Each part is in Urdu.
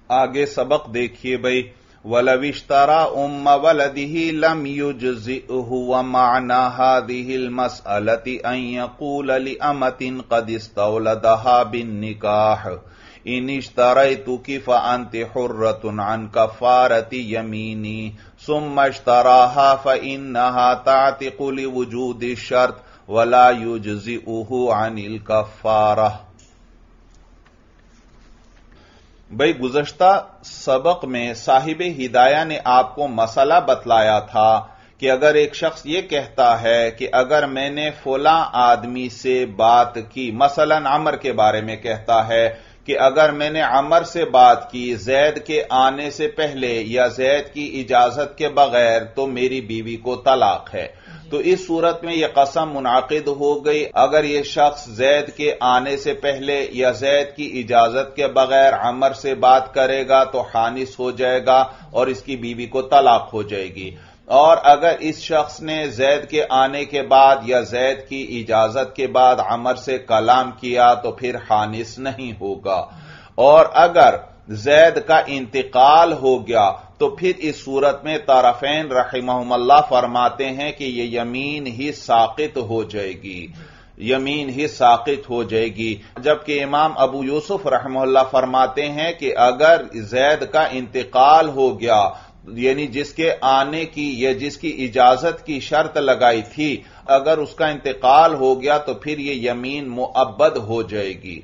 آگے سبق دیکھیے بھائی. وَلَوِ اشْتَرَىٰ أُمَّ وَلَدِهِ لَمْ يُجْزِئْهُ وَمَعْنَىٰ هَٰذِهِ الْمَسْأَلَةِ أَن يَقُولَ لِأَمَةٍ قَدِ اسْتَوْلَدَهَا بِالنِّكَاحِ إِنِ اشْتَرَيْتُكِ فَأَنتِ حُرَّةٌ عَن كَفَّارَةِ يَمِينِي ثُمَّ اشْتَرَاهَا فَإِنَّهَا تَعْتِقُ لِوُجُودِ الشَّرْطِ وَلَا يُجْزِئُهُ عَنِ الْكَفَّارَةِ. بھئی گزشتہ سبق میں صاحب ہدایہ نے آپ کو مسئلہ بتلایا تھا کہ اگر ایک شخص یہ کہتا ہے کہ اگر میں نے فلاں آدمی سے بات کی، مثلا عمر کے بارے میں کہتا ہے کہ اگر میں نے عمر سے بات کی زید کے آنے سے پہلے یا زید کی اجازت کے بغیر تو میری بیوی کو طلاق ہے، تو اس صورت میں یہ قسم منعقد ہو گئی. اگر یہ شخص زید کے آنے سے پہلے یا زید کی اجازت کے بغیر عمر سے بات کرے گا تو حانث ہو جائے گا اور اس کی بیوی کو طلاق ہو جائے گی. اور اگر اس شخص نے زید کے آنے کے بعد یا زید کی اجازت کے بعد عمر سے کلام کیا تو پھر حانث نہیں ہوگا. اور اگر زید کا انتقال ہو گیا تو پھر اس صورت میں طرفین رحمہم اللہ فرماتے ہیں کہ یہ یمین ہی ساقط ہو جائے گی، یمین ہی ساقط ہو جائے گی. جبکہ امام ابو یوسف رحمہ اللہ فرماتے ہیں کہ اگر زید کا انتقال ہو گیا، یعنی جس کے آنے کی یا جس کی اجازت کی شرط لگائی تھی، اگر اس کا انتقال ہو گیا تو پھر یہ یمین مؤبد ہو جائے گی.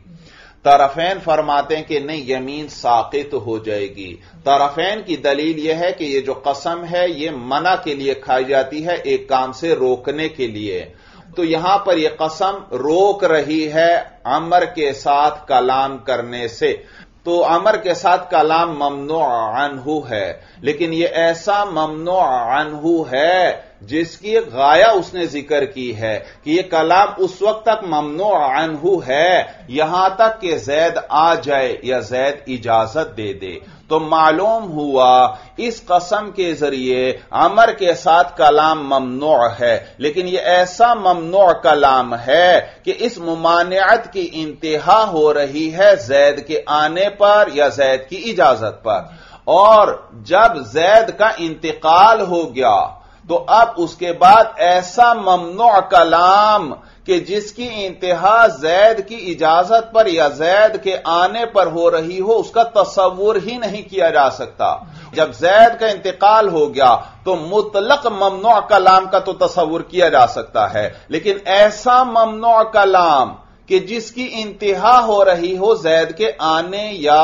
طرفین فرماتے ہیں کہ نہیں، یمین ساقط ہو جائے گی. طرفین کی دلیل یہ ہے کہ یہ جو قسم ہے یہ منع کے لیے کھائی جاتی ہے، ایک کام سے روکنے کے لیے. تو یہاں پر یہ قسم روک رہی ہے عمر کے ساتھ کلام کرنے سے. تو عمر کے ساتھ کلام ممنوع عنہ ہے، لیکن یہ ایسا ممنوع عنہ ہے جس کی غایہ اس نے ذکر کی ہے کہ یہ کلام اس وقت تک ممنوع عنہ ہے یہاں تک کہ زید آ جائے یا زید اجازت دے دے. تو معلوم ہوا اس قسم کے ذریعے عمر کے ساتھ کلام ممنوع ہے، لیکن یہ ایسا ممنوع کلام ہے کہ اس ممانعت کی انتہا ہو رہی ہے زید کے آنے پر یا زید کی اجازت پر. اور جب زید کا انتقال ہو گیا تو اب اس کے بعد ایسا ممنوع کلام کہ جس کی انتہا زید کی اجازت پر یا زید کے آنے پر ہو رہی ہو اس کا تصور ہی نہیں کیا جا سکتا. جب زید کا انتقال ہو گیا تو مطلق ممنوع کلام کا تو تصور کیا جا سکتا ہے، لیکن ایسا ممنوع کلام کہ جس کی انتہا ہو رہی ہو زید کے آنے یا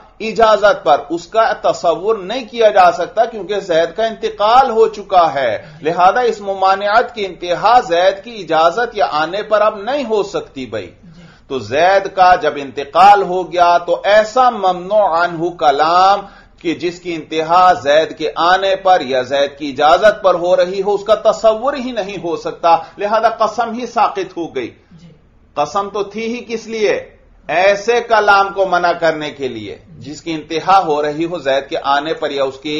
اجازت پر، اس کا تصور نہیں کیا جا سکتا کیونکہ زید کا انتقال ہو چکا ہے. لہذا اس ممانعت کی انتہا زید کی اجازت یا آنے پر اب نہیں ہو سکتی بھائی. تو زید کا جب انتقال ہو گیا تو ایسا ممنوع عنہ کلام کہ جس کی انتہا زید کے آنے پر یا زید کی اجازت پر ہو رہی ہو اس کا تصور ہی نہیں ہو سکتا. لہذا قسم ہی ساقط ہو گئی. قسم تو تھی ہی کس لیے؟ ایسے کلام کو منع کرنے کے لیے جس کی انتہا ہو رہی ہو زید کے آنے پر یا اس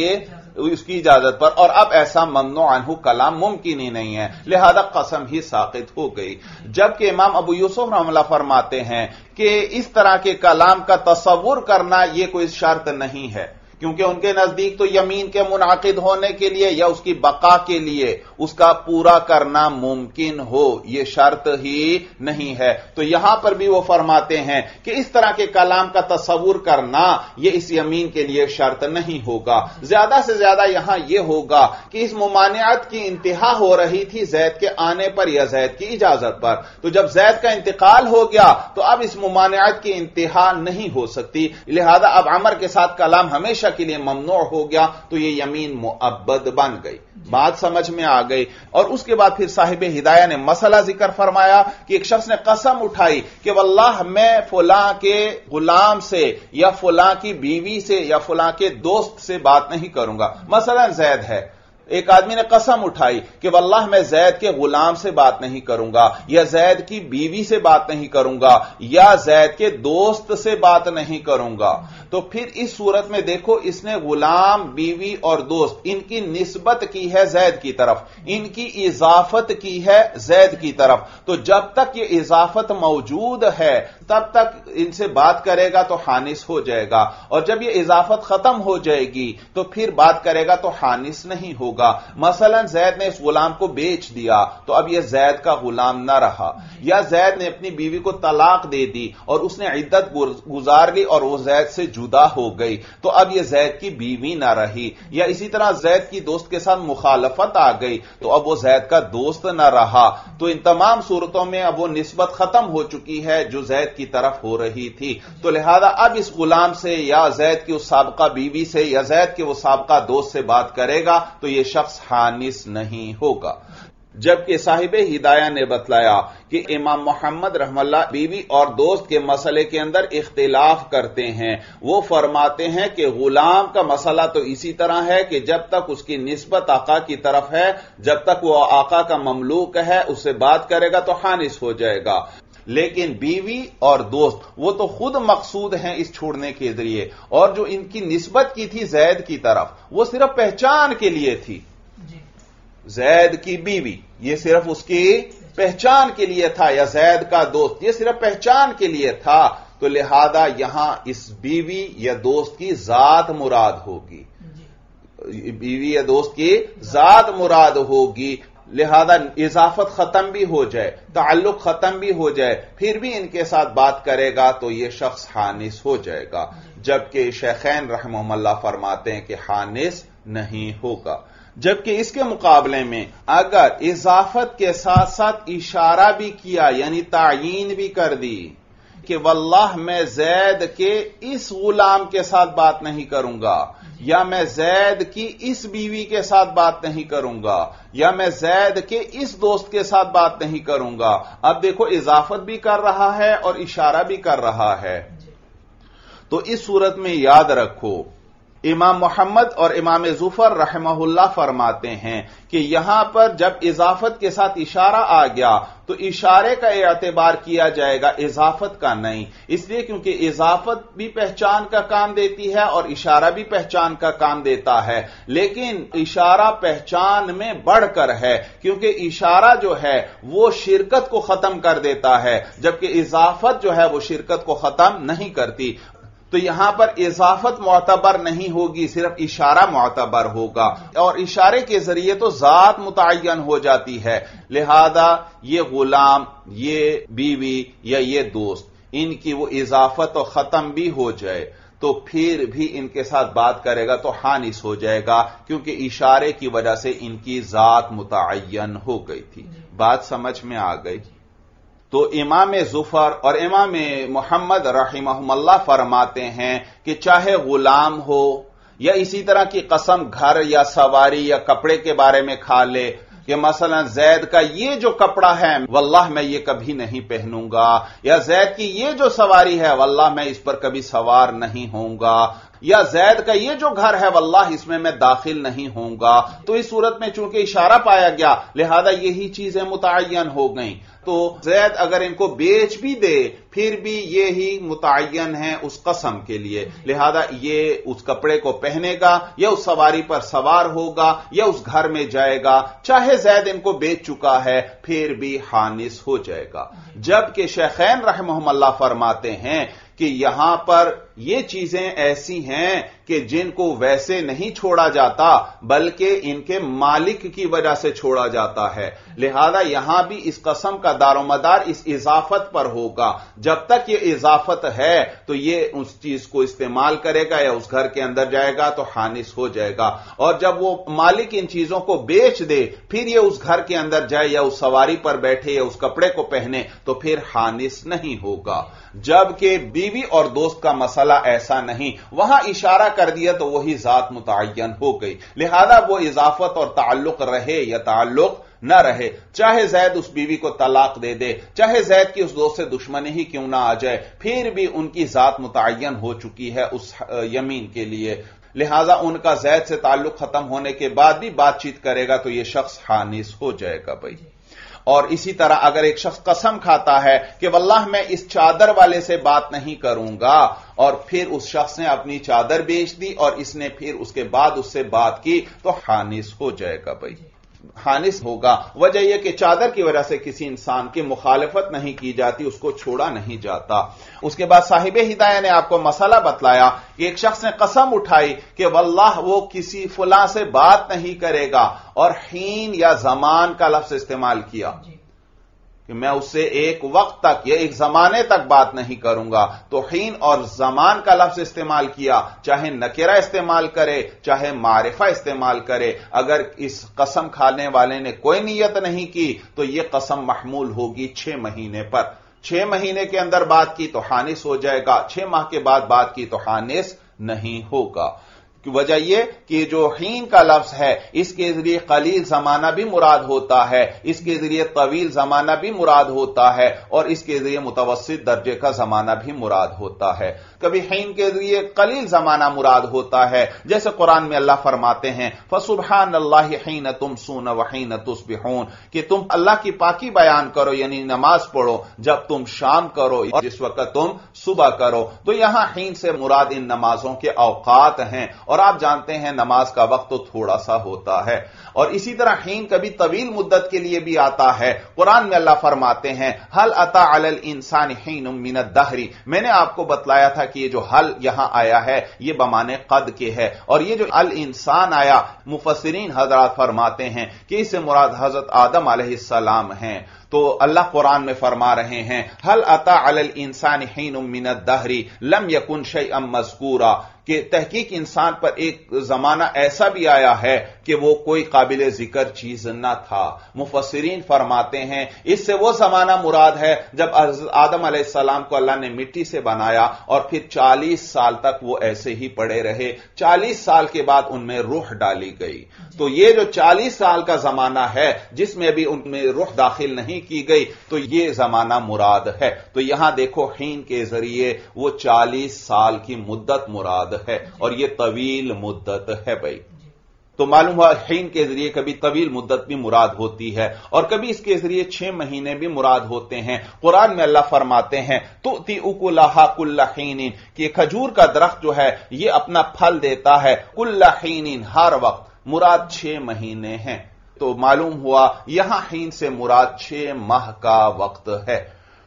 کی اجازت پر، اور اب ایسا ممنوع عنہ کلام ممکن ہی نہیں ہے، لہذا قسم ہی ساقط ہو گئی. جبکہ امام ابو یوسف رحمہ اللہ فرماتے ہیں کہ اس طرح کے کلام کا تصور کرنا یہ کوئی شرط نہیں ہے، کیونکہ ان کے نزدیک تو یمین کے منعقد ہونے کے لیے یا اس کی بقا کے لیے اس کا پورا کرنا ممکن ہو یہ شرط ہی نہیں ہے. تو یہاں پر بھی وہ فرماتے ہیں کہ اس طرح کے کلام کا تصور کرنا یہ اس یمین کے لیے شرط نہیں ہوگا. زیادہ سے زیادہ یہاں یہ ہوگا کہ اس ممانعت کی انتہا ہو رہی تھی زید کے آنے پر یا زید کی اجازت پر، تو جب زید کا انتقال ہو گیا تو اب اس ممانعت کی انتہا نہیں ہو سکتی. لہذا اب عمر کے ساتھ کلام ہمیشہ کے لیے ممنوع ہو گیا تو یہ یمین مؤبد بن گئی. بات سمجھ میں آ گئی. اور اس کے بعد پھر صاحب ہدایہ نے مسئلہ ذکر فرمایا کہ ایک شخص نے قسم اٹھائی کہ واللہ میں فلاں کے غلام سے یا فلاں کی بیوی سے یا فلاں کے دوست سے بات نہیں کروں گا. مثلا زید ہے، ایک آدمی نے قسم اٹھائی کہ واللہ میں زید کے غلام سے بات نہیں کروں گا یا زید کی بیوی سے بات نہیں کروں گا یا زید کے دوست سے بات نہیں کروں گا، تو پھر اس صورت میں دیکھو اس نے غلام، بیوی اور دوست ان کی نسبت کی ہے زید کی طرف، ان کی اضافت کی ہے زید کی طرف، تو جب تک یہ اضافت موجود ہے تب تک ان سے بات کرے گا تو حانس ہو جائے گا، اور جب یہ اضافت ختم ہو جائے گی تو پھر بات کرے گا تو حانس نہیں ہوگا۔ مثلا زید نے اس غلام کو بیچ دیا تو اب یہ زید کا غلام نہ رہا، یا زید نے اپنی بیوی کو طلاق دے دی اور اس نے عدت گزار لی اور وہ زید سے جدا ہو گئی تو اب یہ زید کی بیوی نہ رہی، یا اسی طرح زید کی دوست کے ساتھ مخالفت آ گئی تو اب وہ زید کا دوست نہ رہا، تو ان تمام صورتوں میں اب وہ نسبت ختم ہو چکی ہے جو زید کی طرف ہو رہی تھی، تو لہذا اب اس غلام سے یا زید کی اس سابقہ بیوی سے یا زید کے وہ سابقہ دوست سے بات کرے گا تو یہ شخص حانس نہیں ہوگا۔ جبکہ صاحب ہدایہ نے بتلایا کہ امام محمد رحم اللہ بیوی اور دوست کے مسئلے کے اندر اختلاف کرتے ہیں، وہ فرماتے ہیں کہ غلام کا مسئلہ تو اسی طرح ہے کہ جب تک اس کی نسبت آقا کی طرف ہے، جب تک وہ آقا کا مملوک ہے اس سے بات کرے گا تو حانس ہو جائے گا، لیکن بیوی اور دوست وہ تو خود مقصود ہیں اس چھوڑنے کے ذریعے، اور جو ان کی نسبت کی تھی زید کی طرف وہ صرف پہچان کے لیے تھی، زید کی بیوی یہ صرف اس کی پہچان کے لیے تھا، یا زید کا دوست یہ صرف پہچان کے لیے تھا، تو لہذا یہاں اس بیوی یا دوست کی ذات مراد ہوگی، بیوی یا دوست کی ذات مراد ہوگی، لہذا اضافت ختم بھی ہو جائے، تعلق ختم بھی ہو جائے، پھر بھی ان کے ساتھ بات کرے گا تو یہ شخص حانس ہو جائے گا، جبکہ شیخین رحمہم اللہ فرماتے ہیں کہ حانس نہیں ہوگا۔ جبکہ اس کے مقابلے میں اگر اضافت کے ساتھ ساتھ اشارہ بھی کیا، یعنی تعیین بھی کر دی کہ واللہ میں زید کے اس غلام کے ساتھ بات نہیں کروں گا، یا میں زید کی اس بیوی کے ساتھ بات نہیں کروں گا، یا میں زید کے اس دوست کے ساتھ بات نہیں کروں گا، اب دیکھو اضافت بھی کر رہا ہے اور اشارہ بھی کر رہا ہے، تو اس صورت میں یاد رکھو امام محمد اور امام ظفر رحمہ اللہ فرماتے ہیں کہ یہاں پر جب اضافت کے ساتھ اشارہ آ گیا تو اشارے کا اعتبار کیا جائے گا، اضافت کا نہیں، اس لیے کیونکہ اضافت بھی پہچان کا کام دیتی ہے اور اشارہ بھی پہچان کا کام دیتا ہے، لیکن اشارہ پہچان میں بڑھ کر ہے، کیونکہ اشارہ جو ہے وہ شرکت کو ختم کر دیتا ہے، جبکہ اضافت جو ہے وہ شرکت کو ختم نہیں کرتی، تو یہاں پر اضافت معتبر نہیں ہوگی، صرف اشارہ معتبر ہوگا، اور اشارے کے ذریعے تو ذات متعین ہو جاتی ہے، لہذا یہ غلام، یہ بیوی یا یہ دوست ان کی وہ اضافت و ختم بھی ہو جائے تو پھر بھی ان کے ساتھ بات کرے گا تو حانس ہو جائے گا، کیونکہ اشارے کی وجہ سے ان کی ذات متعین ہو گئی تھی۔ بات سمجھ میں آ گئی؟ تو امام ظفر اور امام محمد رحمہم اللہ فرماتے ہیں کہ چاہے غلام ہو یا اسی طرح کی قسم گھر یا سواری یا کپڑے کے بارے میں کھا لے کہ مثلا زید کا یہ جو کپڑا ہے واللہ میں یہ کبھی نہیں پہنوں گا، یا زید کی یہ جو سواری ہے واللہ میں اس پر کبھی سوار نہیں ہوں گا، یا زید کا یہ جو گھر ہے واللہ اس میں داخل نہیں ہوں گا، تو اس صورت میں چونکہ اشارہ پایا گیا لہذا یہی چیزیں متعین ہو گئیں، تو زید اگر ان کو بیچ بھی دے پھر بھی یہی متعین ہے اس قسم کے لیے، لہذا یہ اس کپڑے کو پہنے گا یا اس سواری پر سوار ہوگا یا اس گھر میں جائے گا، چاہے زید ان کو بیچ چکا ہے پھر بھی حانس ہو جائے گا۔ جبکہ شیخین رحمہم اللہ فرماتے ہیں کہ یہاں پر یہ چیزیں ایسی ہیں کہ جن کو ویسے نہیں چھوڑا جاتا بلکہ ان کے مالک کی وجہ سے چھوڑا جاتا ہے، لہذا یہاں بھی اس قسم کا دار و مدار اس اضافت پر ہوگا، جب تک یہ اضافت ہے تو یہ اس چیز کو استعمال کرے گا یا اس گھر کے اندر جائے گا تو حانس ہو جائے گا، اور جب وہ مالک ان چیزوں کو بیچ دے پھر یہ اس گھر کے اندر جائے یا اس سواری پر بیٹھے یا اس کپڑے کو پہنے تو پھر حانس نہیں ہوگا۔ جبکہ بیوی اور دوست کا مسئلہ ایسا نہیں، وہاں اشارہ کر دیا تو وہی ذات متعین ہو گئی، لہذا وہ اضافت اور تعلق رہے یا تعلق نہ رہے، چاہے زید اس بیوی کو طلاق دے دے، چاہے زید کی اس دوست سے دشمنی ہی کیوں نہ آ جائے، پھر بھی ان کی ذات متعین ہو چکی ہے اس یمین کے لیے۔ لہذا ان کا زید سے تعلق ختم ہونے کے بعد بھی بات چیت کرے گا تو یہ شخص حانس ہو جائے گا بھائی. اور اسی طرح اگر ایک شخص قسم کھاتا ہے کہ واللہ میں اس چادر والے سے بات نہیں کروں گا اور پھر اس شخص نے اپنی چادر بیچ دی اور اس نے پھر اس کے بعد اس سے بات کی تو حانس ہو جائے گا بھائی. حانس ہوگا. وجہ یہ کہ چادر کی وجہ سے کسی انسان کی مخالفت نہیں کی جاتی، اس کو چھوڑا نہیں جاتا. اس کے بعد صاحب ہدایہ نے آپ کو مسئلہ بتلایا کہ ایک شخص نے قسم اٹھائی کہ واللہ وہ کسی فلاں سے بات نہیں کرے گا اور حین یا زمان کا لفظ استعمال کیا کہ میں اس سے ایک وقت تک یا ایک زمانے تک بات نہیں کروں گا. تو حین اور زمان کا لفظ استعمال کیا، چاہے نکرہ استعمال کرے چاہے معرفہ استعمال کرے. اگر اس قسم کھانے والے نے کوئی نیت نہیں کی تو یہ قسم محمول ہوگی 6 مہینے پر. 6 مہینے کے اندر بات کی تو حانس ہو جائے گا، 6 ماہ کے بعد بات کی تو حانس نہیں ہوگا. وجہ یہ کہ جو حین کا لفظ ہے اس کے ذریعے قلیل زمانہ بھی مراد ہوتا ہے، اس کے ذریعے طویل زمانہ بھی مراد ہوتا ہے اور اس کے ذریعے متوسط درجے کا زمانہ بھی مراد ہوتا ہے. کبھی حین کے ذریعے قلیل زمانہ مراد ہوتا ہے، جیسے قرآن میں اللہ فرماتے ہیں فسبحان اللہ حین تمسون وحین تصبحون کہ تم اللہ کی پاکی بیان کرو، یعنی نماز پڑھو جب تم شام کرو اور جس وقت تم صبح کرو. تو یہاں حین سے مراد ان نمازوں کے اوقات ہیں اور آپ جانتے ہیں نماز کا وقت تو تھوڑا سا ہوتا ہے. اور اسی طرح حین کبھی طویل مدت کے لیے بھی آتا ہے. قرآن میں اللہ فرماتے ہیں هل اتى على الانسان حین من الدهر. میں نے آپ کو بتلایا تھا کہ یہ جو حل یہاں آیا ہے یہ بمعنی قد کے ہے اور یہ جو الانسان آیا مفسرین حضرات فرماتے ہیں کہ اس سے مراد حضرت آدم علیہ السلام ہیں. تو اللہ قرآن میں فرما رہے ہیں هل اتى على الانسان حین من الدهر لم يكن شيئا مذکورا کہ تحقیق انسان پر ایک زمانہ ایسا بھی آیا ہے کہ وہ کوئی قابل ذکر چیز نہ تھا. مفسرین فرماتے ہیں اس سے وہ زمانہ مراد ہے جب آدم علیہ السلام کو اللہ نے مٹی سے بنایا اور پھر 40 سال تک وہ ایسے ہی پڑے رہے. 40 سال کے بعد ان میں روح ڈالی گئی. تو یہ جو 40 سال کا زمانہ ہے جس میں بھی ان میں روح داخل نہیں کی گئی تو یہ زمانہ مراد ہے. تو یہاں دیکھو حین کے ذریعے وہ 40 سال کی مدت مراد ہے اور یہ طویل مدت ہے بھائی. تو معلوم ہوا حین کے ذریعے کبھی طویل مدت بھی مراد ہوتی ہے اور کبھی اس کے ذریعے 6 مہینے بھی مراد ہوتے ہیں. قرآن میں اللہ فرماتے ہیں تؤتی اکلھا کل حین کہ کھجور کا درخت جو ہے یہ اپنا پھل دیتا ہے کل حین ہر وقت، مراد 6 مہینے ہیں. تو معلوم ہوا یہاں حین سے مراد 6 ماہ کا وقت ہے.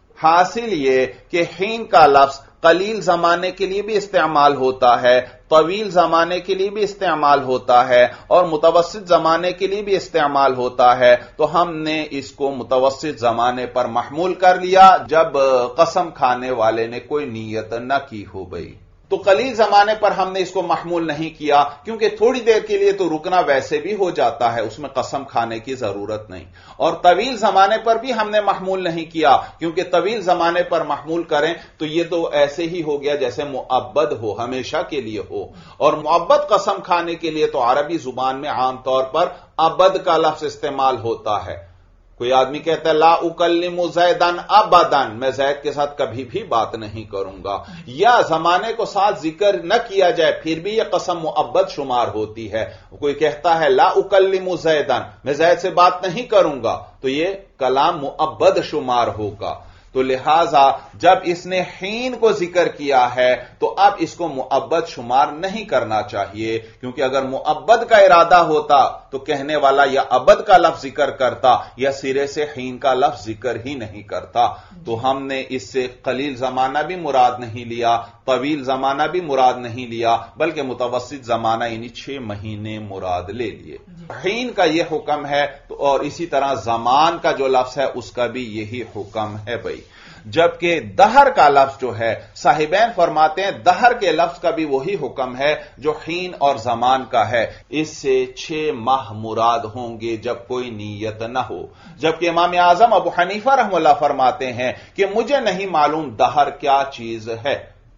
حاصل یہ کہ حین کا لفظ قلیل زمانے کے لیے بھی استعمال ہوتا ہے، طویل زمانے کے لیے بھی استعمال ہوتا ہے اور متوسط زمانے کے لیے بھی استعمال ہوتا ہے. تو ہم نے اس کو متوسط زمانے پر محمول کر لیا جب قسم کھانے والے نے کوئی نیت نہ کی ہو گئی. تو قلیل زمانے پر ہم نے اس کو محمول نہیں کیا کیونکہ تھوڑی دیر کے لیے تو رکنا ویسے بھی ہو جاتا ہے، اس میں قسم کھانے کی ضرورت نہیں. اور طویل زمانے پر بھی ہم نے محمول نہیں کیا کیونکہ طویل زمانے پر محمول کریں تو یہ تو ایسے ہی ہو گیا جیسے مؤبد ہو، ہمیشہ کے لیے ہو. اور مؤبد قسم کھانے کے لیے تو عربی زبان میں عام طور پر ابد کا لفظ استعمال ہوتا ہے. کوئی آدمی کہتا ہے لا اکلم زیدن ابدن، میں زید کے ساتھ کبھی بھی بات نہیں کروں گا، یا زمانے کو ساتھ ذکر نہ کیا جائے پھر بھی یہ قسم مؤبد شمار ہوتی ہے. کوئی کہتا ہے لا اکلم زیدن، میں زید سے بات نہیں کروں گا، تو یہ کلام مؤبد شمار ہوگا. تو لہذا جب اس نے حین کو ذکر کیا ہے تو اب اس کو مؤبد شمار نہیں کرنا چاہیے کیونکہ اگر مؤبد کا ارادہ ہوتا تو کہنے والا یا ابد کا لفظ ذکر کرتا یا سرے سے حین کا لفظ ذکر ہی نہیں کرتا. تو ہم نے اس سے قلیل زمانہ بھی مراد نہیں لیا، طویل زمانہ بھی مراد نہیں لیا، بلکہ متوسط زمانہ یعنی 6 مہینے مراد لے لیے. حین کا یہ حکم ہے اور اسی طرح زمان کا جو لفظ ہے اس کا بھی یہی حکم ہے بھائی. جبکہ دہر کا لفظ جو ہے صاحبین فرماتے ہیں دہر کے لفظ کا بھی وہی حکم ہے جو حین اور زمان کا ہے. اس سے 6 ماہ مراد ہوں گے جب کوئی نیت نہ ہو. جبکہ امام اعظم ابو حنیفہ رحمہ اللہ فرماتے ہیں کہ مجھے نہیں معلوم دہر کیا چیز ہے.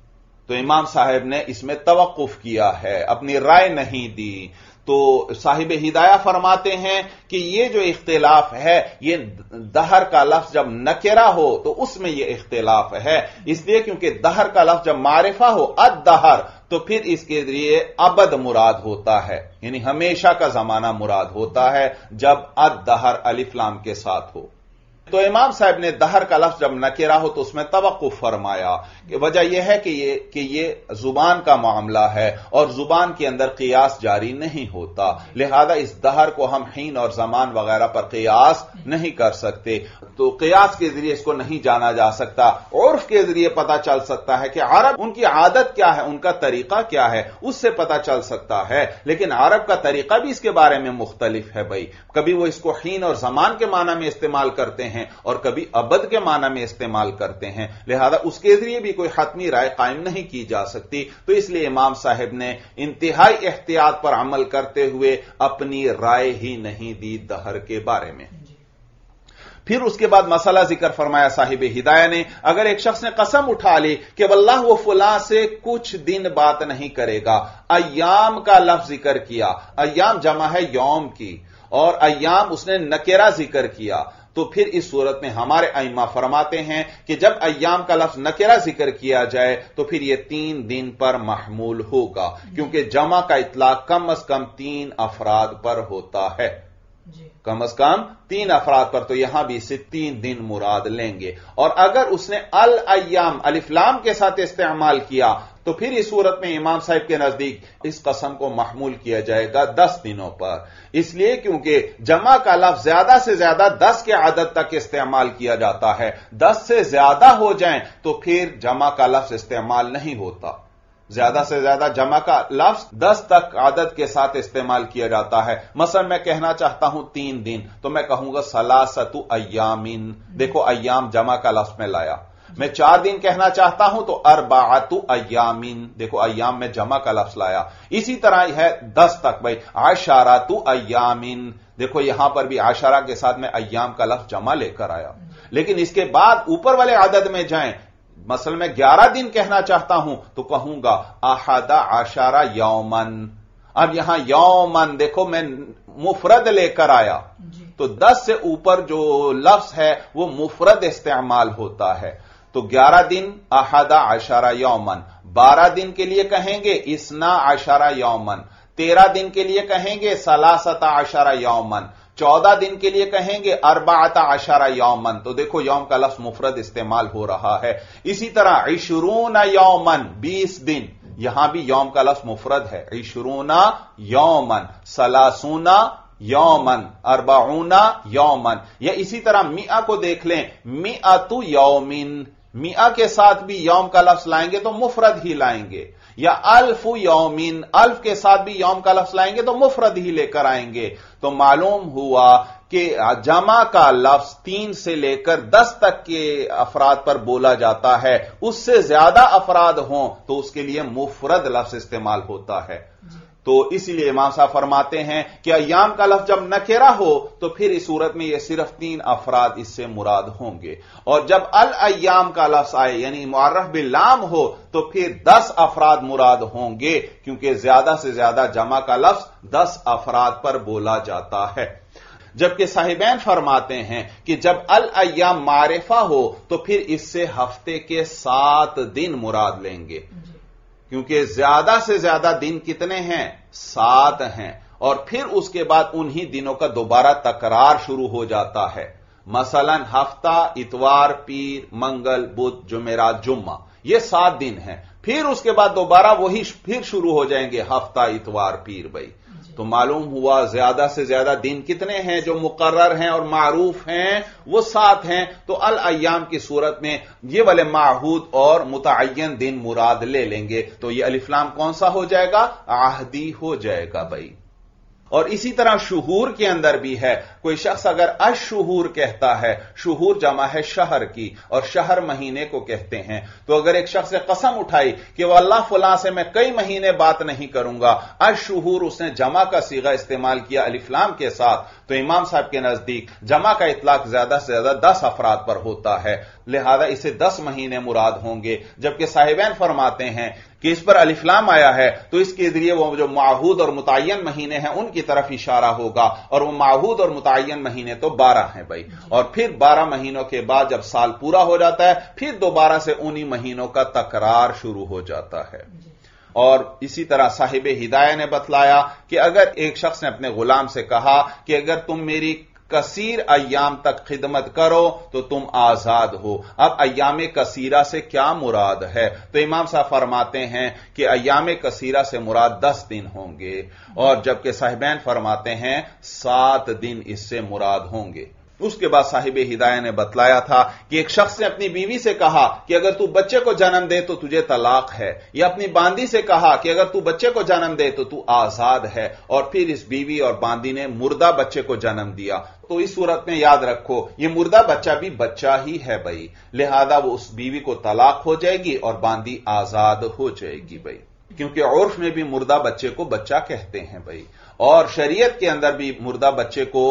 تو امام صاحب نے اس میں توقف کیا ہے، اپنی رائے نہیں دی۔ تو صاحب ہدایہ فرماتے ہیں کہ یہ جو اختلاف ہے، یہ دہر کا لفظ جب نکرہ ہو تو اس میں یہ اختلاف ہے، اس لیے کیونکہ دہر کا لفظ جب معرفہ ہو الدہر تو پھر اس کے ذریعے ابد مراد ہوتا ہے، یعنی ہمیشہ کا زمانہ مراد ہوتا ہے جب الدہر الف لام کے ساتھ ہو۔ تو امام صاحب نے دہر کا لفظ جب نکرہ ہو تو اس میں توقف فرمایا کہ وجہ یہ ہے کہ یہ زبان کا معاملہ ہے اور زبان کے اندر قیاس جاری نہیں ہوتا، لہذا اس دہر کو ہم حین اور زمان وغیرہ پر قیاس نہیں کر سکتے، تو قیاس کے ذریعے اس کو نہیں جانا جا سکتا، عرف کے ذریعے پتا چل سکتا ہے کہ عرب ان کی عادت کیا ہے، ان کا طریقہ کیا ہے، اس سے پتا چل سکتا ہے، لیکن عرب کا طریقہ بھی اس کے بارے میں مختلف ہے بھائی، کبھی وہ اس کو حین اور زمان کے معنی میں استعمال کرتے ہیں اور کبھی ابد کے معنی میں استعمال کرتے ہیں، لہذا اس کے ذریعے بھی کوئی حتمی رائے قائم نہیں کی جا سکتی، تو اس لیے امام صاحب نے انتہائی احتیاط پر عمل کرتے ہوئے اپنی رائے ہی نہیں دی دہر کے بارے میں۔ پھر اس کے بعد مسئلہ ذکر فرمایا صاحب ہدایہ نے، اگر ایک شخص نے قسم اٹھا لی کہ واللہ وہ فلاں سے کچھ دن بات نہیں کرے گا، ایام کا لفظ ذکر کیا، ایام جمع ہے یوم کی، اور ایام اس نے نکرہ ذکر کیا، تو پھر اس صورت میں ہمارے ائمہ فرماتے ہیں کہ جب ایام کا لفظ نکرہ ذکر کیا جائے تو پھر یہ 3 دن پر محمول ہوگا، کیونکہ جمع کا اطلاق کم از کم 3 افراد پر ہوتا ہے، کم از کم 3 افراد پر، تو یہاں بھی اسے 3 دن مراد لیں گے، اور اگر اس نے الایام الف لام کے ساتھ استعمال کیا تو پھر اس صورت میں امام صاحب کے نزدیک اس قسم کو محمول کیا جائے گا 10 دنوں پر، اس لیے کیونکہ جمع کا لفظ زیادہ سے زیادہ 10 کے عدد تک استعمال کیا جاتا ہے، 10 سے زیادہ ہو جائیں تو پھر جمع کا لفظ استعمال نہیں ہوتا، زیادہ سے زیادہ جمع کا لفظ 10 تک عدد کے ساتھ استعمال کیا جاتا ہے، مثلا میں کہنا چاہتا ہوں 3 دن تو میں کہوں گا ثلاثۃ ایام، دیکھو ایام جمع کا لفظ میں لایا، میں 4 دن کہنا چاہتا ہوں تو اربعۃ ایام، دیکھو ایام میں جمع کا لفظ لایا، اسی طرح ہے 10 تک بھائی عشرۃ ایام، دیکھو یہاں پر بھی عشرہ کے ساتھ میں ایام کا لفظ جمع لے کر آیا، لیکن اس کے بعد اوپر والے عدد میں جائیں، مثلا میں 11 دن کہنا چاہتا ہوں تو کہوں گا احد عشر یومن، اب یہاں یومن دیکھو میں مفرد لے کر آیا، تو 10 سے اوپر جو لفظ ہے وہ مفرد استعمال ہوتا ہے، تو 11 دن احد عشر یومن، 12 دن کے لیے کہیں گے اثنا عشر یومن، 13 دن کے لیے کہیں گے ثلاثۃ عشر یومن، 14 دن کے لیے کہیں گے اربعۃ عشر یومن، تو دیکھو یوم کا لفظ مفرد استعمال ہو رہا ہے، اسی طرح 20 یومن 20 دن، یہاں بھی یوم کا لفظ مفرد ہے، 20 یومن 30 یومن 40 یومن، یا اسی طرح 100 کو دیکھ لیں 100 یومن، 100 کے ساتھ بھی یوم کا لفظ لائیں گے تو مفرد ہی لائیں گے، یا 1000 یومن، 1000 کے ساتھ بھی یوم کا لفظ لائیں گے تو مفرد ہی لے کر آئیں گے، تو معلوم ہوا کہ جمع کا لفظ 3 سے لے کر 10 تک کے افراد پر بولا جاتا ہے، اس سے زیادہ افراد ہوں تو اس کے لیے مفرد لفظ استعمال ہوتا ہے، تو اسی لیے امام صاحب فرماتے ہیں کہ ایام کا لفظ جب نکرہ ہو تو پھر اس صورت میں یہ صرف 3 افراد اس سے مراد ہوں گے، اور جب الایام کا لفظ آئے یعنی معرف باللام ہو تو پھر 10 افراد مراد ہوں گے، کیونکہ زیادہ سے زیادہ جمع کا لفظ 10 افراد پر بولا جاتا ہے، جبکہ صاحبین فرماتے ہیں کہ جب الایام معرفہ ہو تو پھر اس سے ہفتے کے 7 دن مراد لیں گے، کیونکہ زیادہ سے زیادہ دن کتنے ہیں 7 ہیں، اور پھر اس کے بعد انہی دنوں کا دوبارہ تکرار شروع ہو جاتا ہے، مثلا ہفتہ اتوار پیر منگل بدھ جمعرات جمعہ، یہ 7 دن ہیں، پھر اس کے بعد دوبارہ وہی پھر شروع ہو جائیں گے ہفتہ اتوار پیر بھائی، تو معلوم ہوا زیادہ سے زیادہ دن کتنے ہیں جو مقرر ہیں اور معروف ہیں وہ 7 ہیں، تو الایام کی صورت میں یہ والے معہود اور متعین دن مراد لے لیں گے، تو یہ الف لام کون سا ہو جائے گا عہدی ہو جائے گا بھائی، اور اسی طرح شہور کے اندر بھی ہے. کوئی شخص اگر اشہور کہتا ہے، شہور جمع ہے شہر کی، اور شہر مہینے کو کہتے ہیں، تو اگر ایک شخص نے قسم اٹھائی کہ وہ اللہ فلاں سے میں کئی مہینے بات نہیں کروں گا، اشہور اس نے جمع کا صیغہ استعمال کیا الف لام کے ساتھ، تو امام صاحب کے نزدیک جمع کا اطلاق زیادہ سے زیادہ 10 افراد پر ہوتا ہے، لہذا اسے 10 مہینے مراد ہوں گے. جبکہ صاحبین فرماتے ہیں کہ اس پر الف لام آیا ہے تو اس کے ذریعے وہ جو معہود اور متعین مہینے ہیں ان کی طرف اشارہ ہوگا، اور وہ معہود اور متعین مہینے تو 12 ہیں بھائی. اور پھر 12 مہینوں کے بعد جب سال پورا ہو جاتا ہے پھر دوبارہ سے انہی مہینوں کا تکرار شروع ہو جاتا ہے. اور اسی طرح صاحب ہدایہ نے بتلایا کہ اگر ایک شخص نے اپنے غلام سے کہا کہ اگر تم میری کثیر ایام تک خدمت کرو تو تم آزاد ہو. اب ایام کثیرہ سے کیا مراد ہے؟ تو امام صاحب فرماتے ہیں کہ ایام کثیرہ سے مراد 10 دن ہوں گے، اور جبکہ صاحبین فرماتے ہیں 7 دن اس سے مراد ہوں گے. اس کے بعد صاحب ہدایہ نے بتلایا تھا کہ ایک شخص نے اپنی بیوی سے کہا کہ اگر تو بچے کو جنم دے تو تجھے طلاق ہے، یا اپنی باندی سے کہا کہ اگر تو بچے کو جنم دے تو تو آزاد ہے، اور پھر اس بیوی اور باندی نے مردہ بچے کو جنم دیا، تو اس صورت میں یاد رکھو یہ مردہ بچہ بھی بچہ ہی ہے بھائی، لہذا وہ اس بیوی کو طلاق ہو جائے گی اور باندی آزاد ہو جائے گی بھائی، کیونکہ عرف میں بھی مردہ بچے کو بچہ کہتے ہیں بھائی، اور شریعت کے اندر بھی مردہ بچے کو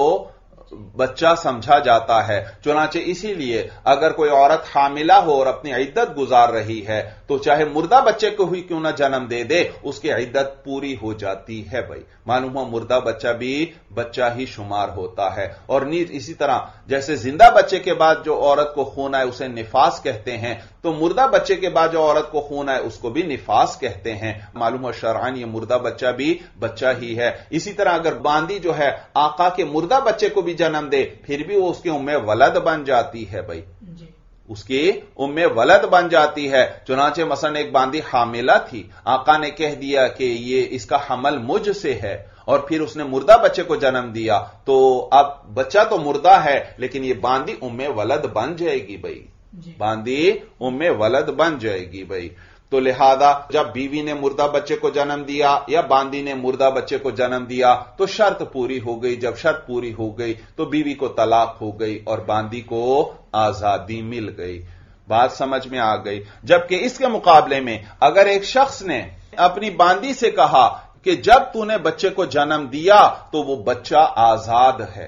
بچہ سمجھا جاتا ہے. چنانچہ اسی لیے اگر کوئی عورت حاملہ ہو اور اپنی عدت گزار رہی ہے تو چاہے مردہ بچے کو ہی کیوں نہ جنم دے دے اس کی عدت پوری ہو جاتی ہے بھائی. معلوم ہو مردہ بچہ بھی بچہ ہی شمار ہوتا ہے. اور نیز اسی طرح جیسے زندہ بچے کے بعد جو عورت کو خون آئے اسے نفاس کہتے ہیں، تو مردہ بچے کے بعد جو عورت کو خون آئے اس کو بھی نفاس کہتے ہیں. معلوم ہو شرعاً یہ مردہ بچہ بھی بچہ ہی ہے. اسی طرح اگر باندی جو ہے آقا کے مردہ بچے کو بھی جنم دے پھر بھی وہ اس کی ام ولد بن جاتی ہے بھائی، اس کی ام ولد بن جاتی ہے. چنانچہ مثلا ایک باندی حاملہ تھی، آقا نے کہہ دیا کہ یہ اس کا حمل مجھ سے ہے، اور پھر اس نے مردہ بچے کو جنم دیا، تو اب بچہ تو مردہ ہے لیکن یہ باندی ام ولد بن جائے گی بھائی، باندی ام ولد بن جائے گی بھائی. تو لہذا جب بیوی نے مردہ بچے کو جنم دیا یا باندی نے مردہ بچے کو جنم دیا تو شرط پوری ہو گئی. جب شرط پوری ہو گئی تو بیوی کو طلاق ہو گئی اور باندی کو آزادی مل گئی. بات سمجھ میں آ گئی. جبکہ اس کے مقابلے میں اگر ایک شخص نے اپنی باندی سے کہا کہ جب تو نے بچے کو جنم دیا تو وہ بچہ آزاد ہے،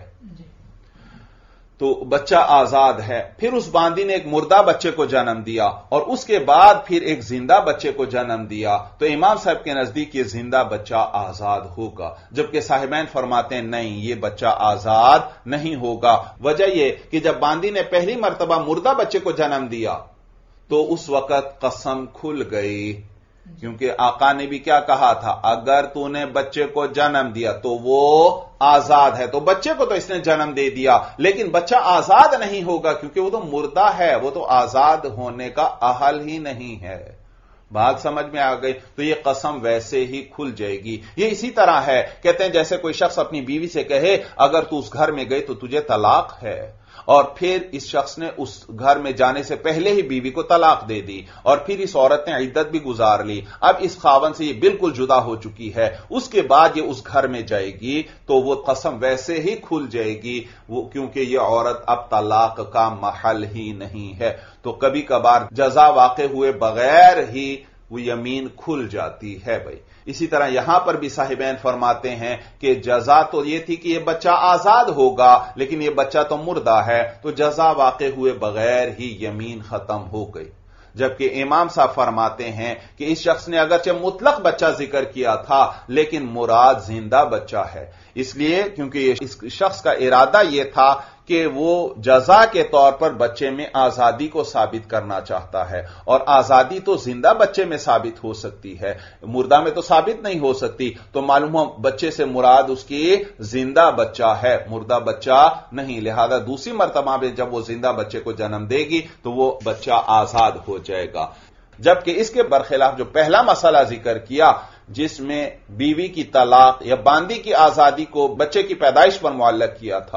تو بچہ آزاد ہے، پھر اس باندی نے ایک مردہ بچے کو جنم دیا اور اس کے بعد پھر ایک زندہ بچے کو جنم دیا، تو امام صاحب کے نزدیک یہ زندہ بچہ آزاد ہوگا. جبکہ صاحبین فرماتے ہیں نہیں، یہ بچہ آزاد نہیں ہوگا. وجہ یہ کہ جب باندی نے پہلی مرتبہ مردہ بچے کو جنم دیا تو اس وقت قسم کھل گئی، کیونکہ آقا نے بھی کیا کہا تھا، اگر تو نے بچے کو جنم دیا تو وہ آزاد ہے. تو بچے کو تو اس نے جنم دے دیا لیکن بچہ آزاد نہیں ہوگا کیونکہ وہ تو مردہ ہے، وہ تو آزاد ہونے کا اہل ہی نہیں ہے. بات سمجھ میں آ گئی. تو یہ قسم ویسے ہی کھل جائے گی. یہ اسی طرح ہے، کہتے ہیں جیسے کوئی شخص اپنی بیوی سے کہے اگر تو اس گھر میں گئی تو تجھے طلاق ہے، اور پھر اس شخص نے اس گھر میں جانے سے پہلے ہی بیوی کو طلاق دے دی اور پھر اس عورت نے عدت بھی گزار لی، اب اس خاوند سے یہ بالکل جدا ہو چکی ہے، اس کے بعد یہ اس گھر میں جائے گی تو وہ قسم ویسے ہی کھل جائے گی، وہ کیونکہ یہ عورت اب طلاق کا محل ہی نہیں ہے. تو کبھی کبھار جزا واقع ہوئے بغیر ہی وہ یمین کھل جاتی ہے بھائی. اسی طرح یہاں پر بھی صاحبین فرماتے ہیں کہ جزا تو یہ تھی کہ یہ بچہ آزاد ہوگا لیکن یہ بچہ تو مردہ ہے، تو جزا واقع ہوئے بغیر ہی یمین ختم ہو گئی. جبکہ امام صاحب فرماتے ہیں کہ اس شخص نے اگرچہ مطلق بچہ ذکر کیا تھا لیکن مراد زندہ بچہ ہے، اس لیے کیونکہ اس شخص کا ارادہ یہ تھا کہ وہ جزا کے طور پر بچے میں آزادی کو ثابت کرنا چاہتا ہے، اور آزادی تو زندہ بچے میں ثابت ہو سکتی ہے، مردہ میں تو ثابت نہیں ہو سکتی. تو معلوم ہو بچے سے مراد اس کی زندہ بچہ ہے، مردہ بچہ نہیں. لہذا دوسری مرتبہ میں جب وہ زندہ بچے کو جنم دے گی تو وہ بچہ آزاد ہو جائے گا. جبکہ اس کے برخلاف جو پہلا مسئلہ ذکر کیا جس میں بیوی کی طلاق یا باندی کی آزادی کو بچے کی پیدائش پر معلق کیا تھا،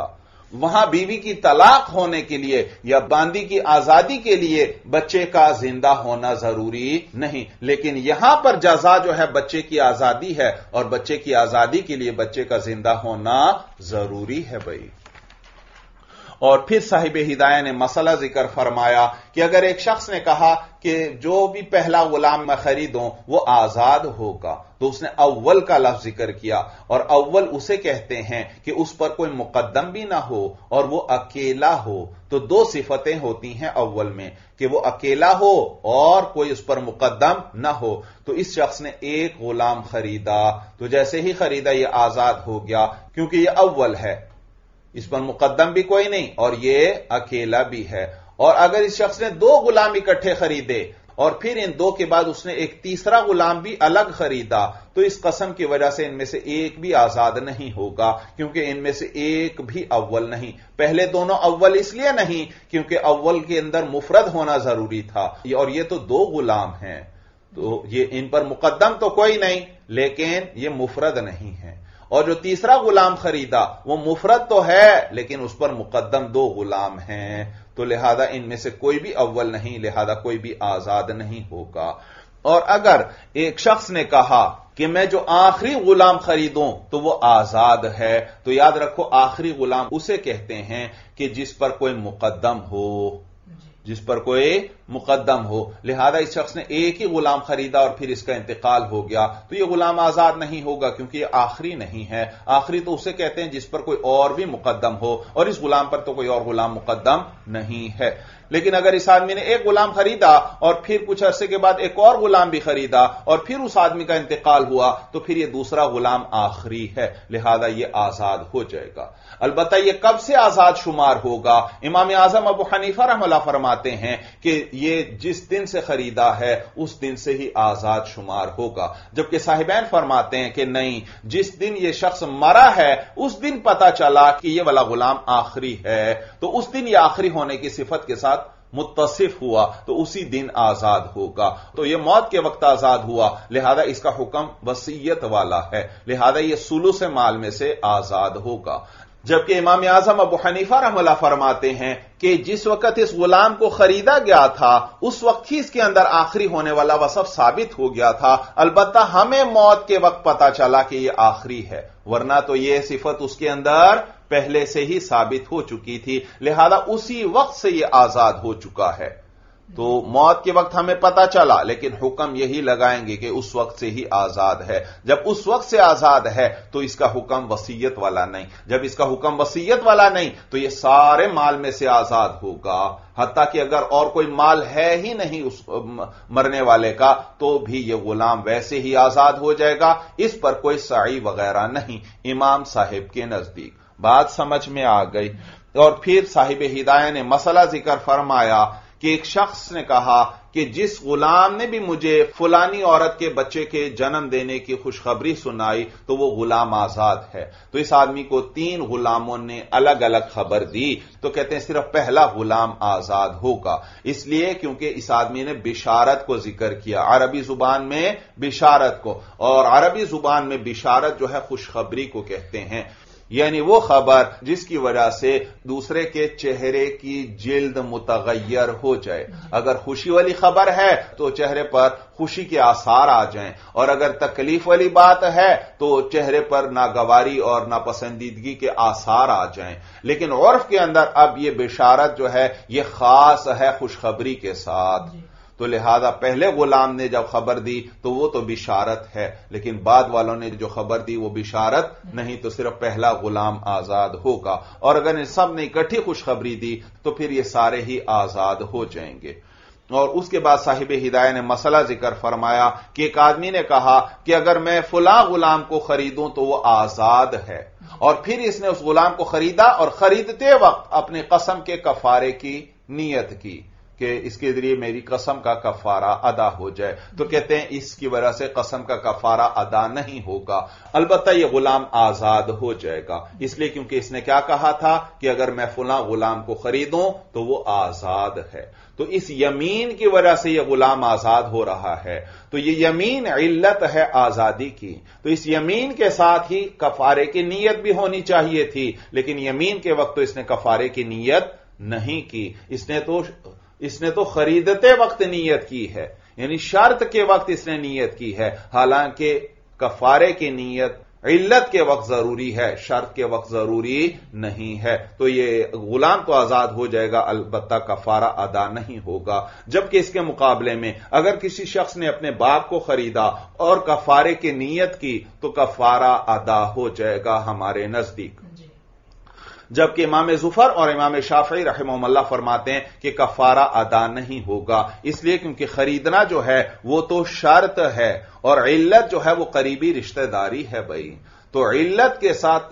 وہاں بیوی کی طلاق ہونے کے لیے یا باندی کی آزادی کے لیے بچے کا زندہ ہونا ضروری نہیں، لیکن یہاں پر جزا جو ہے بچے کی آزادی ہے، اور بچے کی آزادی کے لیے بچے کا زندہ ہونا ضروری ہے بھائی۔ اور پھر صاحب ہدایہ نے مسئلہ ذکر فرمایا کہ اگر ایک شخص نے کہا کہ جو بھی پہلا غلام میں خریدوں وہ آزاد ہوگا، تو اس نے اول کا لفظ ذکر کیا، اور اول اسے کہتے ہیں کہ اس پر کوئی مقدم بھی نہ ہو اور وہ اکیلا ہو۔ تو دو صفتیں ہوتی ہیں اول میں، کہ وہ اکیلا ہو اور کوئی اس پر مقدم نہ ہو۔ تو اس شخص نے ایک غلام خریدا، تو جیسے ہی خریدا یہ آزاد ہو گیا، کیونکہ یہ اول ہے، اس پر مقدم بھی کوئی نہیں اور یہ اکیلا بھی ہے۔ اور اگر اس شخص نے دو غلام اکٹھے خریدے اور پھر ان دو کے بعد اس نے ایک تیسرا غلام بھی الگ خریدا، تو اس قسم کی وجہ سے ان میں سے ایک بھی آزاد نہیں ہوگا، کیونکہ ان میں سے ایک بھی اول نہیں۔ پہلے دونوں اول اس لیے نہیں کیونکہ اول کے اندر مفرد ہونا ضروری تھا، اور یہ تو دو غلام ہیں، تو یہ ان پر مقدم تو کوئی نہیں لیکن یہ مفرد نہیں ہے۔ اور جو تیسرا غلام خریدا وہ مفرد تو ہے لیکن اس پر مقدم دو غلام ہیں، تو لہذا ان میں سے کوئی بھی اول نہیں، لہذا کوئی بھی آزاد نہیں ہوگا۔ اور اگر ایک شخص نے کہا کہ میں جو آخری غلام خریدوں تو وہ آزاد ہے، تو یاد رکھو آخری غلام اسے کہتے ہیں کہ جس پر کوئی مقدم ہو، جس پر کوئی مقدم ہو۔ لہذا اس شخص نے ایک ہی غلام خریدا اور پھر اس کا انتقال ہو گیا، تو یہ غلام آزاد نہیں ہوگا کیونکہ یہ آخری نہیں ہے۔ آخری تو اسے کہتے ہیں جس پر کوئی اور بھی مقدم ہو، اور اس غلام پر تو کوئی اور غلام مقدم نہیں ہے۔ لیکن اگر اس آدمی نے ایک غلام خریدا اور پھر کچھ عرصے کے بعد ایک اور غلام بھی خریدا اور پھر اس آدمی کا انتقال ہوا، تو پھر یہ دوسرا غلام آخری ہے، لہذا یہ آزاد ہو جائے گا۔ البتہ یہ کب سے آزاد شمار ہوگا؟ امام اعظم ابو حنیفہ رحمہ اللہ فرماتے ہیں کہ یہ جس دن سے خریدا ہے اس دن سے ہی آزاد شمار ہوگا، جبکہ صاحبین فرماتے ہیں کہ نہیں، جس دن یہ شخص مرا ہے اس دن پتا چلا کہ یہ والا غلام آخری ہے، تو اس دن یہ آخری ہونے کی صفت کے ساتھ متصف ہوا تو اسی دن آزاد ہوگا۔ تو یہ موت کے وقت آزاد ہوا، لہذا اس کا حکم وصیت والا ہے، لہذا یہ ثلث مال میں سے آزاد ہوگا۔ جبکہ امام اعظم ابو حنیفہ رحمہ اللہ فرماتے ہیں کہ جس وقت اس غلام کو خریدا گیا تھا اس وقت ہی اس کے اندر آخری ہونے والا وصف ثابت ہو گیا تھا، البتہ ہمیں موت کے وقت پتا چلا کہ یہ آخری ہے، ورنہ تو یہ صفت اس کے اندر پہلے سے ہی ثابت ہو چکی تھی، لہذا اسی وقت سے یہ آزاد ہو چکا ہے۔ تو موت کے وقت ہمیں پتا چلا، لیکن حکم یہی لگائیں گے کہ اس وقت سے ہی آزاد ہے۔ جب اس وقت سے آزاد ہے تو اس کا حکم وصیت والا نہیں، جب اس کا حکم وصیت والا نہیں تو یہ سارے مال میں سے آزاد ہوگا، حتیٰ کہ اگر اور کوئی مال ہے ہی نہیں اس مرنے والے کا تو بھی یہ غلام ویسے ہی آزاد ہو جائے گا، اس پر کوئی سعی وغیرہ نہیں امام صاحب کے نزدیک۔ بات سمجھ میں آ گئی۔ اور پھر صاحب ہدایہ نے مسئلہ ذکر فرمایا کہ ایک شخص نے کہا کہ جس غلام نے بھی مجھے فلانی عورت کے بچے کے جنم دینے کی خوشخبری سنائی تو وہ غلام آزاد ہے۔ تو اس آدمی کو 3 غلاموں نے الگ الگ خبر دی، تو کہتے ہیں صرف پہلا غلام آزاد ہوگا، اس لیے کیونکہ اس آدمی نے بشارت کو ذکر کیا، عربی زبان میں بشارت کو، اور عربی زبان میں بشارت جو ہے خوشخبری کو کہتے ہیں، یعنی وہ خبر جس کی وجہ سے دوسرے کے چہرے کی جلد متغیر ہو جائے۔ اگر خوشی والی خبر ہے تو چہرے پر خوشی کے آثار آ جائیں، اور اگر تکلیف والی بات ہے تو چہرے پر ناگواری اور ناپسندیدگی کے آثار آ جائیں۔ لیکن عرف کے اندر اب یہ بشارت جو ہے یہ خاص ہے خوشخبری کے ساتھ، تو لہذا پہلے غلام نے جب خبر دی تو وہ تو بشارت ہے، لیکن بعد والوں نے جو خبر دی وہ بشارت نہیں، تو صرف پہلا غلام آزاد ہوگا۔ اور اگر ان سب نے اکٹھی خوشخبری دی تو پھر یہ سارے ہی آزاد ہو جائیں گے۔ اور اس کے بعد صاحب ہدایہ نے مسئلہ ذکر فرمایا کہ ایک آدمی نے کہا کہ اگر میں فلاں غلام کو خریدوں تو وہ آزاد ہے، اور پھر اس نے اس غلام کو خریدا اور خریدتے وقت اپنی قسم کے کفارے کی نیت کی، کہ اس کے ذریعے میری قسم کا کفارہ ادا ہو جائے، تو کہتے ہیں اس کی وجہ سے قسم کا کفارہ ادا نہیں ہوگا، البتہ یہ غلام آزاد ہو جائے گا، اس لیے کیونکہ اس نے کیا کہا تھا کہ اگر میں فلاں غلام کو خریدوں تو وہ آزاد ہے، تو اس یمین کی وجہ سے یہ غلام آزاد ہو رہا ہے، تو یہ یمین علت ہے آزادی کی، تو اس یمین کے ساتھ ہی کفارے کی نیت بھی ہونی چاہیے تھی، لیکن یمین کے وقت تو اس نے کفارے کی نیت نہیں کی، اس نے تو خریدتے وقت نیت کی ہے، یعنی شرط کے وقت اس نے نیت کی ہے، حالانکہ کفارے کی نیت علت کے وقت ضروری ہے، شرط کے وقت ضروری نہیں ہے، تو یہ غلام تو آزاد ہو جائے گا، البتہ کفارہ ادا نہیں ہوگا، جبکہ اس کے مقابلے میں اگر کسی شخص نے اپنے باپ کو خریدا اور کفارے کی نیت کی تو کفارہ ادا ہو جائے گا ہمارے نزدیک، جبکہ امام ظفر اور امام شافعی رحمہم اللہ فرماتے ہیں کہ کفارہ ادا نہیں ہوگا، اس لیے کیونکہ خریدنا جو ہے وہ تو شرط ہے اور علت جو ہے وہ قریبی رشتہ داری ہے بھائی، تو علت کے ساتھ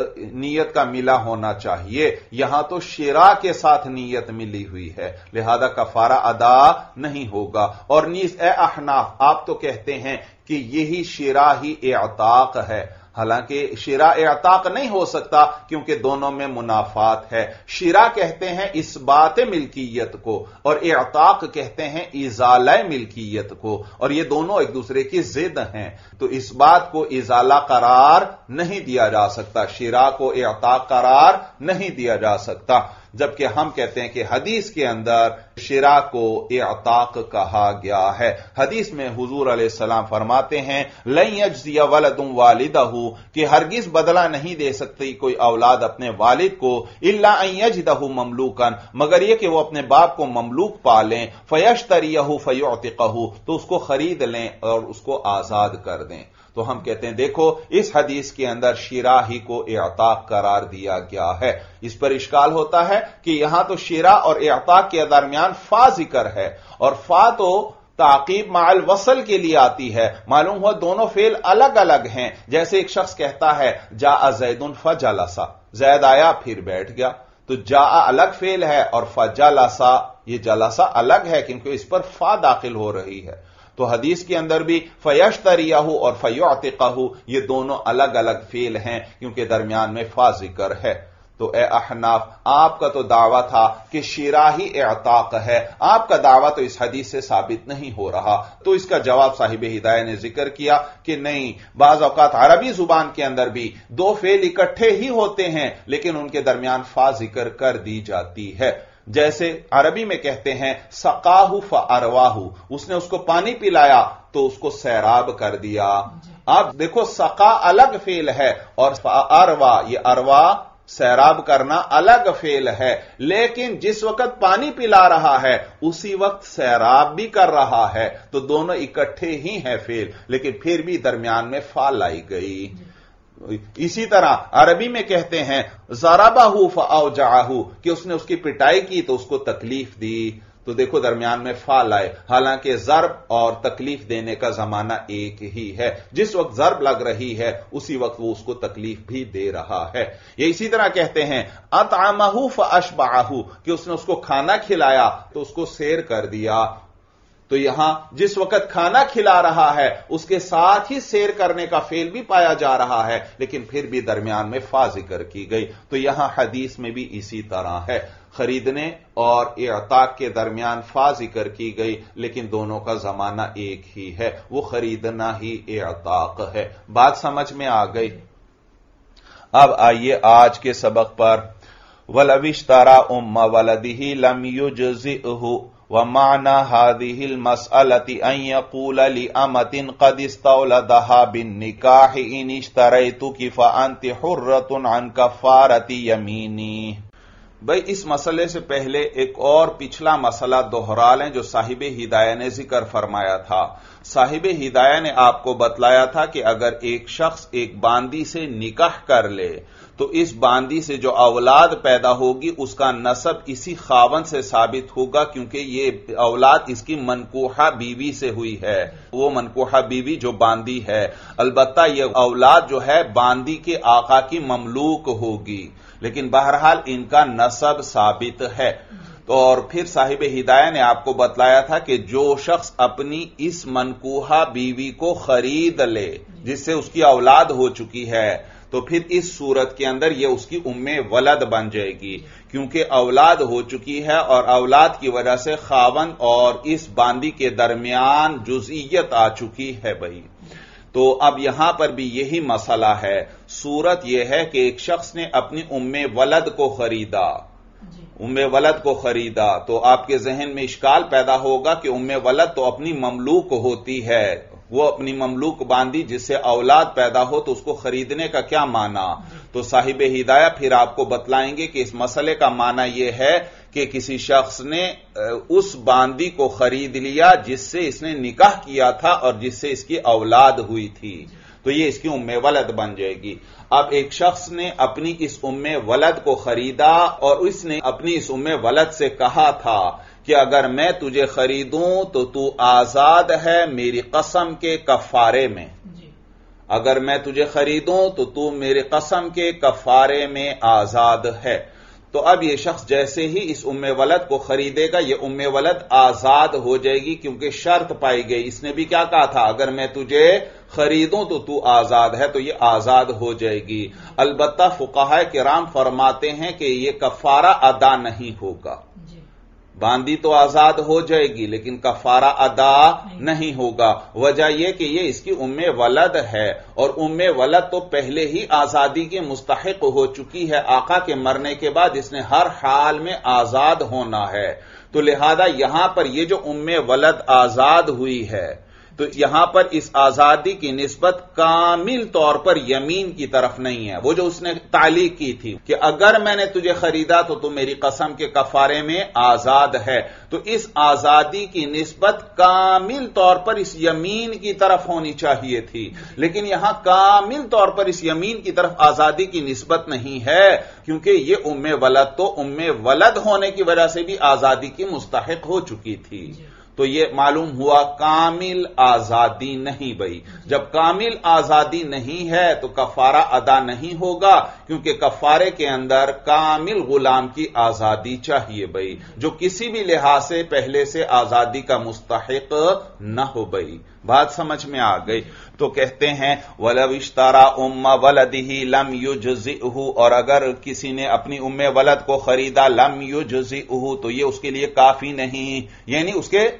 نیت کا ملا ہونا چاہیے، یہاں تو شراء کے ساتھ نیت ملی ہوئی ہے، لہذا کفارہ ادا نہیں ہوگا، اور نیز اے احناف آپ تو کہتے ہیں کہ یہی شراء ہی اعتاق ہے، حالانکہ شراء اعتاق نہیں ہو سکتا کیونکہ دونوں میں منافات ہے، شراء کہتے ہیں اثبات ملکیت کو اور اعتاق کہتے ہیں ازالہ ملکیت کو، اور یہ دونوں ایک دوسرے کی ضد ہیں، تو اس بات کو ازالہ قرار نہیں دیا جا سکتا، شراء کو اعتاق قرار نہیں دیا جا سکتا، جبکہ ہم کہتے ہیں کہ حدیث کے اندر شراء کو اعتاق کہا گیا ہے، حدیث میں حضور علیہ السلام فرماتے ہیں لن یجزی ولد والدہ، کہ ہرگز بدلہ نہیں دے سکتی کوئی اولاد اپنے والد کو الا ان یجدہ مملوکا، مگر یہ کہ وہ اپنے باپ کو مملوک پالیں، فیشتریہ فیعتقہ، تو اس کو خرید لیں اور اس کو آزاد کر دیں، تو ہم کہتے ہیں دیکھو اس حدیث کے اندر شراء ہی کو اعتاق قرار دیا گیا ہے، اس پر اشکال ہوتا ہے کہ یہاں تو شراء اور اعتاق کے درمیان فا ذکر ہے، اور فا تو تعقیب مع الوصل کے لیے آتی ہے، معلوم ہوا دونوں فعل الگ الگ ہیں، جیسے ایک شخص کہتا ہے جاء زید فجلس، زید آیا پھر بیٹھ گیا، تو جاء الگ فعل ہے اور فجلس یہ جلسہ الگ ہے کیونکہ اس پر فا داخل ہو رہی ہے، تو حدیث کے اندر بھی فیشتریہ اور فیعتقہ یہ دونوں الگ الگ فعل ہیں کیونکہ درمیان میں فا ذکر ہے، تو اے احناف آپ کا تو دعویٰ تھا کہ شراء ہی اعتاق ہے، آپ کا دعویٰ تو اس حدیث سے ثابت نہیں ہو رہا، تو اس کا جواب صاحب ہدایہ نے ذکر کیا کہ نہیں، بعض اوقات عربی زبان کے اندر بھی دو فعل اکٹھے ہی ہوتے ہیں لیکن ان کے درمیان فا ذکر کر دی جاتی ہے، جیسے عربی میں کہتے ہیں سقاہ فارواہ، اس نے اس کو پانی پلایا تو اس کو سیراب کر دیا، آپ دیکھو سقا الگ فعل ہے اور اروا یہ اروا سیراب کرنا الگ فعل ہے، لیکن جس وقت پانی پلا رہا ہے اسی وقت سیراب بھی کر رہا ہے، تو دونوں اکٹھے ہی ہیں فعل، لیکن پھر بھی درمیان میں فا لائی گئی، اسی طرح عربی میں کہتے ہیں ضربہ فاوجعہ کہ اس نے اس کی پٹائی کی تو اس کو تکلیف دی، تو دیکھو درمیان میں فا لائے، حالانکہ ضرب اور تکلیف دینے کا زمانہ ایک ہی ہے، جس وقت ضرب لگ رہی ہے اسی وقت وہ اس کو تکلیف بھی دے رہا ہے، یہ اسی طرح کہتے ہیں اطعمہ فاشبعہ کہ اس نے اس کو کھانا کھلایا تو اس کو سیر کر دیا، تو یہاں جس وقت کھانا کھلا رہا ہے اس کے ساتھ ہی سیر کرنے کا فعل بھی پایا جا رہا ہے لیکن پھر بھی درمیان میں فا ذکر کی گئی، تو یہاں حدیث میں بھی اسی طرح ہے، خریدنے اور اعتاق کے درمیان فا ذکر کی گئی لیکن دونوں کا زمانہ ایک ہی ہے، وہ خریدنا ہی اعتاق ہے، بات سمجھ میں آ گئی؟ اب آئیے آج کے سبق پر، وَلَوِ اشْتَرَىٰ أُمَّ وَلَدِهِ لَمْ يُجْزِئْهُ وَمَعْنَى هَذِهِ الْمَسْأَلَةِ أَنْ يَقُولَ لِأَمَةٍ قَدْ اسْتَوْلَدَهَا بِالنِّكَاحِ إِنِ اشْتَرَيْتُكِ فَأَنْتِ حُرَّةٌ عَنْ كَفَّارَةِ يَمِينِي۔ بھئی اس مسئلے سے پہلے ایک اور پچھلا مسئلہ دوہرا لیں جو صاحب ہدایہ نے ذکر فرمایا تھا، صاحب ہدایہ نے آپ کو بتلایا تھا کہ اگر ایک شخص ایک باندی سے نکاح کر لے تو اس باندی سے جو اولاد پیدا ہوگی اس کا نسب اسی خاوند سے ثابت ہوگا کیونکہ یہ اولاد اس کی منکوحہ بیوی سے ہوئی ہے، وہ منکوحہ بیوی جو باندی ہے، البتہ یہ اولاد جو ہے باندی کے آقا کی مملوک ہوگی، لیکن بہرحال ان کا نسب ثابت ہے، تو اور پھر صاحب ہدایہ نے آپ کو بتلایا تھا کہ جو شخص اپنی اس منکوحہ بیوی کو خرید لے جس سے اس کی اولاد ہو چکی ہے تو پھر اس صورت کے اندر یہ اس کی ام ولد بن جائے گی، کیونکہ اولاد ہو چکی ہے اور اولاد کی وجہ سے خاوند اور اس باندی کے درمیان جزئیت آ چکی ہے بھائی۔ تو اب یہاں پر بھی یہی مسئلہ ہے، صورت یہ ہے کہ ایک شخص نے اپنی ام ولد کو خریدا، ام ولد کو خریدا تو آپ کے ذہن میں اشکال پیدا ہوگا کہ ام ولد تو اپنی مملوک ہوتی ہے، وہ اپنی مملوک باندی جس سے اولاد پیدا ہو تو اس کو خریدنے کا کیا معنی؟ تو صاحب ہدایہ پھر آپ کو بتلائیں گے کہ اس مسئلے کا معنی یہ ہے کہ کسی شخص نے اس باندی کو خرید لیا جس سے اس نے نکاح کیا تھا اور جس سے اس کی اولاد ہوئی تھی، تو یہ اس کی ام ولد بن جائے گی۔ اب ایک شخص نے اپنی اس ام ولد کو خریدا اور اس نے اپنی اس ام ولد سے کہا تھا کہ اگر میں تجھے خریدوں تو تو آزاد ہے میری قسم کے کفارے میں، اگر میں تجھے خریدوں تو تو میری قسم کے کفارے میں آزاد ہے۔ تو اب یہ شخص جیسے ہی اس ام ولد کو خریدے گا یہ ام ولد آزاد ہو جائے گی، کیونکہ شرط پائی گئی، اس نے بھی کیا کہا تھا، اگر میں تجھے خریدوں تو تو آزاد ہے، تو یہ آزاد ہو جائے گی۔ البتہ فقہاء کرام فرماتے ہیں کہ یہ کفارہ ادا نہیں ہوگا، باندی تو آزاد ہو جائے گی لیکن کفارہ ادا نہیں ہوگا۔ وجہ یہ کہ یہ اس کی ام ولد ہے اور ام ولد تو پہلے ہی آزادی کے مستحق ہو چکی ہے، آقا کے مرنے کے بعد اس نے ہر حال میں آزاد ہونا ہے، تو لہذا یہاں پر یہ جو ام ولد آزاد ہوئی ہے تو یہاں پر اس آزادی کی نسبت کامل طور پر یمین کی طرف نہیں ہے، وہ جو اس نے تعلیق کی تھی کہ اگر میں نے تجھے خریدا تو تم میری قسم کے کفارے میں آزاد ہے، تو اس آزادی کی نسبت کامل طور پر اس یمین کی طرف ہونی چاہیے تھی، لیکن یہاں کامل طور پر اس یمین کی طرف آزادی کی نسبت نہیں ہے، کیونکہ یہ ام ولد تو ام ولد ہونے کی وجہ سے بھی آزادی کی مستحق ہو چکی تھی۔ تو یہ معلوم ہوا کامل آزادی نہیں بھائی، جب کامل آزادی نہیں ہے تو کفارہ ادا نہیں ہوگا، کیونکہ کفارے کے اندر کامل غلام کی آزادی چاہیے بھائی، جو کسی بھی لحاظ سے پہلے سے آزادی کا مستحق نہ ہو بھائی۔ بات سمجھ میں آ گئی؟ تو کہتے ہیں وَلَوْ اشْتَرَىٰ أُمَّ وَلَدِهِ لَمْ يُجْزِئْهُ، اور اگر کسی نے اپنی ام ولد کو خریدا لم يُجْزِئْهُ تو یہ اس کے لیے کافی نہیں، یعنی اس کے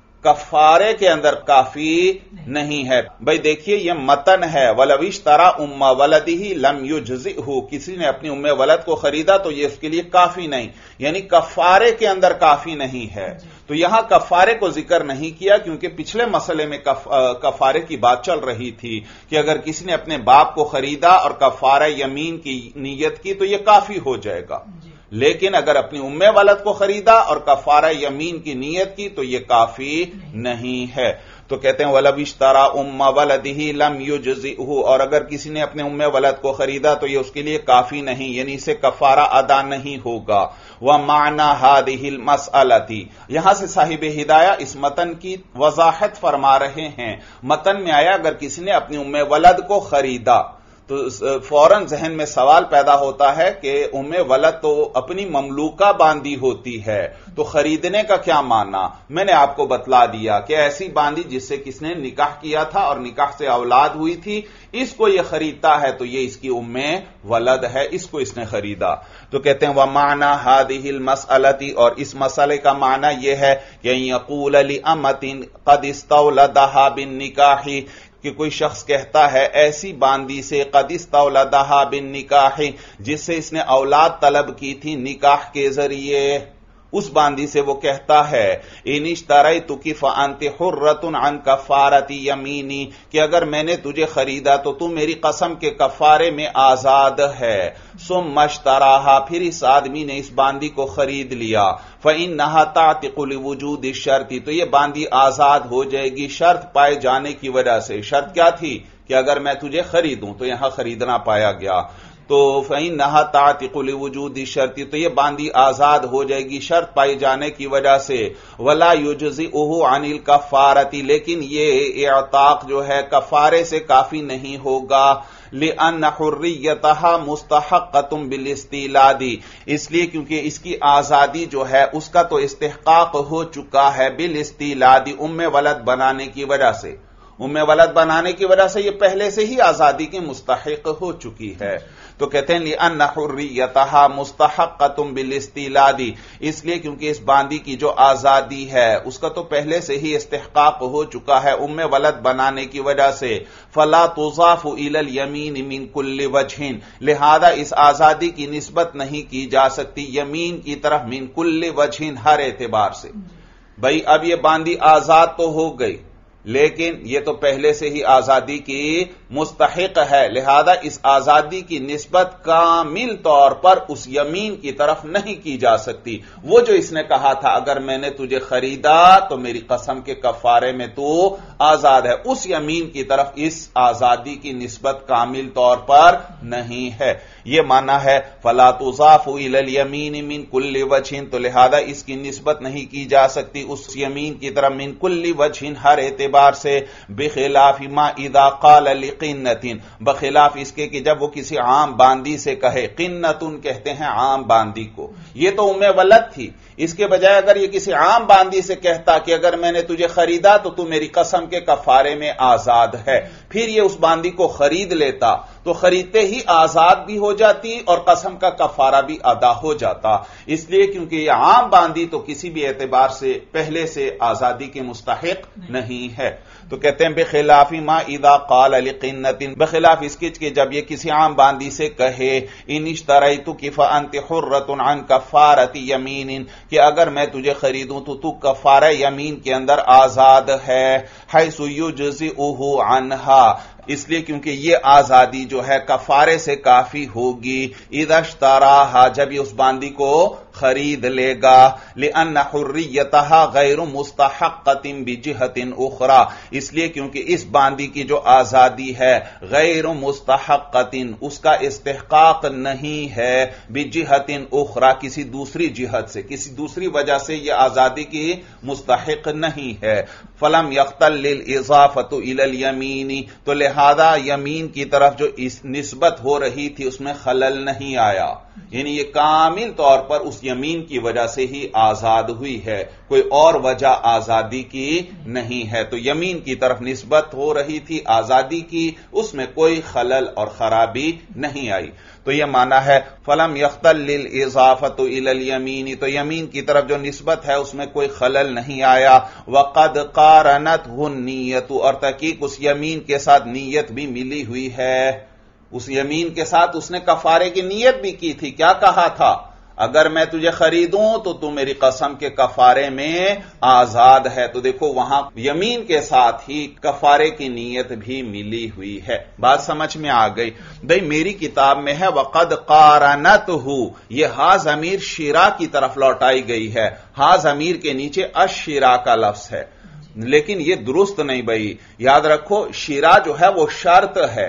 کفارے کے اندر کافی نہیں ہے۔ بھئی دیکھیے یہ متن ہے وَلَوْ اشْتَرَىٰ أُمَّ وَلَدِهِ لَمْ يُجْزِئْهُ، کسی نے اپنی ام ولد کو خریدا تو یہ اس کے لیے کافی نہیں، یعنی کفارے کے اندر کافی نہیں ہے۔ تو یہاں کفارے کو ذکر نہیں کیا کیونکہ پچھلے مسئلے میں کفارے کی بات چل رہی تھی کہ اگر کسی نے اپنے باپ کو خریدا اور کفارہ یمین کی نیت کی تو یہ کافی ہو جائے گا، لیکن اگر اپنی ام ولد کو خریدا اور کفارہ یمین کی نیت کی تو یہ کافی نہیں ہے۔ تو کہتے ہیں وَلَوْ اشْتَرَىٰ أُمَّ وَلَدِهِ لَمْ يُجْزِئْهُ، اور اگر کسی نے اپنے ام ولد کو خریدا تو یہ اس کے لیے کافی نہیں، یعنی اسے کفارہ ادا نہیں ہوگا۔ وَمَعْنَى هَذِهِ الْمَسْأَلَةِ، یہاں سے صاحب ہدایہ اس متن کی وضاحت فرما رہے ہیں۔ متن میں آیا اگر کسی نے اپنی ام ولد کو خریدا تو فوراً ذہن میں سوال پیدا ہوتا ہے کہ ام ولد تو اپنی مملوکہ باندی ہوتی ہے تو خریدنے کا کیا معنی؟ میں نے آپ کو بتلا دیا کہ ایسی باندی جس سے کس نے نکاح کیا تھا اور نکاح سے اولاد ہوئی تھی، اس کو یہ خریدتا ہے تو یہ اس کی ام ولد ہے، اس کو اس نے خریدا۔ تو کہتے ہیں وَمَعْنَى هَذِهِ الْمَسْأَلَةِ، اور اس مسئلے کا معنی یہ ہے کہ يَقُولَ لِأَمَةٍ قَدْ اسْتَوْلَدَهَا بِالنِّكَاحِ، کہ کوئی شخص کہتا ہے ایسی باندی سے قد استولدها بالنکاح، جس سے اس نے اولاد طلب کی تھی نکاح کے ذریعے، اس باندی سے وہ کہتا ہے ان اشتریتک فانت حرۃ عن کفارۃ یمینی، کہ اگر میں نے تجھے خریدا تو تو میری قسم کے کفارے میں آزاد ہے۔ ثم اشتراها، پھر اس آدمی نے اس باندی کو خرید لیا، فانها تعتق لوجود الشرط، تو یہ باندی آزاد ہو جائے گی شرط پائے جانے کی وجہ سے۔ شرط کیا تھی؟ کہ اگر میں تجھے خریدوں، تو یہاں خریدنا پایا گیا۔ تو فإنها تعتق لوجود شرط، تو یہ باندی آزاد ہو جائے گی شرط پائی جانے کی وجہ سے. ولا یجزئہ عن الکفارۃ، لیکن یہ اعتاق جو ہے کفارے سے کافی نہیں ہوگا. لأن حریتها مستحقۃ بالاستیلاد، اس لیے کیونکہ اس کی آزادی جو ہے اس کا تو استحقاق ہو چکا ہے بالاستیلاد، ولد بنانے کی وجہ سے. ولد بنانے کی وجہ سے یہ پہلے سے ہی آزادی کی مستحق ہو چکی ہے. تو کہتے ہیں لأن حریتها مستحقۃ بالاستیلاد، اس لیے کیونکہ اس باندی کی جو آزادی ہے اس کا تو پہلے سے ہی استحقاق ہو چکا ہے ولد بنانے کی وجہ سے. فلا تضاف الى الیمین من کل وجہ، لہذا اس آزادی کی نسبت نہیں کی جا سکتی یمین کی طرف من کل وجہ، ہر اعتبار سے. بھئی اب یہ باندی آزاد تو ہو گئی لیکن یہ تو پہلے سے ہی آزادی کی مستحق ہے، لہذا اس آزادی کی نسبت کامل طور پر اس یمین کی طرف نہیں کی جا سکتی. وہ جو اس نے کہا تھا اگر میں نے تجھے خریدا تو میری قسم کے کفارے میں تو آزاد ہے، اس یمین کی طرف اس آزادی کی نسبت کامل طور پر نہیں ہے. یہ معنی ہے فلا تضاف الى الیمین من کل وجہ، تو لہذا اس کی نسبت نہیں کی جا سکتی اس یمین کی طرف من کل وجہ، ہر اعتبار سے. بخلاف ما اذا قال لقنۃ، بخلاف اس کے کہ جب وہ کسی عام باندی سے کہے. قنۃ کہتے ہیں عام باندی کو، یہ تو ولد تھی، اس کے بجائے اگر یہ کسی عام باندی سے کہتا کہ اگر میں نے تجھے خریدا تو تو میری قسم کے کفارے میں آزاد ہے، پھر یہ اس باندی کو خرید لیتا تو خریدتے ہی آزاد بھی ہو جاتی اور قسم کا کفارہ بھی ادا ہو جاتا. اس لیے کیونکہ یہ عام باندی تو کسی بھی اعتبار سے پہلے سے آزادی کے مستحق نہیں ہے. تو کہتے ہیں بخلاف ما اذا قال لقنۃ، بخلاف اس کے کہ جب یہ کسی عام باندی سے کہے ان اشتریتک فانت حرۃ عن کفارۃ یمین، کہ اگر میں تجھے خریدوں تو تو کفارہ یمین کے اندر آزاد ہے. حیث یجزئہ عنہا، اس لیے کیونکہ یہ آزادی جو ہے کفارے سے کافی ہوگی. اذا اشتراها، جب یہ اس باندی کو خرید لے گا. لأن حریتها غیر مستحقۃ بجہۃ اخری، اس لیے کیونکہ اس باندی کی جو آزادی ہے غیر مستحقۃ، اس کا استحقاق نہیں ہے بجہۃ اخری، کسی دوسری جہت سے، کسی دوسری وجہ سے یہ آزادی کی مستحق نہیں ہے. فلم یختل الاضافۃ الی الیمین، تو لہذا یمین کی طرف جو اس نسبت ہو رہی تھی اس میں خلل نہیں آیا، یعنی یہ کامل طور پر اس یمین کی وجہ سے ہی آزاد ہوئی ہے، کوئی اور وجہ آزادی کی نہیں ہے. تو یمین کی طرف نسبت ہو رہی تھی آزادی کی، اس میں کوئی خلل اور خرابی نہیں آئی. تو یہ معنی ہے فلم یختل الاضافۃ الی الیمین، تو یمین کی طرف جو نسبت ہے اس میں کوئی خلل نہیں آیا. وقد قارنتہ النیۃ، اور تحقیق اس یمین کے ساتھ نیت بھی ملی ہوئی ہے. اس یمین کے ساتھ اس نے کفارے کی نیت بھی کی تھی. کیا کہا تھا؟ اگر میں تجھے خریدوں تو تو میری قسم کے کفارے میں آزاد ہے. تو دیکھو وہاں یمین کے ساتھ ہی کفارے کی نیت بھی ملی ہوئی ہے. بات سمجھ میں آ گئی؟ بھئی میری کتاب میں ہے وقد قارنتہ، یہ ہا ضمیر شیرا کی طرف لوٹائی گئی ہے، ہا ضمیر کے نیچے الشیرا کا لفظ ہے، لیکن یہ درست نہیں. بھئی یاد رکھو شیرا جو ہے وہ شرط ہے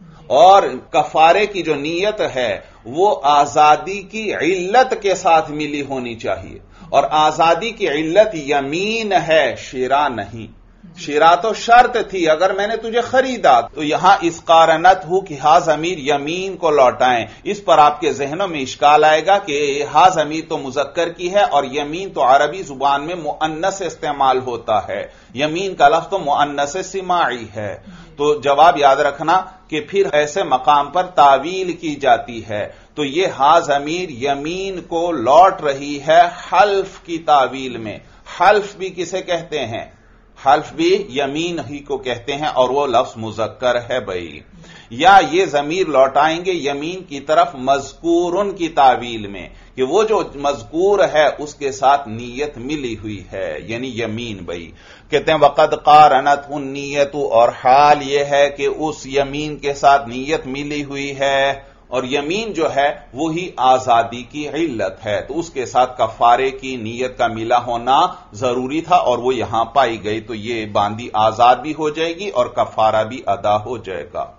اور کفارے کی جو نیت ہے وہ آزادی کی علت کے ساتھ ملی ہونی چاہیے، اور آزادی کی علت یمین ہے، شیرا نہیں. شیرا تو شرط تھی اگر میں نے تجھے خریدا. تو یہاں اس قارنت ہو کہ ہا ضمیر یمین کو لوٹائیں، اس پر آپ کے ذہنوں میں اشکال آئے گا کہ ہا ضمیر تو مذکر کی ہے اور یمین تو عربی زبان میں مؤنث سے استعمال ہوتا ہے، یمین کا لفظ تو مؤنث سماعی ہے. تو جواب یاد رکھنا کہ پھر ایسے مقام پر تعویل کی جاتی ہے. تو یہ ہا ضمیر یمین کو لوٹ رہی ہے حلف کی تعویل میں. حلف بھی کسے کہتے ہیں؟ حلف بھی یمین ہی کو کہتے ہیں اور وہ لفظ مذکر ہے. بھائی یا یہ ضمیر لوٹائیں گے یمین کی طرف مذکورن کی تعویل میں کہ وہ جو مذکور ہے اس کے ساتھ نیت ملی ہوئی ہے، یعنی یمین. بھائی کہتے ہیں وقد قارنت النیت، اور حال یہ ہے کہ اس یمین کے ساتھ نیت ملی ہوئی ہے، اور یمین جو ہے وہی آزادی کی علت ہے، تو اس کے ساتھ کفارے کی نیت کا ملا ہونا ضروری تھا اور وہ یہاں پائی گئی. تو یہ باندی آزاد بھی ہو جائے گی اور کفارہ بھی ادا ہو جائے گا.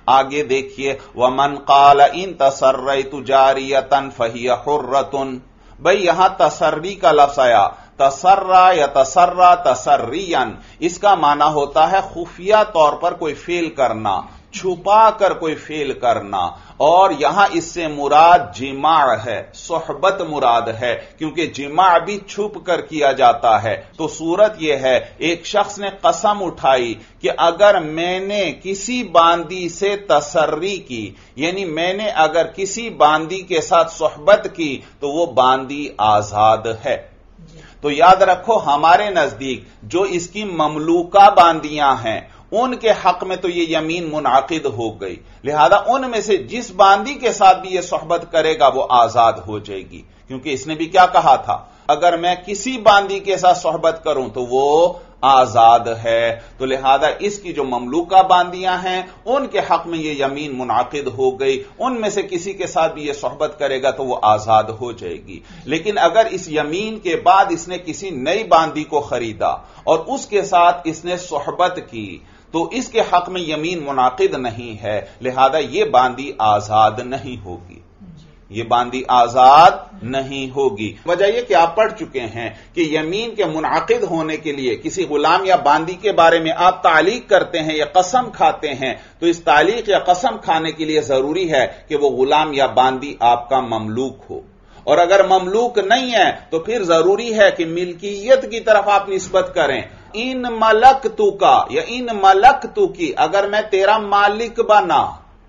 آگے دیکھیے ومن قال ان تسریت جاریۃ فہی حرۃ، بھئی یہاں تسری کا لفظ آیا، تسرا یا تسرا تسرین، اس کا معنی ہوتا ہے خفیہ طور پر کوئی فعل کرنا، چھپا کر کوئی فعل کرنا، اور یہاں اس سے مراد جماع ہے، صحبت مراد ہے، کیونکہ جماع بھی چھپ کر کیا جاتا ہے۔ تو صورت یہ ہے ایک شخص نے قسم اٹھائی کہ اگر میں نے کسی باندی سے تسری کی، یعنی میں نے اگر کسی باندی کے ساتھ صحبت کی تو وہ باندی آزاد ہے۔ تو یاد رکھو ہمارے نزدیک جو اس کی مملوکہ باندیاں ہیں ان کے حق میں تو یہ یمین منعقد ہو گئی، لہذا ان میں سے جس باندی کے ساتھ بھی یہ صحبت کرے گا وہ آزاد ہو جائے گی، کیونکہ اس نے بھی کیا کہا تھا، اگر میں کسی باندی کے ساتھ صحبت کروں تو وہ آزاد ہے۔ تو لہذا اس کی جو مملوکہ باندیاں ہیں ان کے حق میں یہ یمین منعقد ہو گئی، ان میں سے کسی کے ساتھ بھی یہ صحبت کرے گا تو وہ آزاد ہو جائے گی۔ لیکن اگر اس یمین کے بعد اس نے کسی نئی باندی کو خریدا اور اس کے ساتھ اس نے صحبت کی تو اس کے حق میں یمین منعقد نہیں ہے، لہذا یہ باندی آزاد نہیں ہوگی، یہ باندی آزاد نہیں ہوگی۔ وجہ یہ کہ آپ پڑھ چکے ہیں کہ یمین کے منعقد ہونے کے لیے کسی غلام یا باندی کے بارے میں آپ تعلیق کرتے ہیں یا قسم کھاتے ہیں تو اس تعلیق یا قسم کھانے کے لیے ضروری ہے کہ وہ غلام یا باندی آپ کا مملوک ہو، اور اگر مملوک نہیں ہے تو پھر ضروری ہے کہ ملکیت کی طرف آپ نسبت کریں۔ ان ملکتو کا یا ان ملکتو کی، اگر میں تیرا مالک بنا،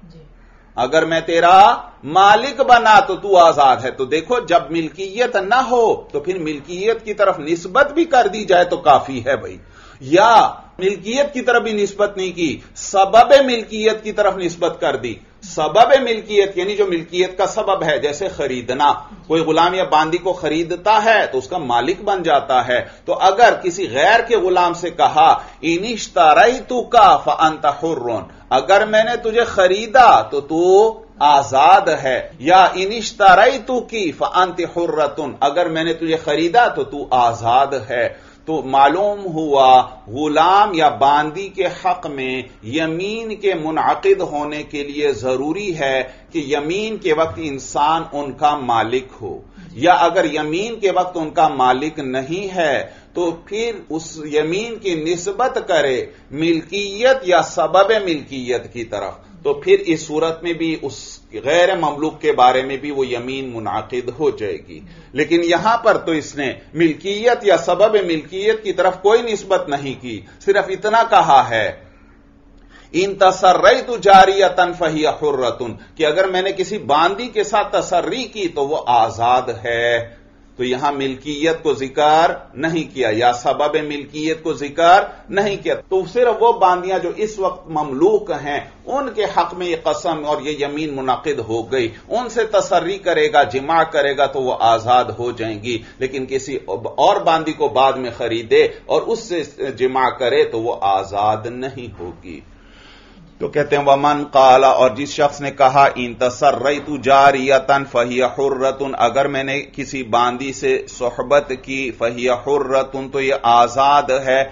اگر میں تیرا مالک بنا تو آزاد ہے۔ تو دیکھو جب ملکیت نہ ہو تو پھر ملکیت کی طرف نسبت بھی کر دی جائے تو کافی ہے بھائی، یا ملکیت کی طرف بھی نسبت نہیں کی، سبب ملکیت کی طرف نسبت کر دی۔ سبب ملکیت یعنی جو ملکیت کا سبب ہے، جیسے خریدنا، کوئی غلام یا باندی کو خریدتا ہے تو اس کا مالک بن جاتا ہے۔ تو اگر کسی غیر کے غلام سے کہا ان اشتریتک فانت حر، اگر میں نے تجھے خریدا تو تو آزاد ہے، یا ان اشتریتک فانت حرۃ، اگر میں نے تجھے خریدا تو تو آزاد ہے۔ تو معلوم ہوا غلام یا باندی کے حق میں یمین کے منعقد ہونے کے لیے ضروری ہے کہ یمین کے وقت انسان ان کا مالک ہو، یا اگر یمین کے وقت ان کا مالک نہیں ہے تو پھر اس یمین کی نسبت کرے ملکیت یا سبب ملکیت کی طرف، تو پھر اس صورت میں بھی اس غیر مملوک کے بارے میں بھی وہ یمین منعقد ہو جائے گی۔ لیکن یہاں پر تو اس نے ملکیت یا سبب ملکیت کی طرف کوئی نسبت نہیں کی، صرف اتنا کہا ہے ان تسریت جاریۃ فہی حرۃ، کہ اگر میں نے کسی باندی کے ساتھ تسری کی تو وہ آزاد ہے۔ تو یہاں ملکیت کو ذکر نہیں کیا یا سبب ملکیت کو ذکر نہیں کیا، تو صرف وہ باندیاں جو اس وقت مملوک ہیں ان کے حق میں یہ قسم اور یہ یمین منعقد ہو گئی، ان سے تسری کرے گا، جماع کرے گا تو وہ آزاد ہو جائیں گی۔ لیکن کسی اور باندی کو بعد میں خریدے اور اس سے جماع کرے تو وہ آزاد نہیں ہوگی۔ تو کہتے ہیں ومن قال، اور جس شخص نے کہا ان تسریت جاریۃ فہی حرۃ، اگر میں نے کسی باندی سے صحبت کی فہی حرۃ تو یہ آزاد ہے،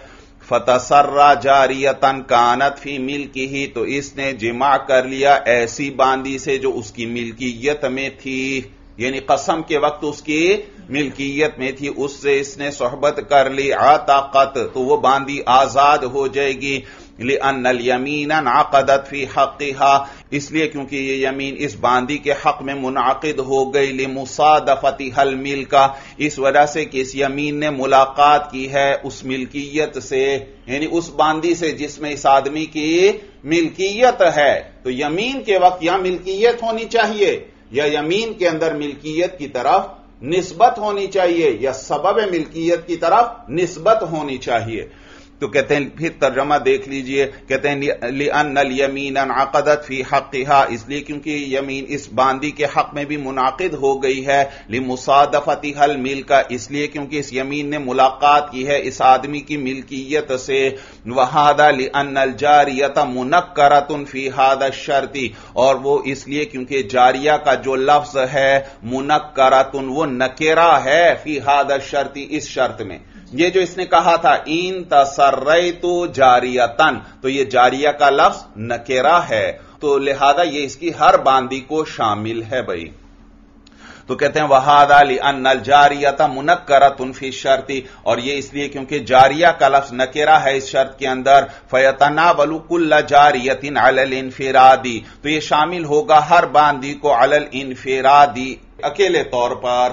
فتسرى جاریۃ کانت فی ملکہ، تو اس نے جماع کر لیا ایسی باندی سے جو اس کی ملکیت میں تھی، یعنی قسم کے وقت اس کی ملکیت میں تھی، اس سے اس نے صحبت کر لی، عتقت، تو وہ باندی آزاد ہو جائے گی، لأن الیمین انعقدت فی حقہا، اس لیے کیونکہ یہ یمین اس باندی کے حق میں منعقد ہو گئی، لمصادفتھا الملک، اس وجہ سے کہ اس یمین نے ملاقات کی ہے اس ملکیت سے، یعنی اس باندی سے جس میں اس آدمی کی ملکیت ہے۔ تو یمین کے وقت یا ملکیت ہونی چاہیے یا یمین کے اندر ملکیت کی طرف نسبت ہونی چاہیے یا سبب ملکیت کی طرف نسبت ہونی چاہیے۔ تو کہتے ہیں پھر ترجمہ دیکھ لیجئے، کہتے ہیں لأن الیمین انعقدت فی حقہا، اس لیے کیونکہ یمین اس باندی کے حق میں بھی منعقد ہو گئی ہے، لمصادفتھا الملک، اس لیے کیونکہ اس یمین نے ملاقات کی ہے اس آدمی کی ملکیت سے، وہذا لأن الجاریۃ منکرۃ فی ھذا الشرط، اور وہ اس لیے کیونکہ جاریہ کا جو لفظ ہے منکرۃ وہ نکرہ ہے فی ھذا الشرط، اس شرط میں۔ یہ جو اس نے کہا تھا ان تسریت جاریۃ، تو یہ جاریہ کا لفظ نکرہ ہے، تو لہذا یہ اس کی ہر باندی کو شامل ہے بھائی. تو کہتے ہیں وَهَذَا لِأَنَّ الْجَارِيَةَ مُنَكَّرَةٌ فِي الشَّرْطِ، اور یہ اس لیے کیونکہ جاریہ کا لفظ نکرہ ہے اس شرط کے اندر. فَيَتَنَاوَلُ كُلَّ جَارِيَةٍ عَلَى الْانْفِرَادِ، تو یہ شامل ہوگا ہر باندی کو عَلَى الْانْفِرَادِ، اکیلے طور پر،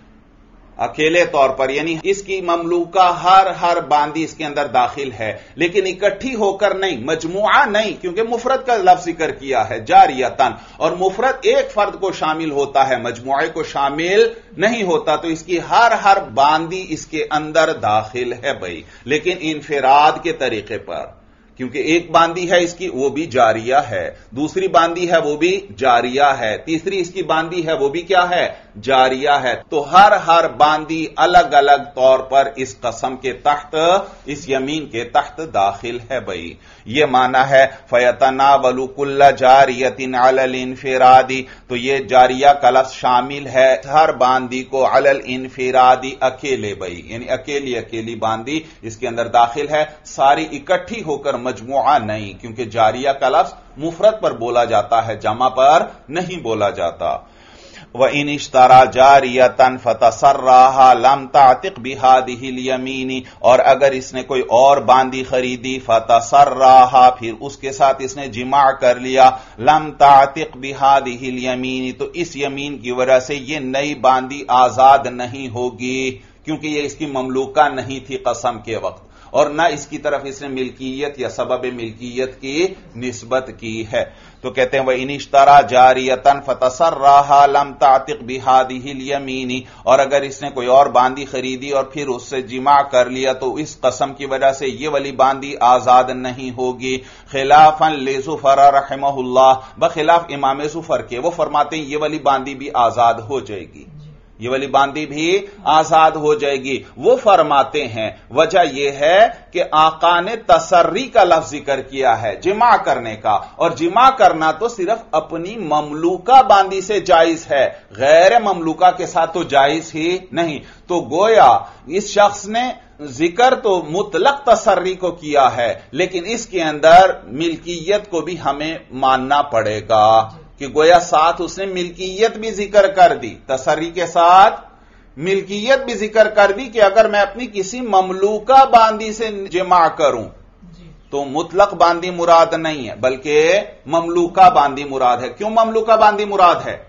اکیلے طور پر، یعنی اس کی مملوکہ ہر باندی اس کے اندر داخل ہے، لیکن اکٹھی ہو کر نہیں، مجموعہ نہیں، کیونکہ مفرد کا لفظ ذکر کیا ہے جاریتن، اور مفرد ایک فرد کو شامل ہوتا ہے، مجموعے کو شامل نہیں ہوتا، تو اس کی ہر باندی اس کے اندر داخل ہے بھائی، لیکن انفراد کے طریقے پر، کیونکہ ایک باندی ہے اس کی وہ بھی جاریہ ہے، دوسری باندی ہے وہ بھی جاریہ ہے، تیسری اس کی باندی ہے وہ بھی کیا ہے، جاریہ ہے. تو ہر باندی الگ الگ طور پر اس قسم کے تحت، اس یمین کے تحت داخل ہے بھائی. یہ معنی ہے فَيَتَنَاوَلُ كُلَّ جَارِيَةٍ عَلَى الْانْفِرَادِ، تو یہ جاریہ کا لفظ شامل ہے ہر باندی کو عَلَى الْانْفِرَادِ، اکیلے بھائی، یعنی اکیلی باندی اس کے اندر داخل ہے، ساری اکٹھی ہو کر مجموعہ نہیں، کیونکہ جاریہ کا لفظ مفرد پر بولا جاتا ہے، جمع پر نہیں بولا جاتا. وَإِنِ اشْتَرَى جَارِيَةً فَتَسَرَّاهَا لَمْ تَعْتِقْ بِهَذِهِ الْيَمِينِ، اور اگر اس نے کوئی اور باندی خریدی، فَتَسَرَّاهَا، پھر اس کے ساتھ اس نے جماع کر لیا، لَمْ تَعْتِقْ بِهَذِهِ الْيَمِينِ، تو اس یمین کی وجہ سے یہ نئی باندی آزاد نہیں ہوگی، کیونکہ یہ اس کی مملوکہ نہیں تھی قسم کے وقت، اور نہ اس کی طرف اس نے ملکیت یا سبب ملکیت کی نسبت کی ہے. تو کہتے ہیں وَإِنِ اشْتَرَى جَارِيَةً فَتَسَرَّاهَا لَمْ تَعْتِقْ بِهَذِهِ الْيَمِينِ، اور اگر اس نے کوئی اور باندی خریدی اور پھر اس سے جماع کر لیا، تو اس قسم کی وجہ سے یہ والی باندی آزاد نہیں ہوگی. خلافاً لزفر رحمہ اللہ، بخلاف امام زفر کے، وہ فرماتے ہیں یہ والی باندی بھی آزاد ہو جائے گی، یہ والی باندی بھی آزاد ہو جائے گی. وہ فرماتے ہیں وجہ یہ ہے کہ آقا نے تسری کا لفظ ذکر کیا ہے جماع کرنے کا، اور جماع کرنا تو صرف اپنی مملوکہ باندی سے جائز ہے، غیر مملوکہ کے ساتھ تو جائز ہی نہیں. تو گویا اس شخص نے ذکر تو مطلق تسری کو کیا ہے، لیکن اس کے اندر ملکیت کو بھی ہمیں ماننا پڑے گا، کہ گویا ساتھ اس نے ملکیت بھی ذکر کر دی، تسری کے ساتھ ملکیت بھی ذکر کر دی، کہ اگر میں اپنی کسی مملوکہ باندی سے جماع کروں تو مطلق باندی مراد نہیں ہے بلکہ مملوکہ باندی مراد ہے. کیوں مملوکہ باندی مراد ہے؟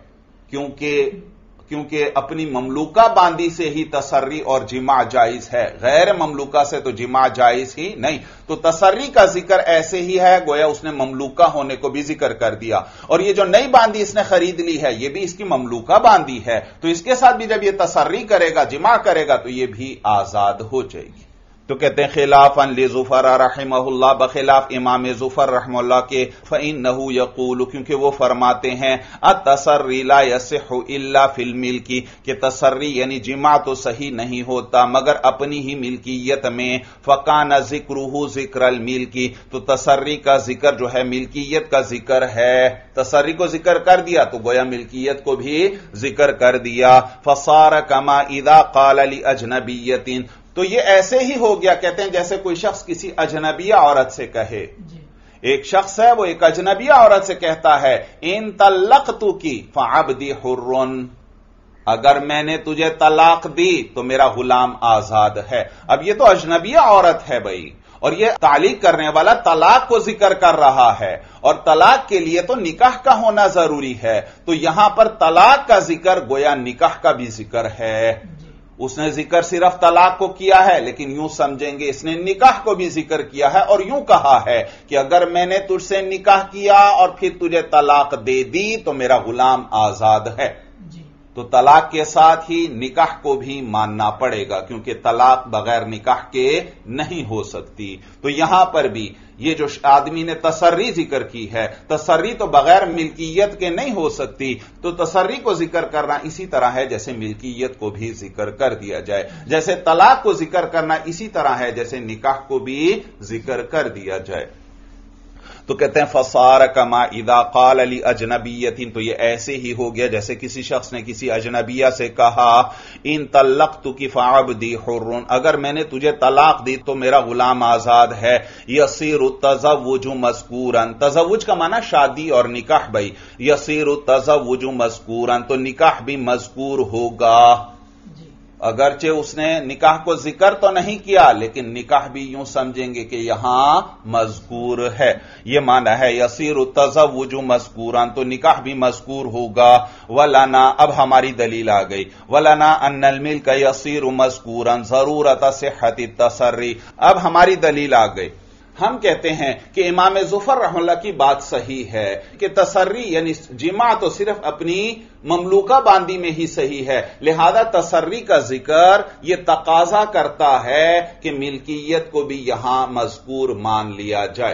کیونکہ اپنی مملوکہ باندی سے ہی تسری اور جماع جائز ہے، غیر مملوکہ سے تو جماع جائز ہی نہیں. تو تسری کا ذکر ایسے ہی ہے، گویا اس نے مملوکہ ہونے کو بھی ذکر کر دیا، اور یہ جو نئی باندی اس نے خرید لی ہے یہ بھی اس کی مملوکہ باندی ہے، تو اس کے ساتھ بھی جب یہ تسری کرے گا، جماع کرے گا، تو یہ بھی آزاد ہو جائے گی. تو کہتے ہیں خلافاً لزفر رحمہ اللہ، بخلاف امام زفر رحمہ اللہ کے، فإنہ یقول، کیونکہ وہ فرماتے ہیں التسری لا یصح الا فی الملک، کہ تسری یعنی جماع تو صحیح نہیں ہوتا مگر اپنی ہی ملکیت میں. فکان ذکرہ ذکر الملک، تو تسری کا ذکر جو ہے ملکیت کا ذکر ہے، تسری کو ذکر کر دیا تو گویا ملکیت کو بھی ذکر کر دیا. فصار کما اذا قال لاجنبیۃ، تو یہ ایسے ہی ہو گیا، کہتے ہیں جیسے کوئی شخص کسی اجنبیہ عورت سے کہے، ایک شخص ہے وہ ایک اجنبیہ عورت سے کہتا ہے ان طلقتک فعبدی حر، اگر میں نے تجھے طلاق دی تو میرا غلام آزاد ہے. اب یہ تو اجنبیہ عورت ہے بھائی، اور یہ تعلیق کرنے والا طلاق کو ذکر کر رہا ہے، اور طلاق کے لیے تو نکاح کا ہونا ضروری ہے، تو یہاں پر طلاق کا ذکر گویا نکاح کا بھی ذکر ہے. اس نے ذکر صرف طلاق کو کیا ہے، لیکن یوں سمجھیں گے اس نے نکاح کو بھی ذکر کیا ہے، اور یوں کہا ہے کہ اگر میں نے تجھ سے نکاح کیا اور پھر تجھے طلاق دے دی تو میرا غلام آزاد ہے. تو طلاق کے ساتھ ہی نکاح کو بھی ماننا پڑے گا، کیونکہ طلاق بغیر نکاح کے نہیں ہو سکتی. تو یہاں پر بھی یہ جو آدمی نے تسری ذکر کی ہے، تسری تو بغیر ملکیت کے نہیں ہو سکتی، تو تسری کو ذکر کرنا اسی طرح ہے جیسے ملکیت کو بھی ذکر کر دیا جائے، جیسے طلاق کو ذکر کرنا اسی طرح ہے جیسے نکاح کو بھی ذکر کر دیا جائے. تو کہتے ہیں فصار کما اذا قال لی اجنبیۃ، تو یہ ایسے ہی ہو گیا جیسے کسی شخص نے کسی اجنبیہ سے کہا ان طلقتک فعبدی حر، اگر میں نے تجھے طلاق دی تو میرا غلام آزاد ہے، یصیر التزوج مذکورا، تزوج کا معنی شادی اور نکاح بھائی، یصیر التزوج مذکورا تو نکاح بھی مذکور ہوگا، اگرچہ اس نے نکاح کو ذکر تو نہیں کیا لیکن نکاح بھی یوں سمجھیں گے کہ یہاں مذکور ہے، یہ معنی ہے یصیر التزوج مذکورا تو نکاح بھی مذکور ہوگا۔ ولنا، اب ہماری دلیل آ گئی، ولنا ان الملک یصیر مذکورا ضرورت صحت التسری، اب ہماری دلیل آ گئی۔ ہم کہتے ہیں کہ امام ظفر رحمہ اللہ کی بات صحیح ہے کہ تسری یعنی جماع تو صرف اپنی مملوکہ باندی میں ہی صحیح ہے، لہذا تسری کا ذکر یہ تقاضا کرتا ہے کہ ملکیت کو بھی یہاں مذکور مان لیا جائے۔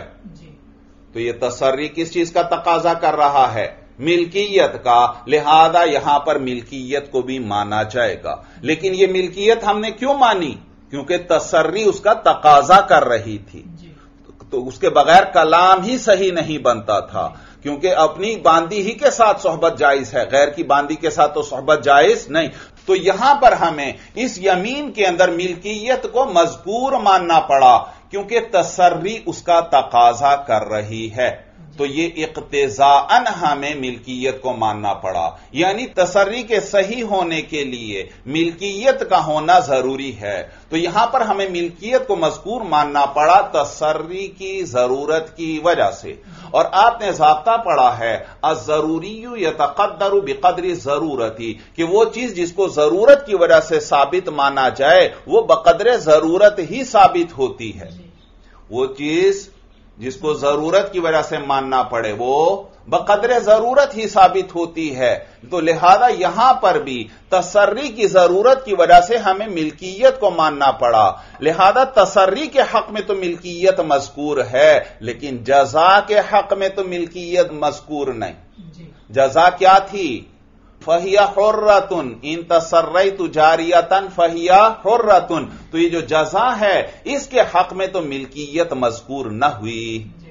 تو یہ تسری کس چیز کا تقاضا کر رہا ہے؟ ملکیت کا، لہذا یہاں پر ملکیت کو بھی مانا جائے گا۔ لیکن یہ ملکیت ہم نے کیوں مانی؟ کیونکہ تسری اس کا تقاضا کر رہی تھی، تو اس کے بغیر کلام ہی صحیح نہیں بنتا تھا، کیونکہ اپنی باندی ہی کے ساتھ صحبت جائز ہے، غیر کی باندی کے ساتھ تو صحبت جائز نہیں۔ تو یہاں پر ہمیں اس یمین کے اندر ملکیت کو مذکور ماننا پڑا کیونکہ تسری اس کا تقاضا کر رہی ہے، تو یہ اقتضاءً ہمیں ملکیت کو ماننا پڑا، یعنی تسری کے صحیح ہونے کے لیے ملکیت کا ہونا ضروری ہے، تو یہاں پر ہمیں ملکیت کو مذکور ماننا پڑا تسری کی ضرورت کی وجہ سے۔ اور آپ نے ضابطہ پڑھا ہے الضروری یتقدر بقدر ضرورتی، کہ وہ چیز جس کو ضرورت کی وجہ سے ثابت مانا جائے وہ بقدر ضرورت ہی ثابت ہوتی ہے، وہ چیز جس کو ضرورت کی وجہ سے ماننا پڑے وہ بقدر ضرورت ہی ثابت ہوتی ہے، تو لہذا یہاں پر بھی تسری کی ضرورت کی وجہ سے ہمیں ملکیت کو ماننا پڑا، لہذا تسری کے حق میں تو ملکیت مذکور ہے لیکن جزا کے حق میں تو ملکیت مذکور نہیں۔ جزا کیا تھی؟ فہی حرۃ ان تسریت جاریۃ فہی حرۃ، تو یہ جو جزا ہے اس کے حق میں تو ملکیت مذکور نہ ہوئی۔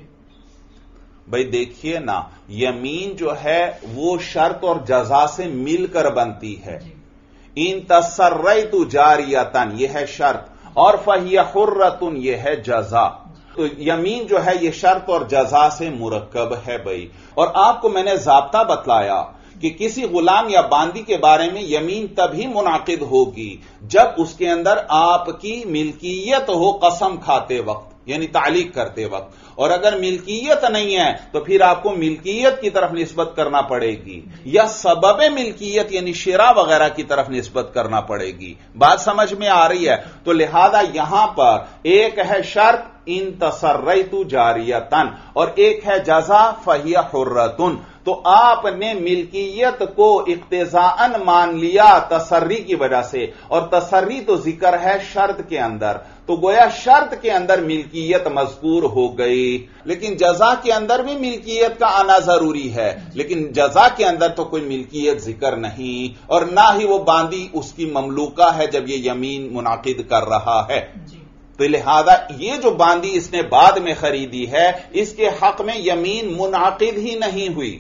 بھئی دیکھیے نا، یمین جو ہے وہ شرط اور جزا سے مل کر بنتی ہے، ان تسریت جاریۃ یہ ہے شرط اور فہی حرۃ یہ ہے جزا، تو یمین جو ہے یہ شرط اور جزا سے مرکب ہے بھئی۔ اور آپ کو میں نے ضابطہ بتلایا کہ کسی غلام یا باندی کے بارے میں یمین تبھی منعقد ہوگی جب اس کے اندر آپ کی ملکیت ہو قسم کھاتے وقت، یعنی تعلیق کرتے وقت، اور اگر ملکیت نہیں ہے تو پھر آپ کو ملکیت کی طرف نسبت کرنا پڑے گی یا سبب ملکیت یعنی شراء وغیرہ کی طرف نسبت کرنا پڑے گی۔ بات سمجھ میں آ رہی ہے؟ تو لہذا یہاں پر ایک ہے شرط ان تسریت جاریۃ اور ایک ہے جزا فہی حرۃ، تو آپ نے ملکیت کو اقتضاءً مان لیا تسری کی وجہ سے، اور تسری تو ذکر ہے شرط کے اندر، تو گویا شرط کے اندر ملکیت مذکور ہو گئی، لیکن جزا کے اندر بھی ملکیت کا آنا ضروری ہے، لیکن جزا کے اندر تو کوئی ملکیت ذکر نہیں، اور نہ ہی وہ باندی اس کی مملوکہ ہے جب یہ یمین منعقد کر رہا ہے۔ تو لہذا یہ جو باندی اس نے بعد میں خریدی ہے اس کے حق میں یمین منعقد ہی نہیں ہوئی،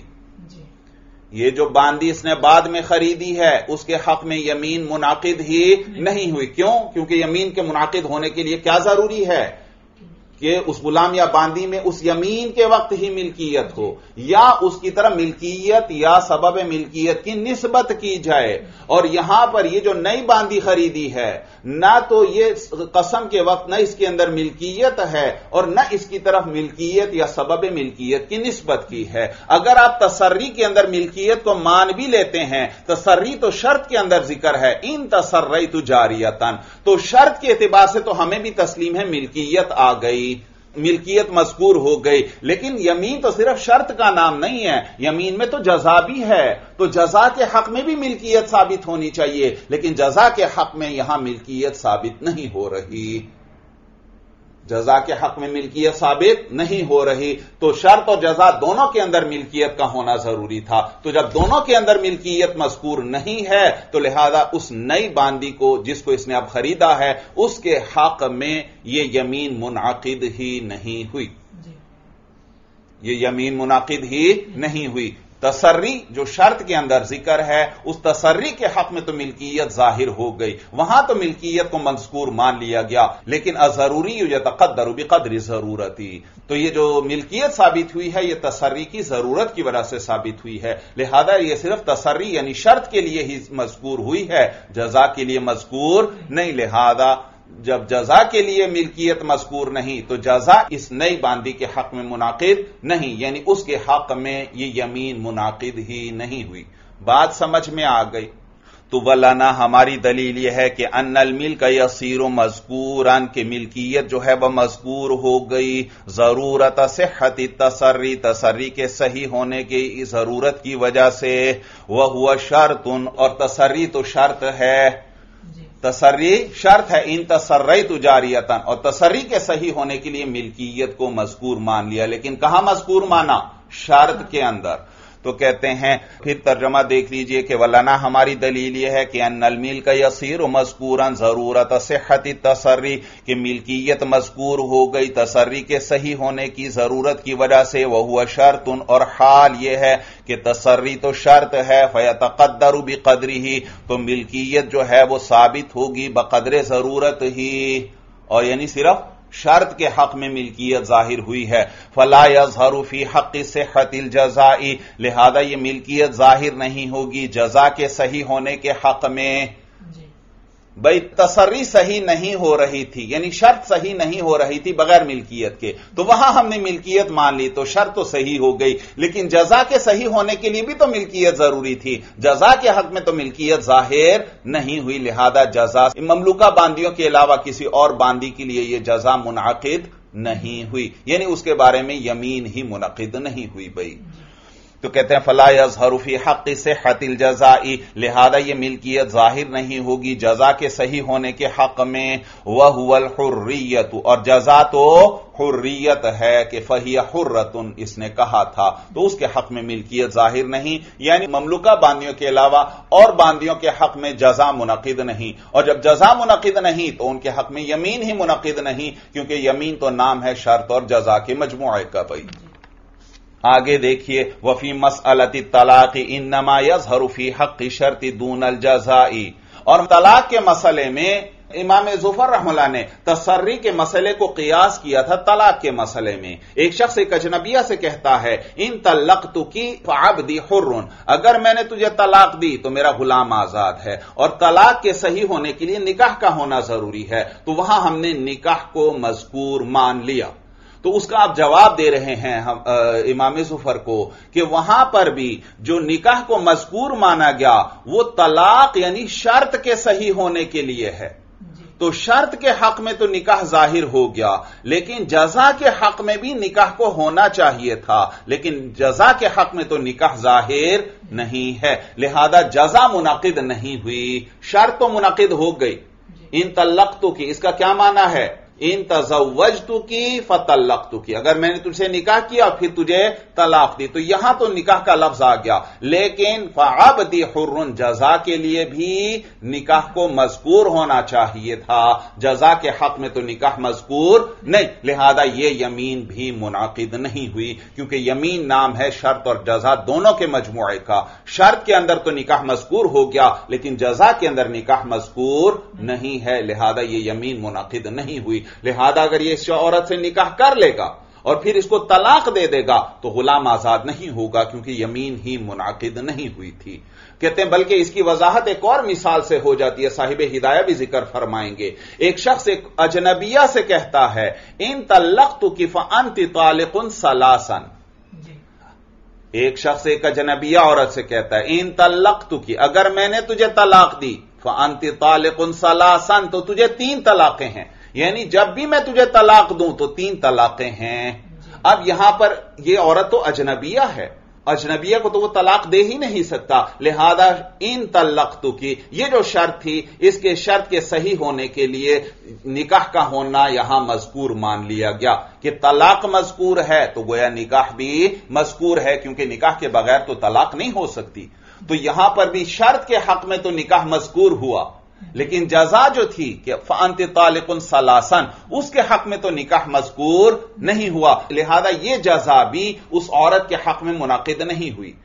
یہ جو باندی اس نے بعد میں خریدی ہے اس کے حق میں یمین منعقد ہی نہیں ہوئی۔ کیوں؟ کیونکہ یمین کے منعقد ہونے کے لیے کیا ضروری ہے کہ اس غلام یا باندی میں اس یمین کے وقت ہی ملکیت ہو، یا اس کی طرف ملکیت یا سبب ملکیت کی نسبت کی جائے، اور یہاں پر یہ جو نئی باندی خریدی ہے نہ تو یہ قسم کے وقت نہ اس کے اندر ملکیت ہے اور نہ اس کی طرف ملکیت یا سبب ملکیت کی نسبت کی ہے۔ اگر آپ تسری کے اندر ملکیت کو مان بھی لیتے ہیں، تسری تو شرط کے اندر ذکر ہے ان تسریت جاریۃ، تو شرط کے اعتبار سے تو ہمیں بھی تسلیم ہے ملکیت آ گئی، ملکیت مذکور ہو گئی، لیکن یمین تو صرف شرط کا نام نہیں ہے، یمین میں تو جزا بھی ہے، تو جزا کے حق میں بھی ملکیت ثابت ہونی چاہیے، لیکن جزا کے حق میں یہاں ملکیت ثابت نہیں ہو رہی، جزا کے حق میں ملکیت ثابت نہیں ہو رہی، تو شرط اور جزا دونوں کے اندر ملکیت کا ہونا ضروری تھا، تو جب دونوں کے اندر ملکیت مذکور نہیں ہے تو لہذا اس نئی باندی کو جس کو اس نے اب خریدا ہے اس کے حق میں یہ یمین منعقد ہی نہیں ہوئی۔ یہ یمین منعقد ہی نہیں ہوئی۔ تسری جو شرط کے اندر ذکر ہے، اس تسری کے حق میں تو ملکیت ظاہر ہو گئی، وہاں تو ملکیت کو مذکور مان لیا گیا، لیکن الضروری یتقدر بقدر ضرورتی، تو یہ جو ملکیت ثابت ہوئی ہے یہ تسری کی ضرورت کی وجہ سے ثابت ہوئی ہے، لہذا یہ صرف تسری یعنی شرط کے لیے ہی مذکور ہوئی ہے، جزا کے لیے مذکور نہیں۔ لہذا جب جزا کے لیے ملکیت مذکور نہیں تو جزا اس نئی باندی کے حق میں منعقد نہیں، یعنی اس کے حق میں یہ یمین منعقد ہی نہیں ہوئی۔ بات سمجھ میں آ گئی؟ تو ولنا ہماری دلیل یہ ہے کہ ان الملک یصیر مذکورا، کہ ملکیت جو ہے وہ مذکور ہو گئی ضرورت صحت التسری، تسری کے صحیح ہونے کی ضرورت کی وجہ سے، وہو شرط، اور تسری تو شرط ہے، تسری شرط ہے، ان تسریت جاریتن، اور تسری کے صحیح ہونے کے لیے ملکیت کو مذکور مان لیا، لیکن کہاں مذکور مانا؟ شرط کے اندر۔ تو کہتے ہیں پھر ترجمہ دیکھ لیجئے کہ ولنا ہماری دلیل یہ ہے کہ ان الملک یصیر مذکورا ضرورت صحت التسری، کہ ملکیت مذکور ہو گئی تسری کے صحیح ہونے کی ضرورت کی وجہ سے، وہو شرط، اور حال یہ ہے کہ تسری تو شرط ہے، فیتقدر بقدرہ، تو ملکیت جو ہے وہ ثابت ہوگی بقدر ضرورت ہی، اور یعنی صرف شرط کے حق میں ملکیت ظاہر ہوئی ہے۔ فلا یظہر فی حق صحت الجزاء، لہذا یہ ملکیت ظاہر نہیں ہوگی جزا کے صحیح ہونے کے حق میں۔ بھئی تسری صحیح نہیں ہو رہی تھی، یعنی شرط صحیح نہیں ہو رہی تھی بغیر ملکیت کے، تو وہاں ہم نے ملکیت مان لی تو شرط تو صحیح ہو گئی، لیکن جزا کے صحیح ہونے کے لیے بھی تو ملکیت ضروری تھی، جزا کے حق میں تو ملکیت ظاہر نہیں ہوئی، لہذا جزا مملوکہ باندیوں کے علاوہ کسی اور باندی کے لیے یہ جزا منعقد نہیں ہوئی، یعنی اس کے بارے میں یمین ہی منعقد نہیں ہوئی۔ بھئی تو کہتے ہیں فلا یظہر فی حق صحت الجزاء، لہذا یہ ملکیت ظاہر نہیں ہوگی جزا کے صحیح ہونے کے حق میں، وہو الحریت، اور جزا تو حریت ہے کہ فہی حرۃ اس نے کہا تھا، تو اس کے حق میں ملکیت ظاہر نہیں، یعنی مملوکہ باندیوں کے علاوہ اور باندیوں کے حق میں جزا منعقد نہیں، اور جب جزا منعقد نہیں تو ان کے حق میں یمین ہی منعقد نہیں، کیونکہ یمین تو نام ہے شرط اور جزا کے مجموعے کا۔ بھائی آگے دیکھیے وفی مسئلۃ الطلاق انما یظہر فی حق شرط دون الجزاء، اور طلاق کے مسئلے میں امام ظفر رحمہ اللہ نے تسری کے مسئلے کو قیاس کیا تھا طلاق کے مسئلے میں۔ ایک شخص ایک اجنبیہ سے کہتا ہے ان طلقتک فعبدی حر، اگر میں نے تجھے طلاق دی تو میرا غلام آزاد ہے، اور طلاق کے صحیح ہونے کے لیے نکاح کا ہونا ضروری ہے، تو وہاں ہم نے نکاح کو مذکور مان لیا۔ تو اس کا آپ جواب دے رہے ہیں امام ظفر کو کہ وہاں پر بھی جو نکاح کو مذکور مانا گیا وہ طلاق یعنی شرط کے صحیح ہونے کے لیے ہے، تو شرط کے حق میں تو نکاح ظاہر ہو گیا، لیکن جزا کے حق میں بھی نکاح کو ہونا چاہیے تھا، لیکن جزا کے حق میں تو نکاح ظاہر نہیں ہے، لہذا جزا منعقد نہیں ہوئی، شرط تو منعقد ہو گئی۔ ان طلقتک کی اس کا کیا معنی ہے؟ ان تزوجتک فطلقتک، اگر میں نے تجھ سے نکاح کیا پھر تجھے طلاق دی، تو یہاں تو نکاح کا لفظ آ گیا، لیکن فعبدی حر، جزا کے لیے بھی نکاح کو مذکور ہونا چاہیے تھا، جزا کے حق میں تو نکاح مذکور نہیں، لہذا یہ یمین بھی منعقد نہیں ہوئی، کیونکہ یمین نام ہے شرط اور جزا دونوں کے مجموعے کا، شرط کے اندر تو نکاح مذکور ہو گیا لیکن جزا کے اندر نکاح مذکور نہیں ہے، لہذا یہ یمین منعقد نہیں ہوئی، لہذا اگر یہ اس عورت سے نکاح کر لے گا اور پھر اس کو طلاق دے دے گا تو غلام آزاد نہیں ہوگا، کیونکہ یمین ہی منعقد نہیں ہوئی تھی۔ کہتے ہیں بلکہ اس کی وضاحت ایک اور مثال سے ہو جاتی ہے، صاحب ہدایہ بھی ذکر فرمائیں گے۔ ایک شخص ایک اجنبیہ سے کہتا ہے ان طلقتک فانت طالق ثلاثا، ایک شخص ایک اجنبیہ عورت سے کہتا ہے ان طلقتک، اگر میں نے تجھے طلاق دی، فانت طالق ثلاثا، تو تجھے 3 طلاقیں ہیں، یعنی جب بھی میں تجھے طلاق دوں تو 3 طلاقیں ہیں۔ اب یہاں پر یہ عورت تو اجنبیہ ہے، اجنبیہ کو تو وہ طلاق دے ہی نہیں سکتا، لہذا ان طلقتک یہ جو شرط تھی اس کے شرط کے صحیح ہونے کے لیے نکاح کا ہونا یہاں مذکور مان لیا گیا کہ طلاق مذکور ہے تو گویا نکاح بھی مذکور ہے، کیونکہ نکاح کے بغیر تو طلاق نہیں ہو سکتی، تو یہاں پر بھی شرط کے حق میں تو نکاح مذکور ہوا، लेकिन जजा जो थी कि फ़अन्ति तालिकुन सलासन, उसके हक में तो निकाह मज़कूर नहीं हुआ, लिहाजा ये जजा भी उस औरत के हक में मुनाकिद नहीं हुई।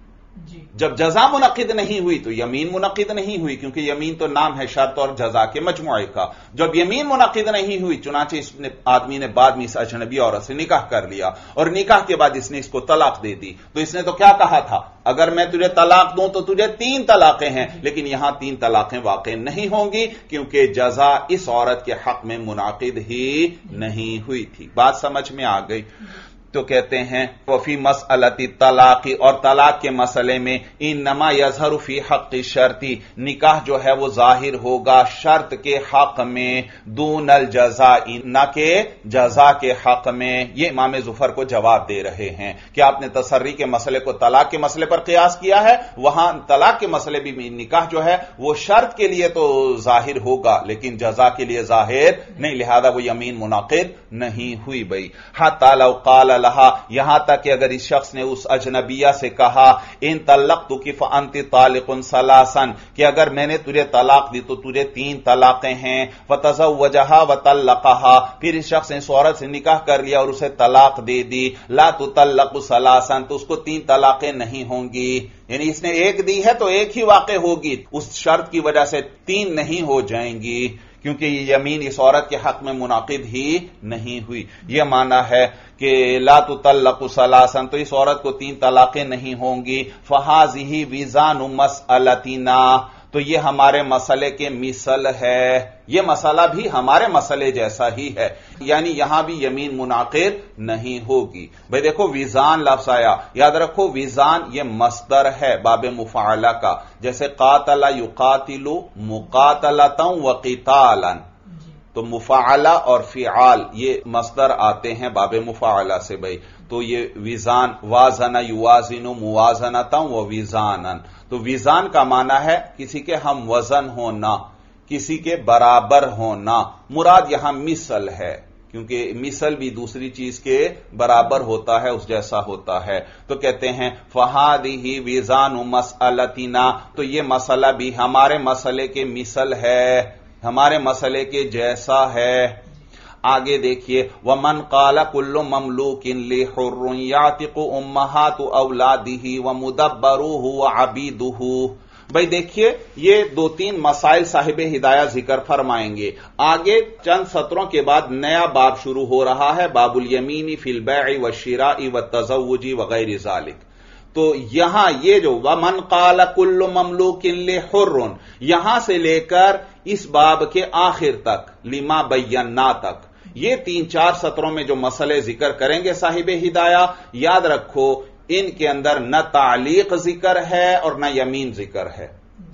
जब जजा मुनक़िद नहीं हुई तो यमीन मुनक़िद नहीं हुई, क्योंकि यमीन तो नाम है शर्त और जजा के मजमुए का। जब यमीन मुनक़िद नहीं हुई, चुनांचे इसने आदमी ने बाद में इस अजनबी औरत से निकाह कर लिया और निकाह के बाद इसने इसको तलाक दे दी। तो इसने तो क्या कहा था, अगर मैं तुझे तलाक दूं तो तुझे 3 तलाकें हैं, लेकिन यहां 3 तलाकें वाक़ई नहीं होंगी, क्योंकि जजा इस औरत के हक में मुनाकिद ही नहीं हुई थी। बात समझ में आ गई? तो कहते हैं वफी मसअलती तलाक़ी, और तलाक के मसले में इन्नमा यज़हरु फी हक़्क़ि शर्ती, निकाह जो है वो जाहिर होगा शर्त के हक में, दूनल जज़ाई, न के जज़ा के हक में। ये इमाम ज़ुफ़र को जवाब दे रहे हैं कि आपने तसर्री के मसले को तलाक के मसले पर क़ियास किया है, वहां तलाक के मसले भी निकाह जो है वो शर्त के लिए तो जाहिर होगा लेकिन जज़ा के लिए जाहिर नहीं, लिहाजा वो यमीन मुनाकिद नहीं हुई। भाई हत्ता लौ क़ाल लहा, यहां तक कि अगर इस शख्स ने उस अजनबिया से कहा इन तल्लक़तुकी फ़अन्ति तालिकुन सलासन, कि अगर मैंने तुझे तलाक दी तो तुझे 3 तलाकें हैं, फ़तज़व्वजहा व तल्लक़हा, फिर इस शख्स ने इस औरत से निकाह कर लिया और उसे तलाक दे दी, ला तुतल्लक़ु सलासन, तो उसको 3 तलाकें नहीं होंगी। यानी इसने 1 दी है तो 1 ही वाक़ई होगी, उस शर्त की वजह से 3 नहीं हो जाएंगी, क्योंकि ये यमीन इस औरत के हक में मुनाकिद ही नहीं हुई। यह माना है कि ला तुतल्लक़ु सलासन, तो इस औरत को 3 तलाकें नहीं होंगी। फ़हाज़िही विज़ानु मसअलतिना, तो ये हमारे मसले के मिसल है, ये मसला भी हमारे मसले जैसा ही है, यानी यहां भी यमीन मुनाकिद नहीं होगी। भाई देखो विज़ान लफ्ज़ आया, याद रखो विज़ान ये मस्दर है बाब मुफ़अला का, जैसे क़ातला युक़ातिलु मुक़ातलतन व क़ितालन, तो मुफ़अला और फ़िआल ये मस्दर आते हैं बाब मुफ़अला से। भाई तो ये विज़ान वाज़ना युवाज़िनु मुवाज़नतन व विज़ानन, तो विज़ान का माना है किसी के हम वजन होना, किसी के बराबर होना, मुराद यहां मिसल है, क्योंकि मिसल भी दूसरी चीज के बराबर होता है, उस जैसा होता है। तो कहते हैं फ़हादिही विज़ानु मसअलतिना, तो ये मसला भी हमारे मसले के मिसल है, हमारे मसले के जैसा है। आगे देखिए वमन क़ाल कुल्लु ममलूकिन लिहुर्रुन यातिक़ु उम्महातु औलादिही व मुदब्बरुहु व अबीदुहु। भाई देखिए ये 2-3 मसाइल साहिब हिदाया जिक्र फरमाएंगे। आगे चंद सत्रों के बाद नया बाब शुरू हो रहा है, बाबुल यमीनी फिल बै'i व शिरा'i व तज़व्वुजी व गैरि ज़ालिक। तो यहां ये जो वमन क़ाल कुल्लु ममलूकिन लिहुर्रुन, यहां से लेकर इस बाब के आखिर तक लिमा बय्यना तक, ये 3-4 सत्रों में जो मसले जिक्र करेंगे साहिब हिदाया, याद रखो इनके अंदर न तालीक जिक्र है और न यमीन जिक्र है,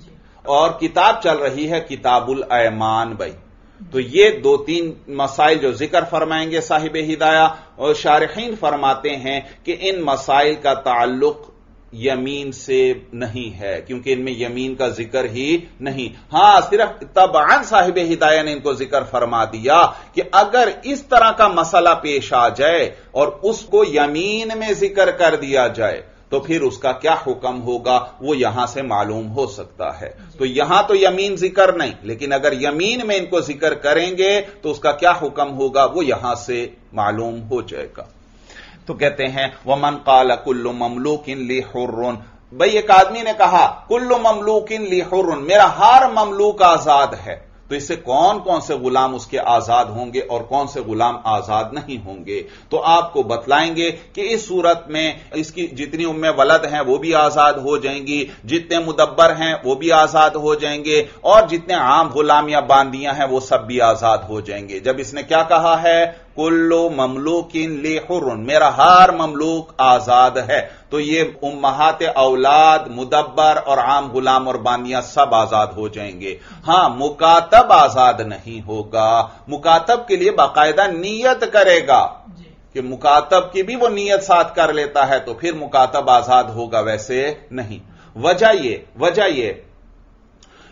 और किताब चल रही है किताबुल ऐमान। भाई तो ये 2-3 मसाइल जो जिक्र फरमाएंगे साहिब हिदाया, और शारिहीन फरमाते हैं कि इन मसाइल का ताल्लुक यमीन से नहीं है, क्योंकि इनमें यमीन का जिक्र ही नहीं। हां सिर्फ तबान साहिब हिदाया ने इनको जिक्र फरमा दिया कि अगर इस तरह का मसला पेश आ जाए और उसको यमीन में जिक्र कर दिया जाए तो फिर उसका क्या हुक्म होगा वो यहां से मालूम हो सकता है। तो यहां तो यमीन जिक्र नहीं, लेकिन अगर यमीन में इनको जिक्र करेंगे तो उसका क्या हुक्म होगा वो यहां से मालूम हो जाएगा। तो कहते हैं वमन क़ाल कुल्लु ममलूकिन लिहुर्रुन, भाई एक आदमी ने कहा कुल्लु ममलूकिन लिहुर्रुन, मेरा हर ममलूक आजाद है, तो इससे कौन कौन से गुलाम उसके आजाद होंगे और कौन से गुलाम आजाद नहीं होंगे, तो आपको बतलाएंगे कि इस सूरत में इसकी जितनी उम्मे वलद हैं वो भी आजाद हो जाएंगी, जितने मुदब्बर हैं वो भी आजाद हो जाएंगे, और जितने आम गुलाम या बांदियां हैं वो सब भी आजाद हो जाएंगे। जब इसने क्या कहा है कुल्लु ममलूकिन लिहुर्रुन, मेरा हर ममलूक आजाद है, तो ये उम्महात औलाद, मुदब्बर और आम गुलाम और बांदियां सब आजाद हो जाएंगे। हां मुकातब आजाद नहीं होगा, मुकातब के लिए बाकायदा नीयत करेगा कि मुकातब की भी वो नीयत साथ कर लेता है तो फिर मुकातब आजाद होगा, वैसे नहीं। वजह ये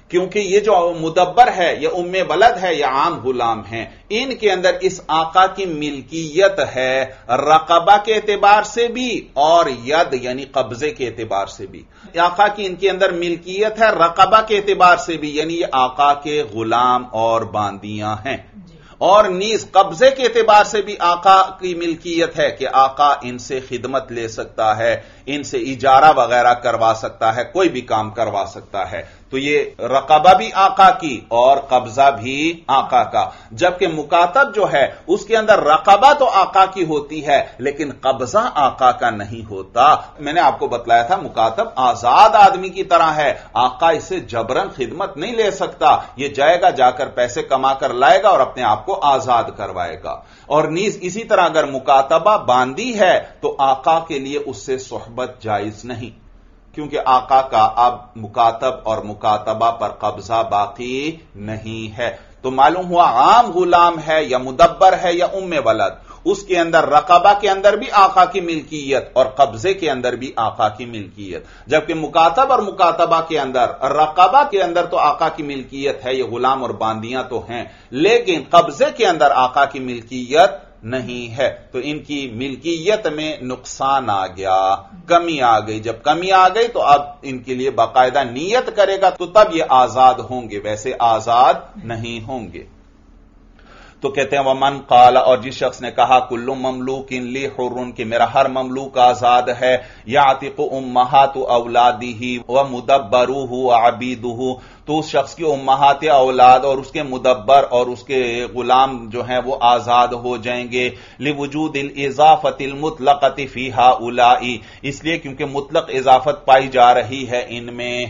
کیونکہ یہ جو مدبر ہے یا ام ولد ہے یا عام غلام ہیں، ان کے اندر اس آقا کی ملکیت ہے رقبہ کے اعتبار سے بھی اور ید یعنی قبضے کے اعتبار سے بھی۔ آقا کی ان کے اندر ملکیت ہے رقبہ کے اعتبار سے بھی، یعنی یہ آقا کے غلام اور باندیاں ہیں، اور نیز قبضے کے اعتبار سے بھی آقا کی ملکیت ہے کہ آقا ان سے خدمت لے سکتا ہے، ان سے اجارہ وغیرہ کروا سکتا ہے، کوئی بھی کام کروا سکتا ہے۔ تو یہ رقبہ بھی آقا کی اور قبضہ بھی آقا کا، جبکہ مکاتب جو ہے اس کے اندر رقبہ تو آقا کی ہوتی ہے لیکن قبضہ آقا کا نہیں ہوتا۔ میں نے آپ کو بتلایا تھا مکاتب آزاد آدمی کی طرح ہے، آقا اسے جبرن خدمت نہیں لے سکتا، یہ جائے گا، جا کر پیسے کما کر لائے گا اور اپنے آپ کو آزاد کروائے گا۔ اور نیز اسی طرح اگر مکاتبہ باندی ہے تو آقا کے لیے اس سے صحبت جائز نہیں، کیونکہ آقا کا اب مکاتب اور مکاتبہ پر قبضہ باقی نہیں ہے۔ تو معلوم ہوا عام غلام ہے یا مدبر ہے یا ام ولد، اس کے اندر رقبہ کے اندر بھی آقا کی ملکیت اور قبضے کے اندر بھی آقا کی ملکیت، جبکہ مکاتب اور مکاتبہ کے اندر، رقبہ کے اندر تو آقا کی ملکیت ہے، یہ غلام اور باندیاں تو ہیں، لیکن قبضے کے اندر آقا کی ملکیت نہیں ہے۔ تو ان کی ملکیت میں نقصان آ گیا، کمی آ گئی، جب کمی آ گئی تو اب ان کے لیے باقاعدہ نیت کرے گا تو تب یہ آزاد ہوں گے، ویسے آزاد نہیں ہوں گے۔ تو کہتے ہیں ومن قال، اور جس شخص نے کہا کل مملوک لی حر، کہ میرا ہر مملوک آزاد ہے، یعتق امہات اولادہ ومدبروہ وعبیدہ، تو اس شخص کی امہات اولاد اور اس کے مدبر اور اس کے غلام جو ہیں وہ آزاد ہو جائیں گے، لوجود الاضافۃ المطلقۃ فی ہؤلاء، اس لیے کیونکہ مطلق اضافت پائی جا رہی ہے ان میں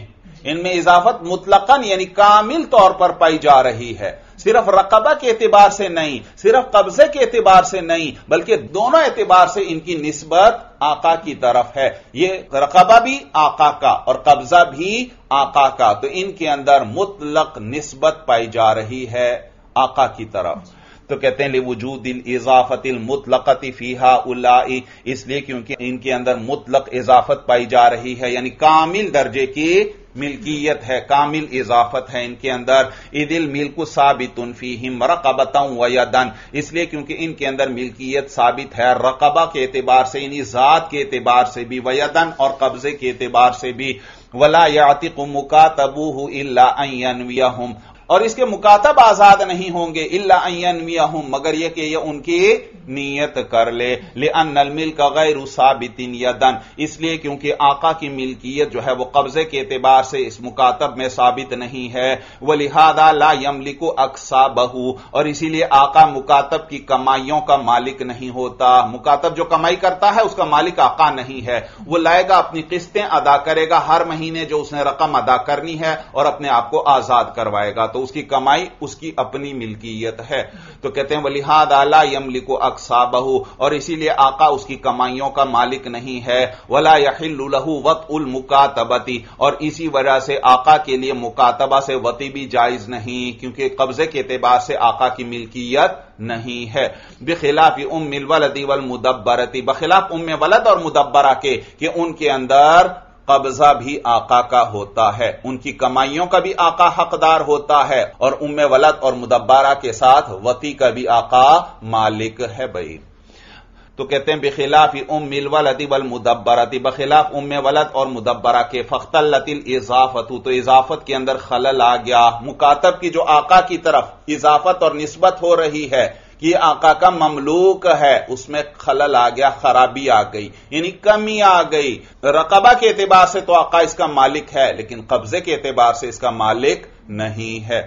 اضافت مطلقاً یعنی کامل طور پر پائی جا رہی ہے، صرف رقبہ کے اعتبار سے نہیں، صرف قبضے کے اعتبار سے نہیں، بلکہ دونوں اعتبار سے ان کی نسبت آقا کی طرف ہے۔ یہ رقبہ بھی آقا کا اور قبضہ بھی آقا کا، تو ان کے اندر مطلق نسبت پائی جا رہی ہے آقا کی طرف۔ تو کہتے ہیں لوجود الاضافۃ المطلقۃ فی ہؤلاء، اس لیے کیونکہ ان کے اندر مطلق اضافت پائی جا رہی ہے، یعنی کامل درجے کی ملکیت ہے، کامل اضافت ہے ان کے اندر، اذ الملک ثابت فیہم رقبۃ ویدا، اس لیے کیونکہ ان کے اندر ملکیت ثابت ہے رقبہ کے اعتبار سے، یعنی ذات کے اعتبار سے بھی، ویدا اور قبضے کے اعتبار سے بھی، ولا یعتق مکاتبوہ الا ان ینویہم، اور اس کے مکاتب آزاد نہیں ہوں گے الا ان ینویہم، مگر یہ کہ یہ ان کی نیت کر لے، لأن الملک غیر ثابت یدا، اس لیے کیونکہ آقا کی ملکیت جو ہے وہ قبضے کے اعتبار سے اس مکاتب میں ثابت نہیں ہے، ولہذا لا یملک اکسابہ، اور اسی لیے آقا مکاتب کی کمائیوں کا مالک نہیں ہوتا، مکاتب جو کمائی کرتا ہے اس کا مالک آقا نہیں ہے، وہ لائے گا اپنی قسطیں ادا کرے گا ہر مہینے جو اس نے رقم ادا کرنی ہے اور اپنے آپ کو آزاد کروائے گا، تو اس کی کمائی اس کی اپنی ملکیت ہے۔ تو کہتے ہیں وَلِهَذَا لَا يَمْلِكُ أَكْسَابَهُ، اور اسی لیے آقا اس کی کمائیوں کا مالک نہیں ہے، وَلَا يَحِلُّ لَهُ وَطْءُ الْمُكَاتَبَةِ، اور اسی وجہ سے آقا کے لیے مکاتبہ سے وطی بھی جائز نہیں، کیونکہ قبضے کے اعتبار سے آقا کی ملکیت نہیں ہے، بخلاف ام الولد والمدبرۃ، بخلاف ام ولد اور مدبرہ کے، کہ ان کے اندر قبضہ بھی آقا کا ہوتا ہے، ان کی کمائیوں کا بھی آقا حقدار ہوتا ہے، اور ام ولد اور مدبرہ کے ساتھ وطی کا بھی آقا مالک ہے بھائی۔ تو کہتے ہیں بخلاف ام الولد والمدبرۃ، بخلاف ام ولد اور مدبرہ کے، فاختلت الاضافۃ، تو اضافت کے اندر خلل آ گیا، مکاتب کی جو آقا کی طرف اضافت اور نسبت ہو رہی ہے کہ یہ آقا کا مملوک ہے، اس میں خلل آ گیا، خرابی آ گئی، یعنی کمی آ گئی، رقبہ کے اعتبار سے تو آقا اس کا مالک ہے لیکن قبضے کے اعتبار سے اس کا مالک نہیں ہے۔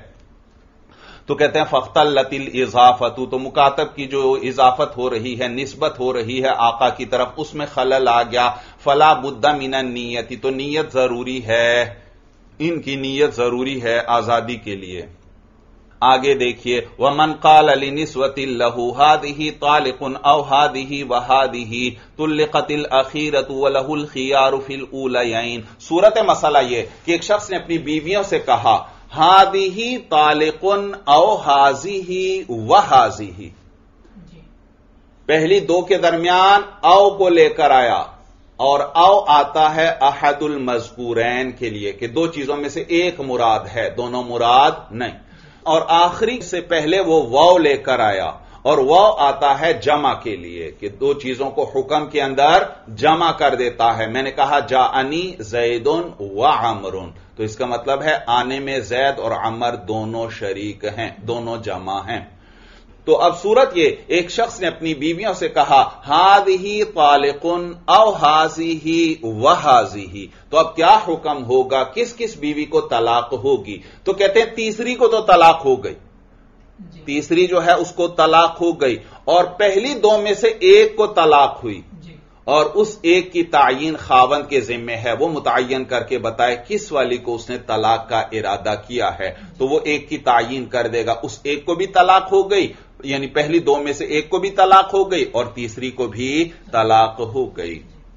تو کہتے ہیں فاختلت الاضافۃ، تو مکاتب کی جو اضافت ہو رہی ہے، نسبت ہو رہی ہے آقا کی طرف، اس میں خلل آ گیا، فلا بد من النیت، تو نیت ضروری ہے، ان کی نیت ضروری ہے آزادی کے لیے۔ آگے دیکھیے ومن قال لنسوة له هذه طالق او هذه وهذه طلقت الاخيرة وله الخيار في الاوليين، صورت مسئلہ یہ کہ ایک شخص نے اپنی بیویوں سے کہا هذه طالق او هذه وهذه، پہلی دو کے درمیان او کو لے کر آیا اور او آتا ہے احد المذکورین کے لیے کہ دو چیزوں میں سے ایک مراد ہے، دونوں مراد نہیں، اور آخری سے پہلے وہ واو لے کر آیا، اور واو آتا ہے جمع کے لیے کہ دو چیزوں کو حکم کے اندر جمع کر دیتا ہے۔ میں نے کہا جاءنی زید و عمر، تو اس کا مطلب ہے آنے میں زید اور عمر دونوں شریک ہیں، دونوں جمع ہیں۔ تو اب صورت یہ، ایک شخص نے اپنی بیویوں سے کہا ہذہ طالق او ہذہ وہذہ، تو اب کیا حکم ہوگا، کس کس بیوی کو طلاق ہوگی؟ تو کہتے ہیں تیسری کو تو طلاق ہو گئی، تیسری جو ہے اس کو طلاق ہو گئی، اور پہلی دو میں سے ایک کو طلاق ہوئی، اور اس ایک کی تعین خاوند کے ذمے ہے، وہ متعین کر کے بتائے کس والی کو اس نے طلاق کا ارادہ کیا ہے، تو وہ ایک کی تعین کر دے گا۔ اس ایک کو بھی طلاق ہو گئی، یعنی پہلی دو میں سے ایک کو بھی طلاق ہو گئی اور تیسری کو بھی طلاق ہو گئی۔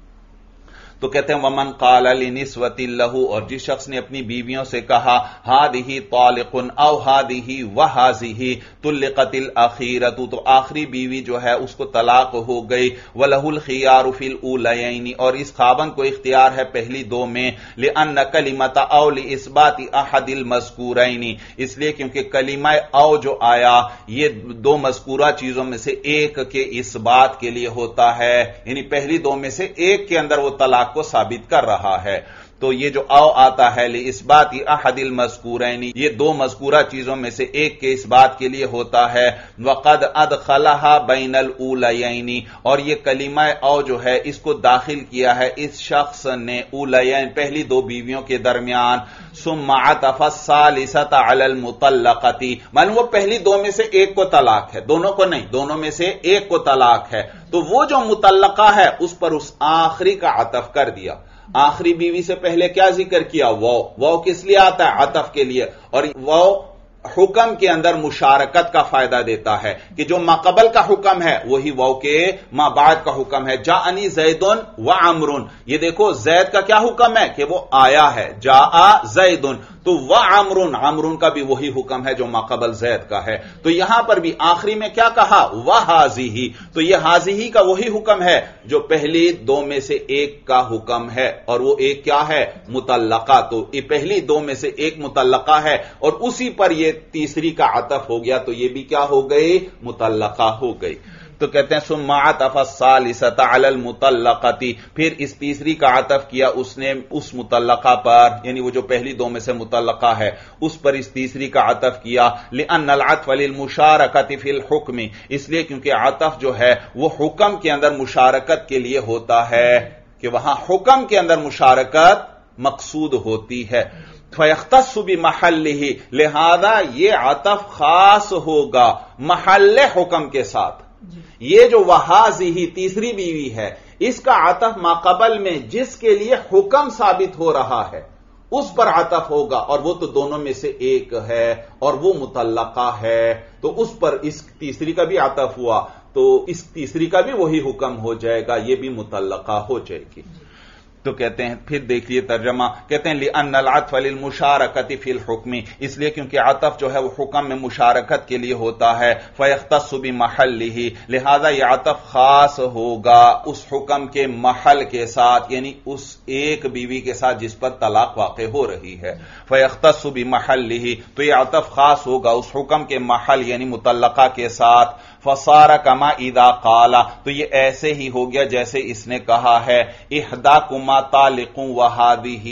تو کہتے ہیں ومن قال لنسوۃ لہ، اور جس شخص نے اپنی بیویوں سے کہا ہذہ طالق او ہذہ وہذہ طلقت الاخیرۃ، تو آخری بیوی جو ہے اس کو طلاق ہو گئی، ولہ الخیار فی الاولین، اور اس خاوند کو اختیار ہے پہلی دو میں، لان کلمۃ او لاثبات احد المذکورین، اس لیے کیونکہ کلمہ او جو آیا یہ دو مذکورہ چیزوں میں سے ایک کے اثبات کے لیے ہوتا ہے، یعنی پہلی دو میں سے ایک کے اندر وہ طلاق کو ثابت کر رہا ہے۔ تو یہ جو او آتا ہے لِإِثْبَاتِ أَحَدِ الْمَذْكُورَيْنِ، یہ دو مذکورہ چیزوں میں سے ایک کے اس بات کے لیے ہوتا ہے، وَقَدْ أَدْخَلَهَا بَيْنَ الْأُولَيَيْنِ، اور یہ کلمہ او جو ہے اس کو داخل کیا ہے اس شخص نے اولین پہلی دو بیویوں کے درمیان، ثُمَّ عَطَفَ الثَّالِثَةَ عَلَى الْمُطَلَّقَةِ، معلوم وہ پہلی دو میں سے ایک کو طلاق ہے، دونوں کو نہیں، دونوں میں سے ایک کو طلاق ہے، تو وہ جو مطلقہ ہے اس پر اس آخری کا عطف کر دیا۔ آخری بیوی سے پہلے کیا ذکر کیا؟ واو، واو کس لیے آتا ہے؟ عطف کے لیے، اور واو حکم کے اندر مشارکت کا فائدہ دیتا ہے کہ جو ما قبل کا حکم ہے وہی واو کے ما بعد کا حکم ہے۔ جاءنی زید و عمر، یہ دیکھو زید کا کیا حکم ہے کہ وہ آیا ہے، جاء زید، تو و عمر، عمر کا بھی وہی حکم ہے جو ما قبل زید کا ہے۔ تو یہاں پر بھی آخری میں کیا کہا؟ وہذہ، تو یہ ہذہ کا وہی حکم ہے جو پہلی دو میں سے ایک کا حکم ہے، اور وہ ایک کیا ہے؟ مطلقہ، تو یہ پہلی دو میں سے ایک مطلقہ ہے اور اسی پر یہ تیسری کا عطف ہو گیا، تو یہ بھی کیا ہو گئی؟ مطلقہ ہو گئی۔ تو کہتے ہیں ثم عطف الثالثۃ علی المطلقۃ، پھر اس تیسری کا عطف کیا اس نے اس مطلقہ پر، یعنی وہ جو پہلی دو میں سے مطلقہ ہے اس پر اس تیسری کا عطف کیا، لان العطف للمشارکۃ فی الحکم، اس لیے کیونکہ عطف جو ہے وہ حکم کے اندر مشارکت کے لیے ہوتا ہے، کہ وہاں حکم کے اندر مشارکت مقصود ہوتی ہے۔ فَيَخْتَصُّ بِمَحَلِّهِ، لہذا یہ عطف خاص ہوگا محل حکم کے ساتھ۔ یہ جو وہذہ تیسری بیوی ہے اس کا عطف ما قبل میں جس کے لیے حکم ثابت ہو رہا ہے اس پر عطف ہوگا، اور وہ تو دونوں میں سے ایک ہے اور وہ مطلقہ ہے، تو اس پر اس تیسری کا بھی عطف ہوا تو اس تیسری کا بھی وہی حکم ہو جائے گا، یہ بھی مطلقہ ہو جائے گی۔ تو کہتے ہیں پھر دیکھیے ترجمہ، کہتے ہیں لأن العطف للمشارکۃ فی الحکم، اس لیے کیونکہ عطف جو ہے وہ حکم میں مشارکت کے لیے ہوتا ہے، فیختص بمحلہ، لہذا یہ عطف خاص ہوگا اس حکم کے محل کے ساتھ، یعنی اس ایک بیوی کے ساتھ جس پر طلاق واقع ہو رہی ہے، فیختص بمحلہ، تو یہ عطف خاص ہوگا اس حکم کے محل یعنی مطلقہ کے ساتھ، فصار کما اذا قال، تو یہ ایسے ہی ہو گیا جیسے اس نے کہا ہے احداکما طالق وہذہ،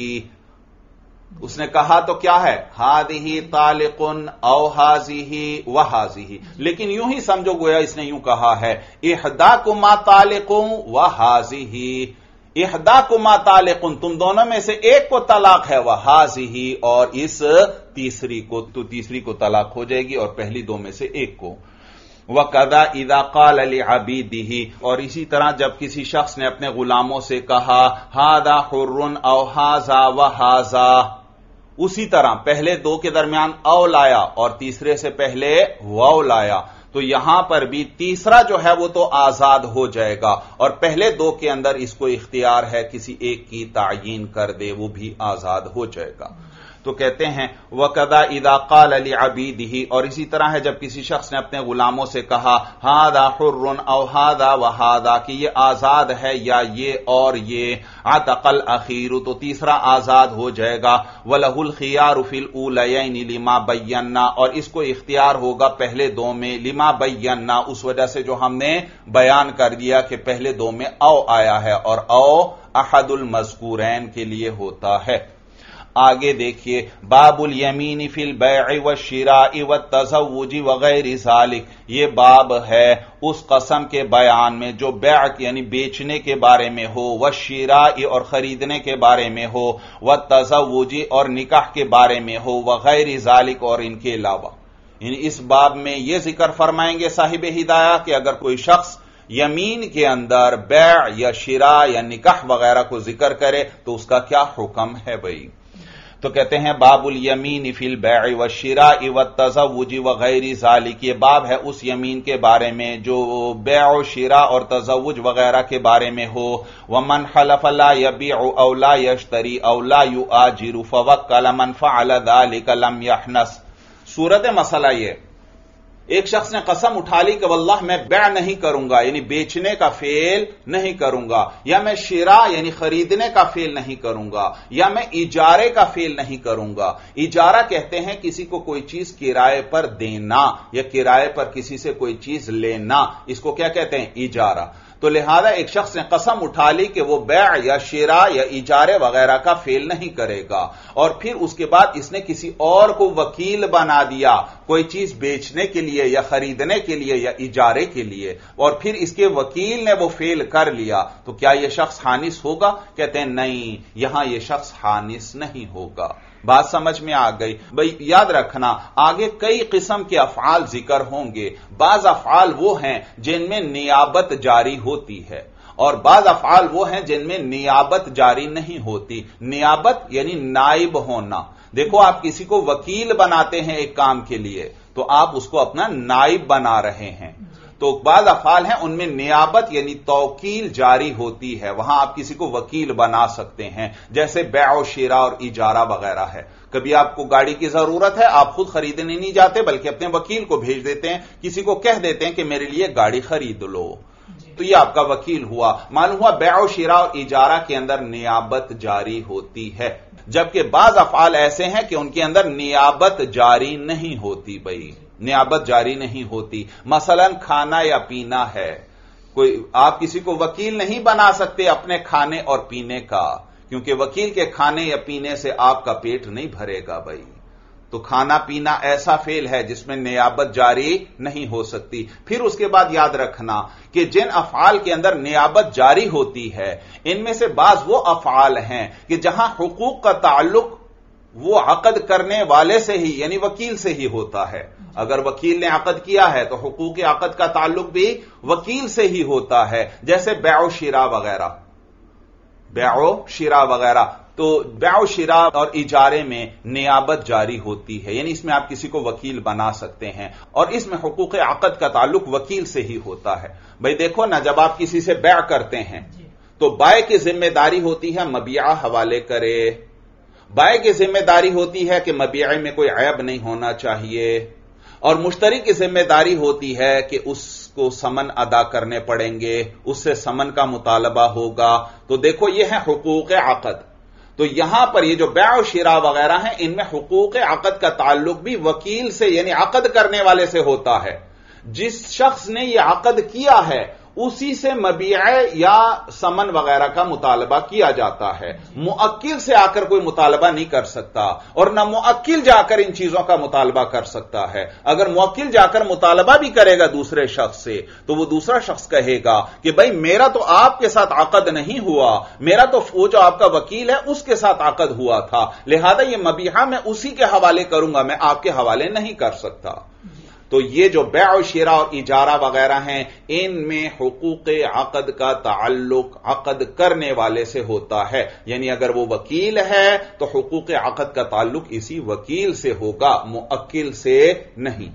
اس نے کہا تو کیا ہے؟ ہذہ طالق او ہذہ وہذہ، لیکن یوں ہی سمجھو گویا اس نے یوں کہا ہے احداکما طالق وہذہ، احداکما طالق، تم دونوں میں سے ایک کو طلاق ہے، وہذہ، اور اس تیسری کو، تو تیسری کو طلاق ہو جائے گی اور پہلی دو میں سے ایک کو۔ وَقَذَا إِذَا قَالَ لِعَبِيدِهِ، اور اسی طرح جب کسی شخص نے اپنے غلاموں سے کہا هَذَا حُرٌّ أَوْ هَذَا وَهَذَا، اسی طرح پہلے دو کے درمیان او لایا اور تیسرے سے پہلے واو لایا، تو یہاں پر بھی تیسرا جو ہے وہ تو آزاد ہو جائے گا، اور پہلے دو کے اندر اس کو اختیار ہے کسی ایک کی تعیین کر دے، وہ بھی آزاد ہو جائے گا۔ تو کہتے ہیں وَقَدَا إِذَا قَالَ لِعَبِيدِهِ، اور اسی طرح ہے جب کسی شخص نے اپنے غلاموں سے کہا هَذَا حُرٌّ أَوْ هَذَا وَهَذَا، کہ یہ آزاد ہے یا یہ اور یہ، عَتَقَ الْأَخِيرُ، تو تیسرا آزاد ہو جائے گا، وَلَهُ الْخِيَارُ فِي الْأُولَيَيْنِ لِمَا بَيَّنَّا، اور اس کو اختیار ہوگا پہلے دو میں، لِمَا بَيَّنَّا، اس وجہ سے جو ہم نے بیان کر دیا کہ پہلے دو میں او آیا ہے، اور او احد المذکورین کے لیے ہوتا ہے۔ آگے دیکھیے باب الیمین فی البیع والشراء والتزوج وغیر ذالک، یہ باب ہے اس قسم کے بیان میں جو بیع یعنی بیچنے کے بارے میں ہو، والشراء اور خریدنے کے بارے میں ہو، والتزوج اور نکاح کے بارے میں ہو، وغیر ذالک اور ان کے علاوہ۔ یعنی اس باب میں یہ ذکر فرمائیں گے صاحب ہدایہ کہ اگر کوئی شخص یمین کے اندر بیع یا شراء یا نکاح وغیرہ کو ذکر کرے تو اس کا کیا حکم ہے بھائی؟ تو کہتے ہیں باب الیمین فی البیع والشراء والتزوج وغیر ذالک، یہ باب ہے اس یمین کے بارے میں جو بیع و شراء اور تزوج وغیرہ کے بارے میں ہو۔ ومن حلف لا یبیع او لا یشتری او لا یؤاجر فوکل من فعل ذلک لم یحنث۔ صورت مسئلہ یہ، ایک شخص نے قسم اٹھا لی کہ واللہ میں بیع نہیں کروں گا، یعنی بیچنے کا فعل نہیں کروں گا، یا میں شراء یعنی خریدنے کا فعل نہیں کروں گا، یا میں اجارے کا فعل نہیں کروں گا۔ اجارہ کہتے ہیں کسی کو کوئی چیز کرائے پر دینا یا کرائے پر کسی سے کوئی چیز لینا، اس کو کیا کہتے ہیں؟ اجارہ۔ تو لہذا ایک شخص نے قسم اٹھا لی کہ وہ بیع یا شراء یا اجارے وغیرہ کا فعل نہیں کرے گا، اور پھر اس کے بعد اس نے کسی اور کو وکیل بنا دیا کوئی چیز بیچنے کے لیے یا خریدنے کے لیے یا اجارے کے لیے، اور پھر اس کے وکیل نے وہ فعل کر لیا، تو کیا یہ شخص حانث ہوگا؟ کہتے ہیں نہیں، یہاں یہ شخص حانث نہیں ہوگا۔ بات سمجھ میں آ گئی؟ بھئی یاد رکھنا آگے کئی قسم کے افعال ذکر ہوں گے، بعض افعال وہ ہیں جن میں نیابت جاری ہوتی ہے، اور بعض افعال وہ ہیں جن میں نیابت جاری نہیں ہوتی۔ نیابت یعنی نائب ہونا۔ دیکھو آپ کسی کو وکیل بناتے ہیں ایک کام کے لیے تو آپ اس کو اپنا نائب بنا رہے ہیں، تو بعض افعال ہیں ان میں نیابت یعنی توکیل جاری ہوتی ہے، وہاں آپ کسی کو وکیل بنا سکتے ہیں، جیسے بیع و شراء اور اجارہ وغیرہ ہے۔ کبھی آپ کو گاڑی کی ضرورت ہے، آپ خود خریدنے نہیں جاتے بلکہ اپنے وکیل کو بھیج دیتے ہیں، کسی کو کہہ دیتے ہیں کہ میرے لیے گاڑی خرید لو، تو یہ آپ کا وکیل ہوا۔ معلوم ہوا بیع و شراء اور اجارہ کے اندر نیابت جاری ہوتی ہے، جبکہ بعض افعال ایسے ہیں کہ ان کے اندر نیابت جاری نہیں ہوتی بھائی، نیابت جاری نہیں ہوتی۔ مثلا کھانا یا پینا ہے، کوئی آپ کسی کو وکیل نہیں بنا سکتے اپنے کھانے اور پینے کا، کیونکہ وکیل کے کھانے یا پینے سے آپ کا پیٹ نہیں بھرے گا بھائی۔ تو کھانا پینا ایسا فعل ہے جس میں نیابت جاری نہیں ہو سکتی۔ پھر اس کے بعد یاد رکھنا کہ جن افعال کے اندر نیابت جاری ہوتی ہے ان میں سے بعض وہ افعال ہیں کہ جہاں حقوق کا تعلق وہ عقد کرنے والے سے ہی یعنی وکیل سے ہی ہوتا ہے۔ اگر وکیل نے عقد کیا ہے تو حقوق عقد کا تعلق بھی وکیل سے ہی ہوتا ہے، جیسے بیع و شراء وغیرہ، بیع و شراء وغیرہ۔ تو بیع و شراء اور اجارے میں نیابت جاری ہوتی ہے، یعنی اس میں آپ کسی کو وکیل بنا سکتے ہیں، اور اس میں حقوق عقد کا تعلق وکیل سے ہی ہوتا ہے۔ بھئی دیکھو نا، جب آپ کسی سے بیع کرتے ہیں تو بائع کی ذمہ داری ہوتی ہے مبیعہ حوالے کرے، بائع کی ذمہ داری ہوتی ہے کہ مبیعے میں کوئی عیب نہیں ہونا چاہیے، اور مشتری کی ذمہ داری ہوتی ہے کہ اس کو سمن ادا کرنے پڑیں گے، اس سے سمن کا مطالبہ ہوگا۔ تو دیکھو یہ ہے حقوق عقد۔ تو یہاں پر یہ جو بیع و شراء وغیرہ ہیں ان میں حقوق عقد کا تعلق بھی وکیل سے یعنی عقد کرنے والے سے ہوتا ہے۔ جس شخص نے یہ عقد کیا ہے اسی سے مبیعہ یا سمن وغیرہ کا مطالبہ کیا جاتا ہے، موکل سے آ کر کوئی مطالبہ نہیں کر سکتا، اور نہ موکل جا کر ان چیزوں کا مطالبہ کر سکتا ہے۔ اگر موکل جا کر مطالبہ بھی کرے گا دوسرے شخص سے تو وہ دوسرا شخص کہے گا کہ بھائی میرا تو آپ کے ساتھ عقد نہیں ہوا، میرا تو وہ جو آپ کا وکیل ہے اس کے ساتھ عقد ہوا تھا، لہذا یہ مبیعہ میں اسی کے حوالے کروں گا، میں آپ کے حوالے نہیں کر سکتا۔ تو یہ جو بیع و شراء اور اجارہ وغیرہ ہیں ان میں حقوق عقد کا تعلق عقد کرنے والے سے ہوتا ہے، یعنی اگر وہ وکیل ہے تو حقوق عقد کا تعلق اسی وکیل سے ہوگا، موکل سے نہیں۔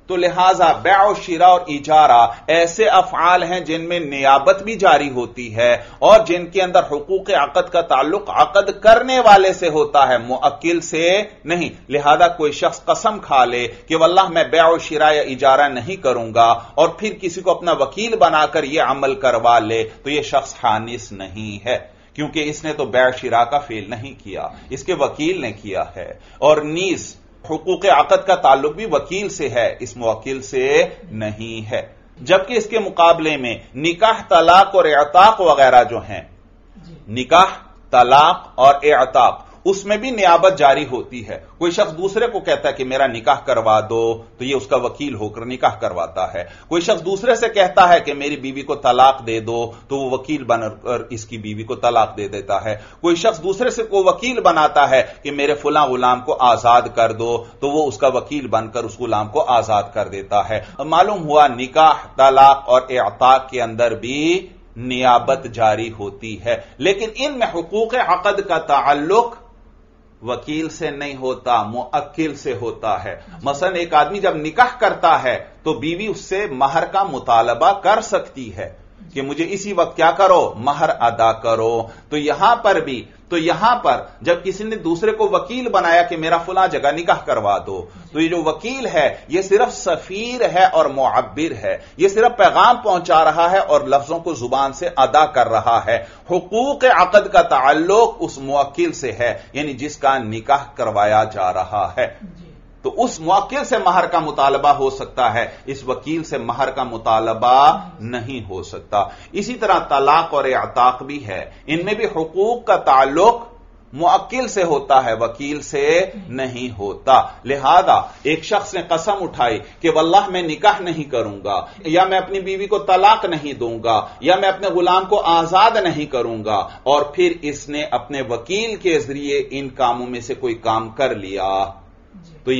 تو لہذا بیع و شراء اور اجارہ ایسے افعال ہیں جن میں نیابت بھی جاری ہوتی ہے اور جن کے اندر حقوق عقد کا تعلق عقد کرنے والے سے ہوتا ہے، موکل سے نہیں۔ لہذا کوئی شخص قسم کھا لے کہ واللہ میں بیع و شراء یا اجارہ نہیں کروں گا اور پھر کسی کو اپنا وکیل بنا کر یہ عمل کروا لے تو یہ شخص حانث نہیں ہے، کیونکہ اس نے تو بیع شراء کا فعل نہیں کیا، اس کے وکیل نے کیا ہے، اور نیز حقوق عقد کا تعلق بھی وکیل سے ہے، اس موکل سے نہیں ہے۔ جبکہ اس کے مقابلے میں نکاح، طلاق اور اعتاق وغیرہ جو ہیں، نکاح، طلاق اور اعتاق، اس میں بھی نیابت جاری ہوتی ہے۔ کوئی شخص دوسرے کو کہتا ہے کہ میرا نکاح کروا دو تو یہ اس کا وکیل ہو کر نکاح کرواتا ہے۔ کوئی شخص دوسرے سے کہتا ہے کہ میری بیوی کو طلاق دے دو تو وہ وکیل بن کر اس کی بیوی کو طلاق دے دیتا ہے۔ کوئی شخص دوسرے سے کو وکیل بناتا ہے کہ میرے فلاں غلام کو آزاد کر دو تو وہ اس کا وکیل بن کر اس غلام کو آزاد کر دیتا ہے۔ معلوم ہوا نکاح، طلاق اور اعتاق کے اندر بھی نیابت جاری ہوتی ہے، لیکن ان میں حقوق عقد کا تعلق وکیل سے نہیں ہوتا، موکل سے ہوتا ہے۔ مثلا ایک آدمی جب نکاح کرتا ہے تو بیوی اس سے مہر کا مطالبہ کر سکتی ہے کہ مجھے اسی وقت کیا کرو، مہر ادا کرو۔ تو یہاں پر جب کسی نے دوسرے کو وکیل بنایا کہ میرا فلاں جگہ نکاح کروا دو، تو یہ جو وکیل ہے یہ صرف سفیر ہے اور معبر ہے، یہ صرف پیغام پہنچا رہا ہے اور لفظوں کو زبان سے ادا کر رہا ہے۔ حقوق عقد کا تعلق اس موکل سے ہے، یعنی جس کا نکاح کروایا جا رہا ہے۔ تو اس موکل سے مہر کا مطالبہ ہو سکتا ہے، اس وکیل سے مہر کا مطالبہ نہیں ہو سکتا۔ اسی طرح طلاق اور اعتاق بھی ہے، ان میں بھی حقوق کا تعلق موکل سے ہوتا ہے، وکیل سے نہیں ہوتا۔ لہذا ایک شخص نے قسم اٹھائی کہ واللہ میں نکاح نہیں کروں گا، یا میں اپنی بیوی کو طلاق نہیں دوں گا، یا میں اپنے غلام کو آزاد نہیں کروں گا، اور پھر اس نے اپنے وکیل کے ذریعے ان کاموں میں سے کوئی کام کر لیا، تو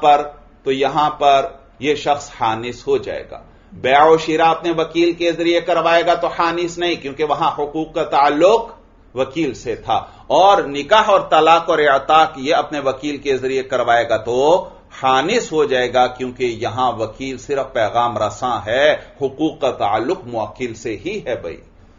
یہاں پر یہ شخص حانث ہو جائے گا۔ بیع و شراء اپنے وکیل کے ذریعے کروائے گا تو حانث نہیں، کیونکہ وہاں حقوق کا تعلق وکیل سے تھا، اور نکاح اور طلاق اور اعتاق یہ اپنے وکیل کے ذریعے کروائے گا تو حانث ہو جائے گا، کیونکہ یہاں وکیل صرف پیغام رساں ہے، حقوق کا تعلق موکل سے ہی ہے۔ بھائی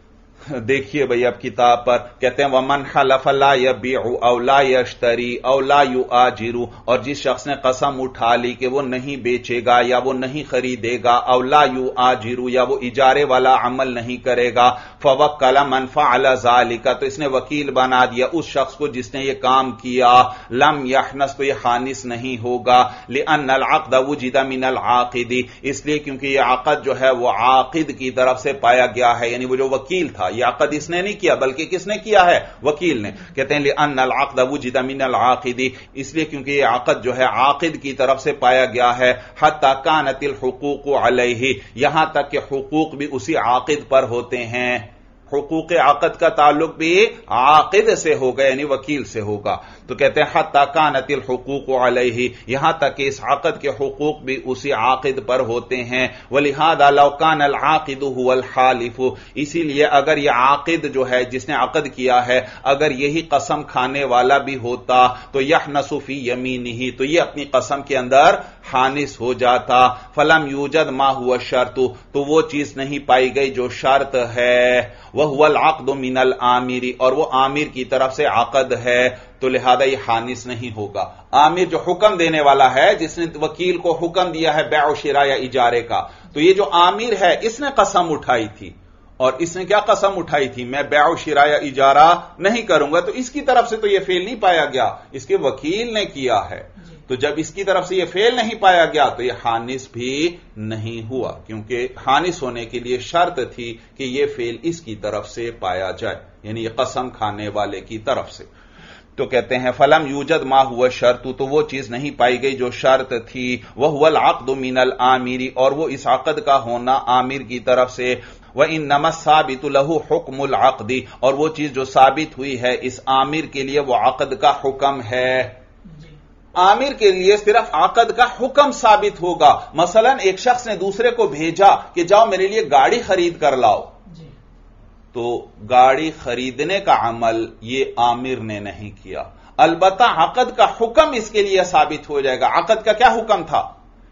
دیکھیے بھائی اب کتاب پر کہتے ہیں وَمَنْ حَلَفَ لَا يَبِيعُ أَوْ لَا يَشْتَرِي أَوْ لَا يُؤَاجِرُ، اور جس شخص نے قسم اٹھا لی کہ وہ نہیں بیچے گا یا وہ نہیں خریدے گا، أَوْ لَا يُؤَاجِرُ یا وہ اجارے والا عمل نہیں کرے گا، فَوَكَّلَ مَنْ فَعَلَ ذَلِكَ تو اس نے وکیل بنا دیا اس شخص کو جس نے یہ کام کیا، لم يحنث تو یہ حانث نہیں ہوگا، لِأَنَّ الْعَقْدَ وُجِدَ مِنَ الْعَاقِدِ اس لیے کیونکہ یہ عقد جو ہے وہ عاقد کی طرف سے پایا گیا ہے، یعنی وہ جو وکیل تھا، یہ عقد اس نے نہیں کیا بلکہ کس نے کیا ہے، وکیل نے۔ کہتے ہیں لِأَنَّ الْعَقْدَ وُجِدَ مِنَ الْعَاقِدِ اس لیے کیونکہ یہ عقد جو ہے عاقد کی طرف سے پایا گیا ہے، حَتَّى كَانَتِ الْحُقُوقُ عَلَيْهِ یہاں تک کہ حقوق بھی اسی عاقد پر ہوتے ہیں۔ حقوق عقد کا تعلق بھی عاقد سے ہوگا، یعنی وکیل سے ہوگا۔ تو کہتے ہیں حتی کانت الحقوق علیہ یہاں تک کہ اس عقد کے حقوق بھی اسی عاقد پر ہوتے ہیں۔ ولہذا لو کان العاقد هو الحالف اسی لیے اگر یہ عاقد جو ہے جس نے عقد کیا ہے اگر یہی قسم کھانے والا بھی ہوتا تو یحنث فی یمینہ تو یہ اپنی قسم کے اندر حانث ہو جاتا۔ فلم یوجد ما هو الشرط تو وہ چیز نہیں پائی گئی جو شرط ہے، وهو العقد من العامر اور وہ عامر کی طرف سے عقد ہے، تو لہذا یہ حانث نہیں ہوگا۔ عامر جو حکم دینے والا ہے جس نے وکیل کو حکم دیا ہے بیع و شراء یا اجارے کا، تو یہ جو عامر ہے اس نے قسم اٹھائی تھی، اور اس نے کیا قسم اٹھائی تھی، میں بیع و شراء یا اجارہ نہیں کروں گا، تو اس کی طرف سے تو یہ فعل نہیں پایا گیا، اس کے وکیل نے کیا ہے۔ تو جب اس کی طرف سے یہ فعل نہیں پایا گیا تو یہ حانث بھی نہیں ہوا، کیونکہ حانث ہونے کے لیے شرط تھی کہ یہ فعل اس کی طرف سے پایا جائے، یعنی یہ قسم کھانے والے کی طرف سے۔ تو کہتے ہیں فلم یوجد ما ہوا شرط تو وہ چیز نہیں پائی گئی جو شرط تھی، وہو العقد من العامر اور وہ اس عقد کا ہونا عامر کی طرف سے، وَإِنَّمَا الثَّابِتُ لَهُ حُكْمُ الْعَقْدِ اور وہ چیز جو ثابت ہوئی ہے اس عامر کے لیے وہ عقد کا حکم ہے۔ عامر کے لیے صرف عقد کا حکم ثابت ہوگا۔ مثلا ایک شخص نے دوسرے کو بھیجا کہ جاؤ میرے لیے گاڑی خرید کر لاؤ، تو گاڑی خریدنے کا عمل یہ عامر نے نہیں کیا، البتہ عقد کا حکم اس کے لیے ثابت ہو جائے گا۔ عقد کا کیا حکم تھا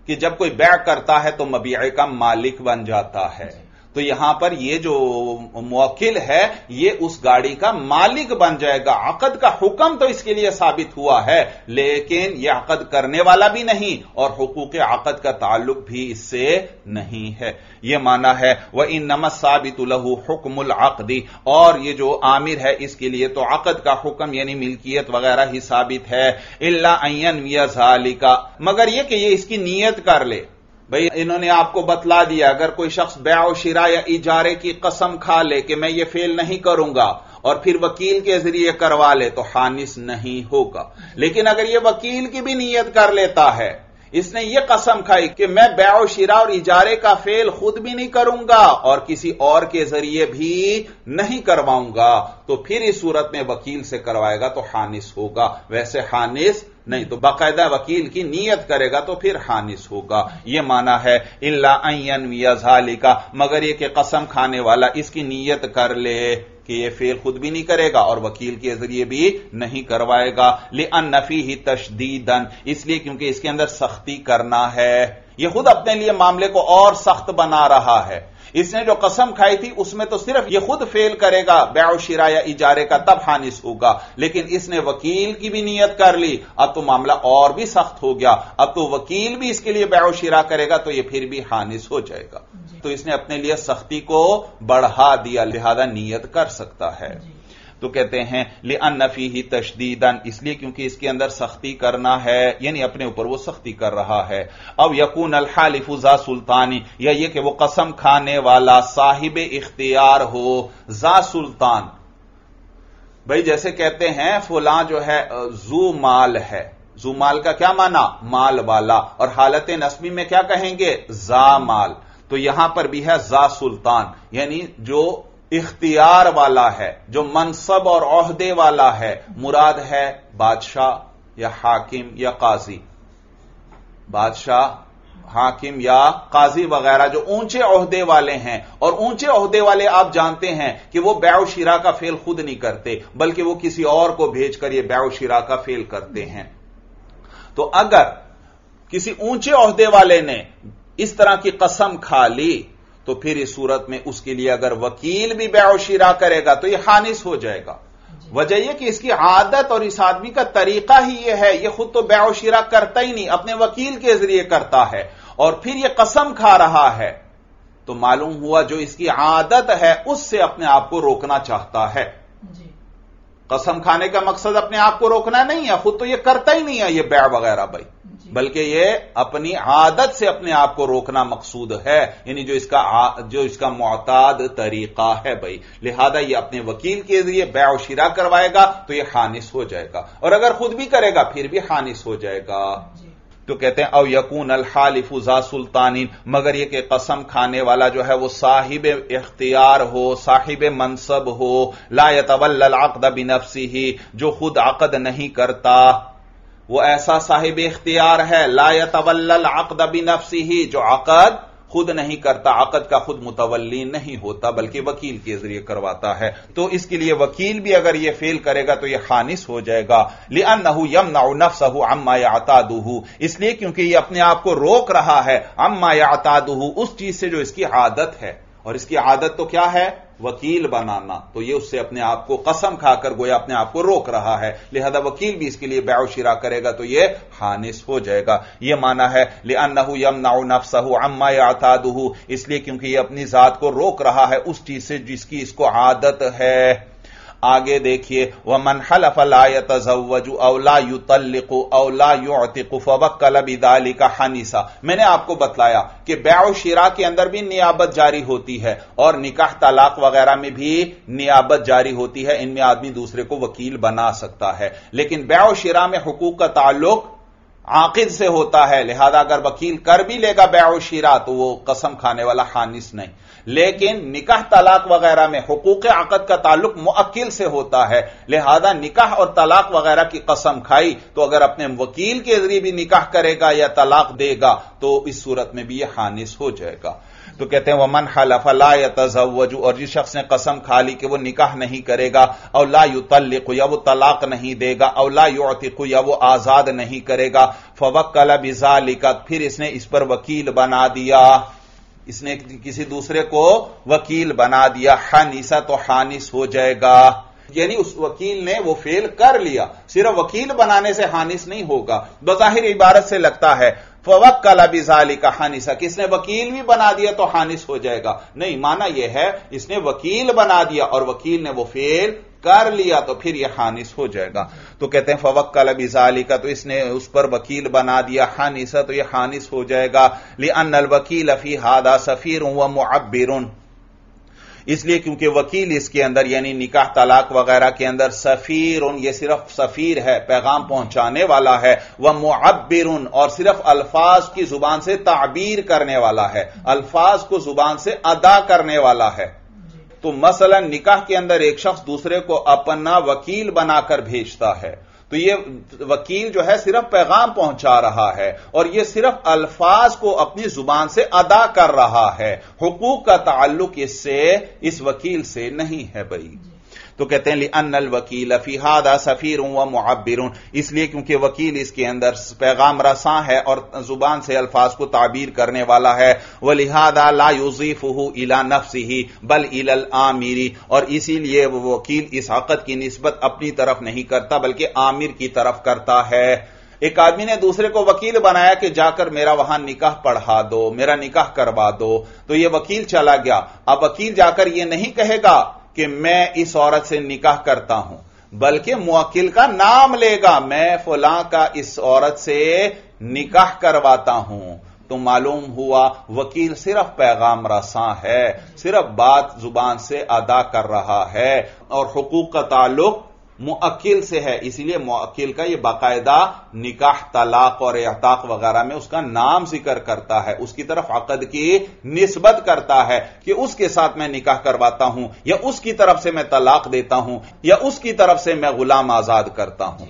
کہ جب کوئی بیع کرتا ہے تو مبیع کا مالک بن جاتا ہے. تو یہاں پر یہ جو موکل ہے یہ اس گاڑی کا مالک بن جائے گا. عقد کا حکم تو اس کے لیے ثابت ہوا ہے لیکن یہ عقد کرنے والا بھی نہیں اور حقوق عقد کا تعلق بھی اس سے نہیں ہے. یہ معنی ہے وَإِنَّمَا الثَّابِتُ لَهُ حُكْمُ الْعَقْدِ، اور یہ جو عامر ہے اس کے لیے تو عقد کا حکم یعنی ملکیت وغیرہ ہی ثابت ہے. إِلَّا أَن يَنْوِيَ ذَلِكَ، مگر یہ کہ یہ اس کی نیت کر لے. بھئی انہوں نے آپ کو بتلا دیا اگر کوئی شخص بیع و شراء یا اجارے کی قسم کھا لے کہ میں یہ فعل نہیں کروں گا اور پھر وکیل کے ذریعے کروا لے تو حانث نہیں ہوگا. لیکن اگر یہ وکیل کی بھی نیت کر لیتا ہے، اس نے یہ قسم کھائی کہ میں بیع و شراء اور اجارے کا فعل خود بھی نہیں کروں گا اور کسی اور کے ذریعے بھی نہیں کرواؤں گا، تو پھر اس صورت میں وکیل سے کروائے گا تو حانث ہوگا. ویسے حانث نہیں، تو باقاعدہ وکیل کی نیت کرے گا تو پھر حانث ہوگا. یہ معنی ہے الا ان ينوي ذلك، مگر یہ کہ قسم کھانے والا اس کی نیت کر لے کہ یہ فعل خود بھی نہیں کرے گا اور وکیل کے ذریعے بھی نہیں کروائے گا. لأن فيه تشديدا، اس لیے کیونکہ اس کے اندر سختی کرنا ہے. یہ خود اپنے لیے معاملے کو اور سخت بنا رہا ہے. اس نے جو قسم کھائی تھی اس میں تو صرف یہ خود فعل کرے گا بیع و شراء یا اجارے کا تب حانث ہوگا، لیکن اس نے وکیل کی بھی نیت کر لی، اب تو معاملہ اور بھی سخت ہو گیا. اب تو وکیل بھی اس کے لیے بیع و شراء کرے گا تو یہ پھر بھی حانث ہو جائے گا. تو اس نے اپنے لیے سختی کو بڑھا دیا، لہذا نیت کر سکتا ہے. تو کہتے ہیں لأن فيه تشديدا، اس لیے کیونکہ اس کے اندر سختی کرنا ہے، یعنی اپنے اوپر وہ سختی کر رہا ہے. او یکون الحالف ذا سلطانی، یا یہ کہ وہ قسم کھانے والا صاحب اختیار ہو. ذا سلطان، بھئی جیسے کہتے ہیں فلاں جو ہے ذو مال ہے. ذو مال کا کیا معنی؟ مال والا. اور حالت نسبی میں کیا کہیں گے؟ ذا مال. تو یہاں پر بھی ہے ذا سلطان، یعنی جو اختیار والا ہے، جو منصب اور عہدے والا ہے. مراد ہے بادشاہ یا حاکم یا قاضی. بادشاہ، حاکم یا قاضی وغیرہ جو اونچے عہدے والے ہیں. اور اونچے عہدے والے آپ جانتے ہیں کہ وہ بیع و شراء کا فعل خود نہیں کرتے بلکہ وہ کسی اور کو بھیج کر یہ بیع و شراء کا فعل کرتے ہیں. تو اگر کسی اونچے عہدے والے نے اس طرح کی قسم کھا لی تو پھر اس صورت میں اس کے لیے اگر وکیل بھی بیع و شراء کرے گا تو یہ حانث ہو جائے گا. وجہ یہ کہ اس کی عادت اور اس آدمی کا طریقہ ہی یہ ہے، یہ خود تو بیع و شراء کرتا ہی نہیں، اپنے وکیل کے ذریعے کرتا ہے اور پھر یہ قسم کھا رہا ہے. تو معلوم ہوا جو اس کی عادت ہے اس سے اپنے آپ کو روکنا چاہتا ہے. قسم کھانے کا مقصد اپنے آپ کو روکنا نہیں ہے، خود تو یہ کرتا ہی نہیں ہے یہ بیع وغیرہ بھائی، بلکہ یہ اپنی عادت سے اپنے آپ کو روکنا مقصود ہے، یعنی جو اس کا معتاد طریقہ ہے بھائی. لہذا یہ اپنے وکیل کے ذریعے بیع و شراء کروائے گا تو یہ حانث ہو جائے گا، اور اگر خود بھی کرے گا پھر بھی حانث ہو جائے گا. تو کہتے ہیں او یکون الحالف ذا سلطان، مگر یہ کہ قسم کھانے والا جو ہے وہ صاحب اختیار ہو، صاحب منصب ہو. لا يتولى العقد بنفسه، جو خود عقد نہیں کرتا. وہ ایسا صاحب اختیار ہے لا يتولى العقد بنفسه، جو عقد خود نہیں کرتا، عقد کا خود متولی نہیں ہوتا بلکہ وکیل کے ذریعے کرواتا ہے. تو اس کے لیے وکیل بھی اگر یہ فعل کرے گا تو یہ حانث ہو جائے گا. لأنه يمنع نفسه عما يعتاده، اس لیے کیونکہ یہ اپنے آپ کو روک رہا ہے عما يعتاده، اس چیز سے جو اس کی عادت ہے. اور اس کی عادت تو کیا ہے؟ وکیل بنانا. تو یہ اس سے اپنے آپ کو قسم کھا کر گویا اپنے آپ کو روک رہا ہے، لہذا وکیل بھی اس کے لیے بیع و شراء کرے گا تو یہ حانث ہو جائے گا. یہ معنی ہے لأنه يمنع نفسه عما يعتاده، اس لیے کیونکہ یہ اپنی ذات کو روک رہا ہے اس چیز سے جس کی اس کو عادت ہے. آگے دیکھیے ومن حلف لا يتزوج او لا يطلق او لا يعتق فوكل بذلك حنث. میں نے آپ کو بتلایا کہ بیع و شراء کے اندر بھی نیابت جاری ہوتی ہے اور نکاح طلاق وغیرہ میں بھی نیابت جاری ہوتی ہے. ان میں آدمی دوسرے کو وکیل بنا سکتا ہے، لیکن بیع و شراء میں حقوق کا تعلق عاقد سے ہوتا ہے، لہذا اگر وکیل کر بھی لے گا بیع و شراء تو وہ قسم کھانے والا حانث نہیں. لیکن نکاح طلاق وغیرہ میں حقوق عقد کا تعلق موکل سے ہوتا ہے، لہذا نکاح اور طلاق وغیرہ کی قسم کھائی تو اگر اپنے وکیل کے ذریعے بھی نکاح کرے گا یا طلاق دے گا تو اس صورت میں بھی یہ حانث ہو جائے گا. تو کہتے ہیں ومن حلف لا یتزوج، اور جس شخص نے قسم کھا لی کہ وہ نکاح نہیں کرے گا، او لا یطلق، یا وہ طلاق نہیں دے گا، او لا یعتق، یا وہ آزاد نہیں کرے گا، فوکل بذالک، پھر اس نے اس پر وکیل بنا دیا، اس نے کسی دوسرے کو وکیل بنا دیا، حنیسہ تو حانس ہو جائے گا، یعنی اس وکیل نے وہ فعل کر لیا، صرف وکیل بنانے سے حانس نہیں ہوگا۔ بظاہر عبارت سے لگتا ہے فوکل بذالک حانسہ، کس نے وکیل بھی بنا دیا تو حانس ہو جائے گا، نہیں، معنی یہ ہے اس نے وکیل بنا دیا اور وکیل نے وہ فعل کر لیا تو پھر یہ حانس ہو جائے گا۔ تو کہتے ہیں فوکل بذالک، تو اس نے اس پر وکیل بنا دیا، حانسہ تو یہ حانس ہو جائے گا، لأن الوکیل فی ھذا سفیر و معبر، اس لیے کیونکہ وکیل اس کے اندر یعنی نکاح طلاق وغیرہ کے اندر سفیر، یہ صرف سفیر ہے، پیغام پہنچانے والا ہے، وہ معبر، اور صرف الفاظ کی زبان سے تعبیر کرنے والا ہے، الفاظ کو زبان سے ادا کرنے والا ہے۔ تو مثلا نکاح کے اندر ایک شخص دوسرے کو اپنا وکیل بنا کر بھیجتا ہے، تو یہ وکیل جو ہے صرف پیغام پہنچا رہا ہے اور یہ صرف الفاظ کو اپنی زبان سے ادا کر رہا ہے، حقوق کا تعلق اس وکیل سے نہیں ہے بھائی۔ تو کہتے ہیں لأن الوکیل فی ھذا سفیر و معبر، اس لیے کیونکہ وکیل اس کے اندر پیغام رساں ہے اور زبان سے الفاظ کو تعبیر کرنے والا ہے، ولہذا لا یضیفہ الی نفسہ بل الی الآمر، اور اسی لیے وہ وکیل اس عقد کی نسبت اپنی طرف نہیں کرتا بلکہ آمر کی طرف کرتا ہے۔ ایک آدمی نے دوسرے کو وکیل بنایا کہ جا کر میرا وہاں نکاح پڑھا دو، میرا نکاح کروا دو، تو یہ وکیل چلا گیا، اب وکیل جا کر یہ نہیں کہے گا کہ میں اس عورت سے نکاح کرتا ہوں، بلکہ موکل کا نام لے گا، میں فلاں کا اس عورت سے نکاح کرواتا ہوں۔ تو معلوم ہوا وکیل صرف پیغام رساں ہے، صرف بات زبان سے ادا کر رہا ہے، اور حقوق کا تعلق موکل سے ہے، اسی لیے موکل کا یہ باقاعدہ نکاح طلاق اور اعتاق وغیرہ میں اس کا نام ذکر کرتا ہے، اس کی طرف عقد کی نسبت کرتا ہے کہ اس کے ساتھ میں نکاح کرواتا ہوں، یا اس کی طرف سے میں طلاق دیتا ہوں، یا اس کی طرف سے میں غلام آزاد کرتا ہوں۔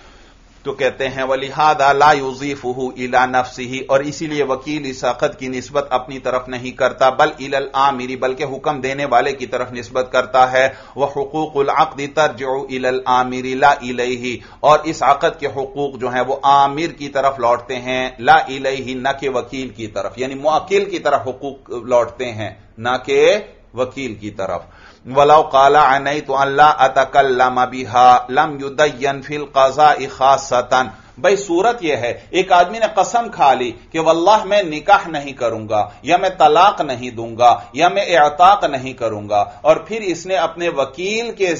تو کہتے ہیں وَلِهَذَا لَا يُضِيفُهُ إِلَى نَفْسِهِ، اور اسی لیے وکیل اس عقد کی نسبت اپنی طرف نہیں کرتا، بل إِلَى الْآمِرِ، بلکہ حکم دینے والے کی طرف نسبت کرتا ہے، وَحُقُوقُ الْعَقْدِ تَرْجِعُ إِلَى الْآمِرِ لَا إِلَيْهِ، اور اس عقد کے حقوق جو ہیں وہ آمر کی طرف لوٹتے ہیں، لا إِلَيْهِ، نہ کہ وکیل کی طرف، یعنی موکل کی طرف حقوق لوٹتے ہیں نہ کہ وکیل کی طرف۔ وَلَوْ قَالَ عَنَيْتُ أَنْ لَا أَتَكَلَّمَ بِهَا لَمْ يُدَيَّنْ فِي الْقَضَاءِ خَاصَّةً، بھئی صورت یہ ہے ایک آدمی نے قسم کھا لی کہ واللہ میں نکاح نہیں کروں گا، یا میں طلاق نہیں دوں گا، یا میں اعتاق نہیں کروں گا، اور پھر اس نے اپنے وکیل کے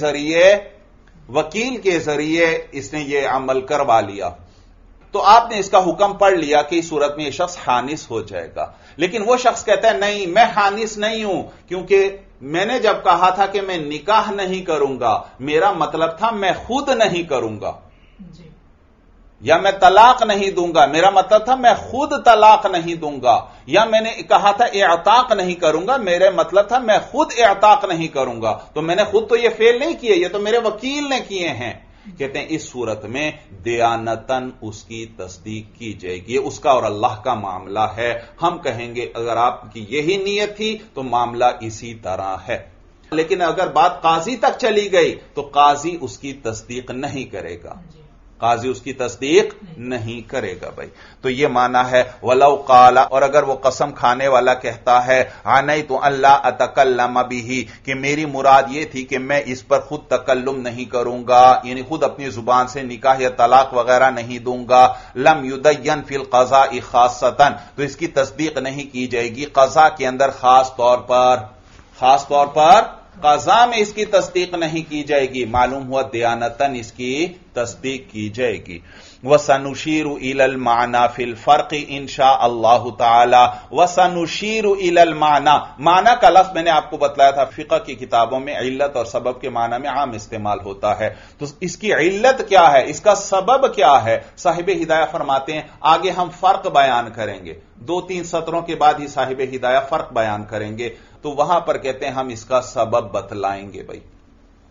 ذریعے اس نے یہ عمل کروا لیا، تو آپ نے اس کا حکم پڑھ لیا کہ اس صورت میں یہ شخص حانس ہو جائے گا، لیکن وہ شخص کہتا ہے نہیں میں حانس نہیں ہوں، کیونکہ میں نے جب کہا تھا کہ میں نکاح نہیں کروں گا میرا مطلب تھا میں خود نہیں کروں گا، یا میں طلاق نہیں دوں گا میرا مطلب تھا میں خود طلاق نہیں دوں گا، یا میں نے کہا تھا اعتاق نہیں کروں گا میرا مطلب تھا میں خود اعتاق نہیں کروں گا، تو میں نے خود تو یہ فعل نہیں کیے، یہ تو میرے وکیل نے کیے ہیں۔ کہتے ہیں اس صورت میں دیانتاً اس کی تصدیق کی جائے گی، یہ اس کا اور اللہ کا معاملہ ہے، ہم کہیں گے اگر آپ کی یہی نیت تھی تو معاملہ اسی طرح ہے، لیکن اگر بات قاضی تک چلی گئی تو قاضی اس کی تصدیق نہیں کرے گا، قاضی اس کی تصدیق نہیں کرے گا بھائی۔ تو یہ معنی ہے وَلَوْ قَالَ، اور اگر وہ قسم کھانے والا کہتا ہے عَنَيْتُ أَنْ لَا أَتَكَلَّمَ بِهِ، کہ میری مراد یہ تھی کہ میں اس پر خود تکلم نہیں کروں گا، یعنی خود اپنی زبان سے نکاح یا طلاق وغیرہ نہیں دوں گا، لَمْ يُدَيَّنْ فِي الْقَضَاءِ خَاصَّةً، تو اس کی تصدیق نہیں کی جائے گی قضاء کے اندر خاص طور پر قضاء میں اس کی تصدیق نہیں کی جائے گی، معلوم ہوا دیانتاً اس کی تصدیق کی جائے گی۔ وَسَنُشِيرُ إِلَى الْمَعْنَى فِي الْفَرْقِ إِنْ شَاءَ اللَّهُ تَعَالَى، وَسَنُشِيرُ إِلَى الْمَعْنَى، معنی کا لفظ میں نے آپ کو بتلایا تھا فقہ کی کتابوں میں علت اور سبب کے معنی میں عام استعمال ہوتا ہے، تو اس کی علت کیا ہے، اس کا سبب کیا ہے، صاحب ہدایہ فرماتے ہیں آگے ہم فرق بیان کریں گے، 2-3 سطروں کے بعد ہی صاحب ہدایہ فرق بیان کریں گے، تو وہاں پر کہتے ہیں ہم اس کا سبب بتلائیں گے بھائی،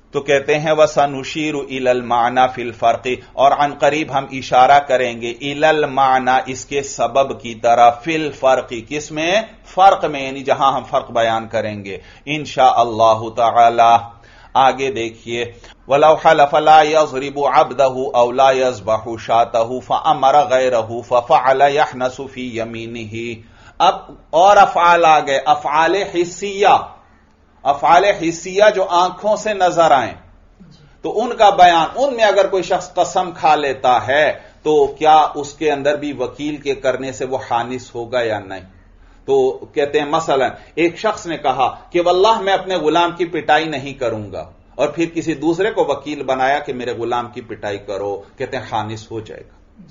تو کہتے ہیں وَسَنُشِيرُ إِلَى الْمَعْنَى فِي الْفَرْقِ، اور عن قریب ہم اشارہ کریں گے إِلَى الْمَعْنَى، اس کے سبب کی طرف، فِي الْفَرْقِ، کس میں؟ فرق میں، یعنی جہاں ہم فرق بیان کریں گے انشاءاللہ تعالی۔ آگے دیکھیے وَلَوْ حَلَفَ لَا يَضْرِبُ عَبْدَهُ أَوْ لَا يَذْبَحُ شَاةَهُ فَأَمَرَ غَيْرَهُ فَفَعَلَ يَحْنَسُ فِي يَمِينِهِ۔ اب اور افعال آگئے، افعال حسیہ، افعال حسیہ جو آنکھوں سے نظر آئیں، تو ان کا بیان، ان میں اگر کوئی شخص قسم کھا لیتا ہے تو کیا اس کے اندر بھی وکیل کے کرنے سے وہ حانس ہوگا یا نہیں؟ تو کہتے ہیں مثلا ایک شخص نے کہا کہ واللہ میں اپنے غلام کی پٹائی نہیں کروں گا، اور پھر کسی دوسرے کو وکیل بنایا کہ میرے غلام کی پٹائی کرو، کہتے ہیں حانس ہو جائے گا،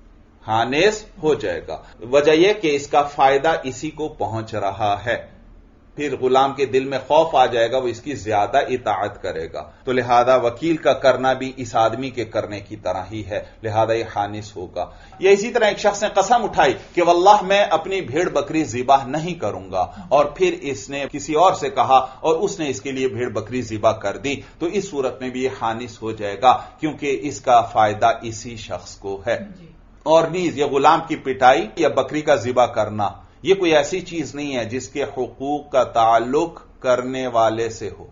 حانس ہو جائے گا۔ وجہ یہ کہ اس کا فائدہ اسی کو پہنچ رہا ہے، پھر غلام کے دل میں خوف آ جائے گا، وہ اس کی زیادہ اطاعت کرے گا، تو لہذا وکیل کا کرنا بھی اس آدمی کے کرنے کی طرح ہی ہے، لہذا یہ حانس ہوگا۔ یا اسی طرح ایک شخص نے قسم اٹھائی کہ واللہ میں اپنی بھیڑ بکری ذبح نہیں کروں گا، اور پھر اس نے کسی اور سے کہا اور اس نے اس کے لیے بھیڑ بکری ذبح کر دی، تو اس صورت میں بھی یہ حانس ہو جائے گا، کیونکہ اس کا فائدہ اسی شخص کو ہے۔ اور نیز یہ غلام کی پٹائی یا بکری کا ذبح کرنا، یہ کوئی ایسی چیز نہیں ہے جس کے حقوق کا تعلق کرنے والے سے ہو،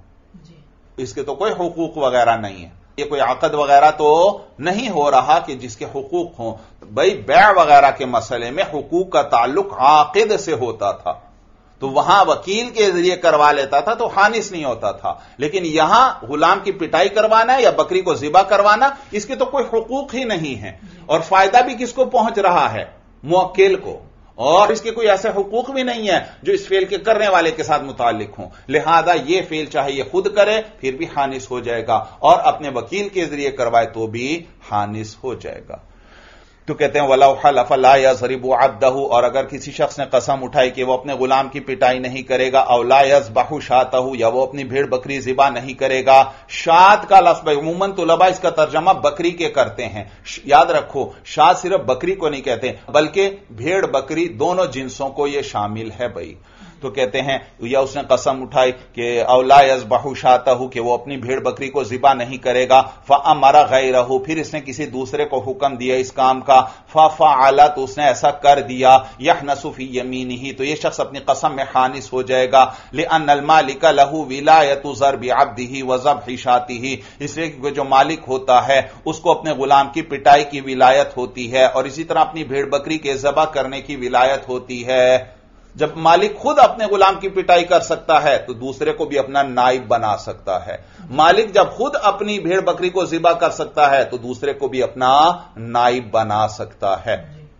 اس کے تو کوئی حقوق وغیرہ نہیں ہے، یہ کوئی عقد وغیرہ تو نہیں ہو رہا کہ جس کے حقوق ہوں۔ بھئی بیع وغیرہ کے مسئلے میں حقوق کا تعلق عاقد سے ہوتا تھا، تو وہاں وکیل کے ذریعے کروا لیتا تھا تو حانس نہیں ہوتا تھا، لیکن یہاں غلام کی پٹائی کروانا یا بکری کو ذبح کروانا، اس کے تو کوئی حقوق ہی نہیں ہے، اور فائدہ بھی کس کو پہنچ رہا ہے؟ موکل کو، اور اس کے کوئی ایسے حقوق بھی نہیں ہے جو اس فعل کے کرنے والے کے ساتھ متعلق ہوں، لہذا یہ فعل چاہے یہ خود کرے پھر بھی حانس ہو جائے گا، اور اپنے وکیل کے ذریعے کروائے تو بھی حانس ہو جائے گا۔ تو کہتے ہیں وَلَوْ حَلَفَ لَا يَضْرِبُ عَبْدَهُ، اور اگر کسی شخص نے قسم اٹھائی کہ وہ اپنے غلام کی پٹائی نہیں کرے گا، او لا يذبح شاته، یا وہ اپنی بھیڑ بکری ذبح نہیں کرے گا۔ شات کا لفظ عموماً طلباء اس کا ترجمہ بکری کے کرتے ہیں، یاد رکھو شات صرف بکری کو نہیں کہتے بلکہ بھیڑ بکری دونوں جنسوں کو یہ شامل ہے بھائی۔ تو کہتے ہیں یا اس نے قسم اٹھائی کہ او لا یذبح شاته، کہ وہ اپنی بھیڑ بکری کو ذبح نہیں کرے گا، فامر غیرہ، پھر اس نے کسی دوسرے کو حکم دیا اس کام کا، ففعل، تو اس نے ایسا کر دیا، یحنس فی یمینہ، تو یہ شخص اپنی قسم میں حانس ہو جائے گا، لان المالک له ولایۃ ضرب عبده وذبح شاته، اس لیے کہ جو مالک ہوتا ہے اس کو اپنے غلام کی پٹائی کی ولایت ہوتی ہے، اور اسی طرح اپنی بھیڑ بکری کے ذبح کرنے کی ولایت ہوتی ہے۔ جب مالک خود اپنے غلام کی پٹائی کر سکتا ہے تو دوسرے کو بھی اپنا نائب بنا سکتا ہے، مالک جب خود اپنی بھیڑ بکری کو ذبح کر سکتا ہے تو دوسرے کو بھی اپنا نائب بنا سکتا ہے۔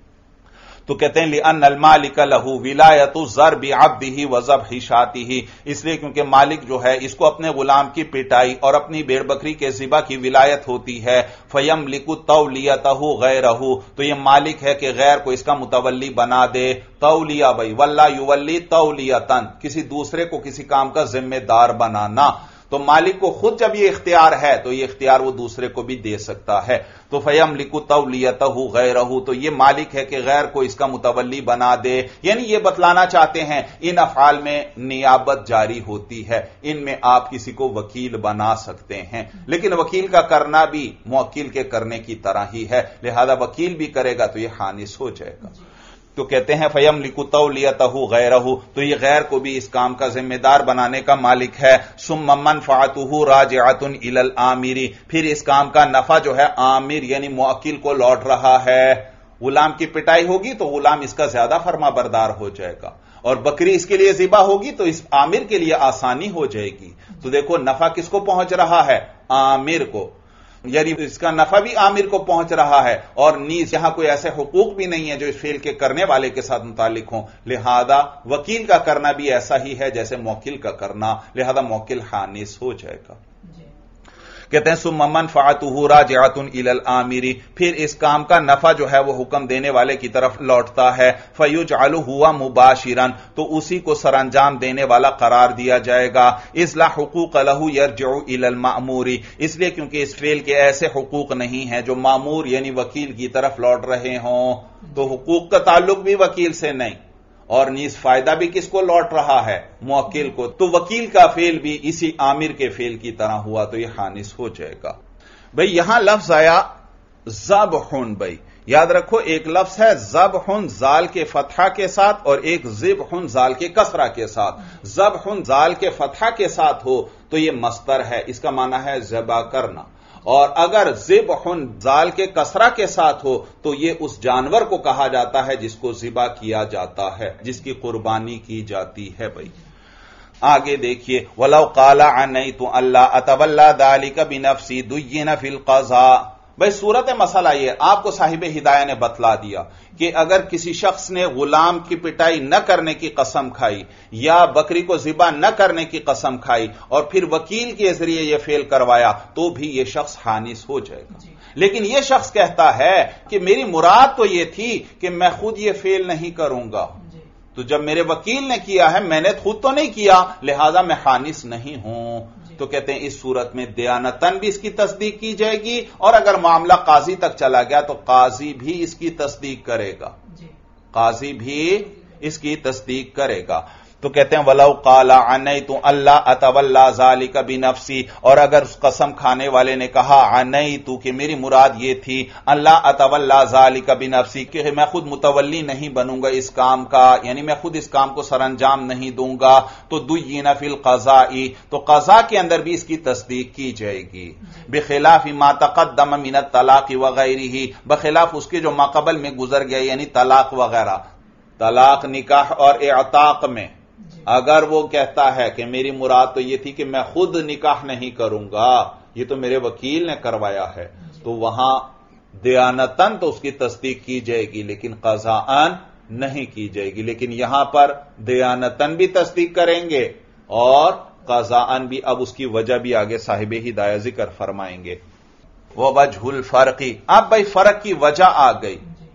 تو کہتے ہیں لأن المالک له ولایۃ ضرب عبده وذبح شاته، اس لیے کیونکہ مالک جو ہے اس کو اپنے غلام کی پٹائی اور اپنی بھیڑ بکری کے ذبح کی ولایت ہوتی ہے، فیملک تولیتہ غیرہ، تو یہ مالک ہے کہ غیر کو اس کا متولی بنا دے، تولیہ بھائی ولا یولی تولیتن، کسی دوسرے کو کسی کام کا ذمہ دار بنانا، تو مالک کو خود جب یہ اختیار ہے تو یہ اختیار وہ دوسرے کو بھی دے سکتا ہے۔ تو فیملک تولیتہ غیرہ، تو یہ مالک ہے کہ غیر کو اس کا متولی بنا دے، یعنی یہ بتلانا چاہتے ہیں ان افعال میں نیابت جاری ہوتی ہے، ان میں آپ کسی کو وکیل بنا سکتے ہیں، لیکن وکیل کا کرنا بھی موکل کے کرنے کی طرح ہی ہے، لہذا وکیل بھی کرے گا تو یہ حانس ہو جائے گا۔ تو کہتے ہیں فیملک تولیتہ غیرہ، تو یہ غیر کو بھی اس کام کا ذمہ دار بنانے کا مالک ہے۔ ثم منفعتہ راجعۃ الی الامر، پھر اس کام کا نفع جو ہے آمر یعنی موکل کو لوٹ رہا ہے۔ غلام کی پٹائی ہوگی تو غلام اس کا زیادہ فرما بردار ہو جائے گا، اور بکری اس کے لیے ذبح ہوگی تو اس آمر کے لیے آسانی ہو جائے گی۔ تو دیکھو نفع کس کو پہنچ رہا ہے؟ آمر کو، یعنی اس کا نفع بھی آمر کو پہنچ رہا ہے، اور نیز یہاں کوئی ایسے حقوق بھی نہیں ہے جو اس فعل کے کرنے والے کے ساتھ متعلق ہوں، لہذا وکیل کا کرنا بھی ایسا ہی ہے جیسے موکل کا کرنا، لہذا موکل حانس ہو جائے گا۔ کہتے ہیں ثم منفعتہ راجعۃ الی الامر، پھر اس کام کا نفع جو ہے وہ حکم دینے والے کی طرف لوٹتا ہے، فیجعل ہوا مباشرا، تو اسی کو سر انجام دینے والا قرار دیا جائے گا، اذ لا حقوق له یرجع الی المأمور، اس لیے کیونکہ اس فعل کے ایسے حقوق نہیں ہیں جو مامور یعنی وکیل کی طرف لوٹ رہے ہوں، تو حقوق کا تعلق بھی وکیل سے نہیں، اور نیز فائدہ بھی کس کو لوٹ رہا ہے؟ موکل کو. تو وکیل کا فعل بھی اسی عامر کے فعل کی طرح ہوا تو یہ خانس ہو جائے گا. بھئی یہاں لفظ آیا ذبحن. بھئی یاد رکھو ایک لفظ ہے ذبحن زال کے فتحہ کے ساتھ اور ایک ذبحن زال کے کسرہ کے ساتھ. ذبحن زال کے فتحہ کے ساتھ ہو تو یہ مصدر ہے، اس کا معنی ہے ذبح کرنا. اور اگر ذبحن زال کے کسرہ کے ساتھ ہو تو یہ اس جانور کو کہا جاتا ہے جس کو ذبح کیا جاتا ہے، جس کی قربانی کی جاتی ہے. بھائی آگے دیکھیے وَلَوْ قَالَ عَنَيْتُ أَلَّا أَتَوَلَّى ذَلِكَ بِنَفْسِي دُيِّنَ فِي الْقَضَاءِ. بھائی صورت مسئلہ یہ آپ کو صاحب ہدایہ نے بتلا دیا کہ اگر کسی شخص نے غلام کی پٹائی نہ کرنے کی قسم کھائی یا بکری کو ذبح نہ کرنے کی قسم کھائی اور پھر وکیل کے ذریعے یہ فعل کروایا تو بھی یہ شخص خانس ہو جائے گا. لیکن یہ شخص کہتا ہے کہ میری مراد تو یہ تھی کہ میں خود یہ فعل نہیں کروں گا، تو جب میرے وکیل نے کیا ہے میں نے خود تو نہیں کیا لہذا میں خانس نہیں ہوں. تو کہتے ہیں اس صورت میں دیانتاً بھی اس کی تصدیق کی جائے گی اور اگر معاملہ قاضی تک چلا گیا تو قاضی بھی اس کی تصدیق کرے گا. قاضی بھی اس کی تصدیق کرے گا. تو کہتے ہیں وَلَوْ قَالَ عَنَيْتُ أَلَّا أَتَوَلَّى ذَلِكَ بِنَفْسِي. اور اگر اس قسم کھانے والے نے کہا عَنَيْتُ کہ میری مراد یہ تھی أَلَّا أَتَوَلَّى ذَلِكَ بِنَفْسِي کہ میں خود متولی نہیں بنوں گا اس کام کا، یعنی میں خود اس کام کو سر انجام نہیں دوں گا، تو دُيِّنَ فِي الْقَضَاءِ تو قضا کے اندر بھی اس کی تصدیق کی جائے گی. بخلاف ما تقدم من الطلاق وغیرہ، بخلاف اس کے جو ماقبل میں گزر گیا یعنی طلاق وغیرہ. طلاق نکاح اور اعتاق میں اگر وہ کہتا ہے کہ میری مراد تو یہ تھی کہ میں خود نکاح نہیں کروں گا، یہ تو میرے وکیل نے کروایا ہے، تو وہاں دیانتاً تو اس کی تصدیق کی جائے گی لیکن قضاءً نہیں کی جائے گی. لیکن یہاں پر دیانتاً بھی تصدیق کریں گے اور قضاءً بھی. اب اس کی وجہ بھی آگے صاحب ہدایہ ذکر فرمائیں گے. وَوَجْهُ الْفَرْقِ. اب بھائی فرق کی وجہ آ گئی.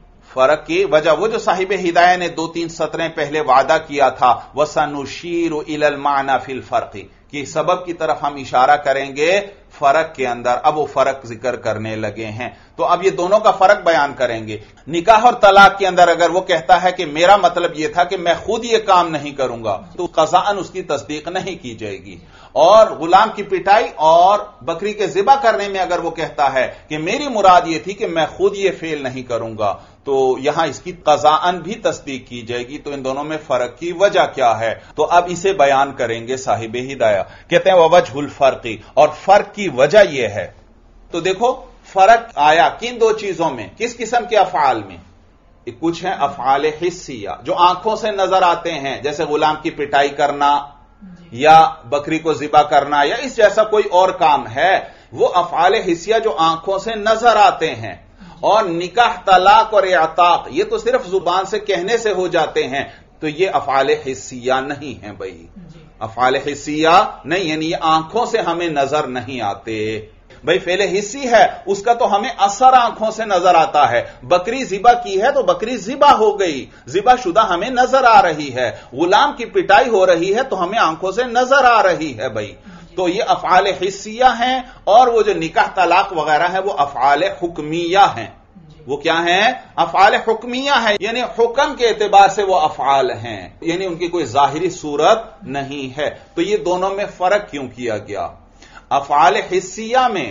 فرق کی وجہ وہ جو صاحب ہدایہ نے 2-3 سطریں پہلے وعدہ کیا تھا وَسَنُشِيرُ إِلَى الْمَعْنَى فِي الْفَرْقِ کہ سبب کی طرف ہم اشارہ کریں گے فرق کے اندر. اب وہ فرق ذکر کرنے لگے ہیں تو اب یہ دونوں کا فرق بیان کریں گے. نکاح اور طلاق کے اندر اگر وہ کہتا ہے کہ میرا مطلب یہ تھا کہ میں خود یہ کام نہیں کروں گا تو قضاءً اس کی تصدیق نہیں کی جائے گی. اور غلام کی پٹائی اور بکری کے ذبح کرنے میں اگر وہ کہتا ہے کہ میری مراد یہ تھی کہ میں خود یہ فعل نہیں کروں گا تو یہاں اس کی قضاءً بھی تصدیق کی جائے گی. تو ان دونوں میں فرق کی وجہ کیا ہے تو اب اسے بیان کریں گے صاحب ہدایہ. کہتے ہیں وَوَجْهُ الْفَرْقِ اور فرق کی وجہ یہ ہے. تو دیکھو فرق آیا کن 2 چیزوں میں، کس قسم کے افعال میں؟ کچھ ہیں افعال حسیہ جو آنکھوں سے نظر آتے ہیں جیسے غلام کی پٹائی کرنا یا بکری کو ذبح کرنا یا اس جیسا کوئی اور کام ہے، وہ افعال حسیہ جو آنکھوں سے نظر آتے ہیں. اور نکاح طلاق اور اعتاق یہ تو صرف زبان سے کہنے سے ہو جاتے ہیں تو یہ افعال حسیہ نہیں ہیں. بھائی افعال حسیہ نہیں، یعنی یہ آنکھوں سے ہمیں نظر نہیں آتے. بھائی فعل حسی ہے اس کا تو ہمیں اثر آنکھوں سے نظر آتا ہے. بکری ذبح کی ہے تو بکری ذبح ہو گئی، ذبح شدہ ہمیں نظر آ رہی ہے. غلام کی پٹائی ہو رہی ہے تو ہمیں آنکھوں سے نظر آ رہی ہے. بھائی تو یہ افعال حسیہ ہیں اور وہ جو نکاح طلاق وغیرہ ہے وہ افعال حکمیہ ہیں. وہ کیا ہیں؟ افعال حکمیہ ہیں، یعنی حکم کے اعتبار سے وہ افعال ہیں، یعنی ان کی کوئی ظاہری صورت نہیں ہے. تو یہ دونوں میں فرق کیوں کیا گیا؟ افعال حسیہ میں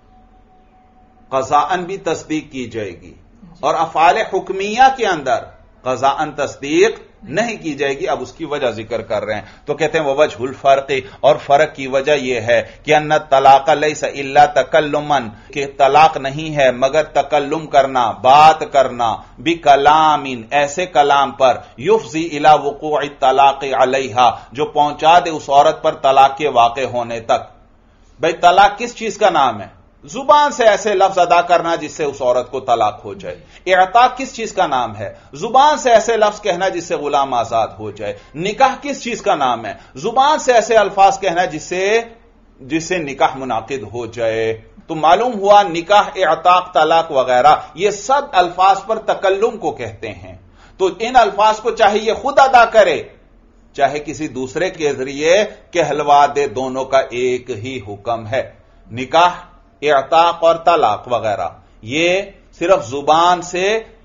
قضاءً بھی تصدیق کی جائے گی اور افعال حکمیہ کے اندر قضاءً تصدیق نہیں کی جائے گی. اب اس کی وجہ ذکر کر رہے ہیں تو کہتے ہیں وَوَجْهُ الْفَرْقِ اور فرق کی وجہ یہ ہے کہ ان الطلاق ليس الا تکلما کہ طلاق نہیں ہے مگر تکلم کرنا، بات کرنا، بکلام ایسے کلام پر یفضی الى وقوع الطلاق علیہا جو پہنچا دے اس عورت پر طلاق کے واقع ہونے تک. بھئی طلاق کس چیز کا نام ہے؟ زبان سے ایسے لفظ ادا کرنا جس سے اس عورت کو طلاق ہو جائے. اعتاق کس چیز کا نام ہے؟ زبان سے ایسے لفظ کہنا جس سے غلام آزاد ہو جائے. نکاح کس چیز کا نام ہے؟ زبان سے ایسے الفاظ کہنا جس سے نکاح منعقد ہو جائے. تو معلوم ہوا نکاح، اعتاق، طلاق وغیرہ یہ سب الفاظ پر تکلم کو کہتے ہیں. تو ان الفاظ کو چاہے یہ خود ادا کرے چاہے کسی دوسرے کے ذریعے کہلوا دے، دونوں کا ایک ہی حکم ہے. نکاح، اعتاق اور طلاق وغیرہ یہ صرف زبان سے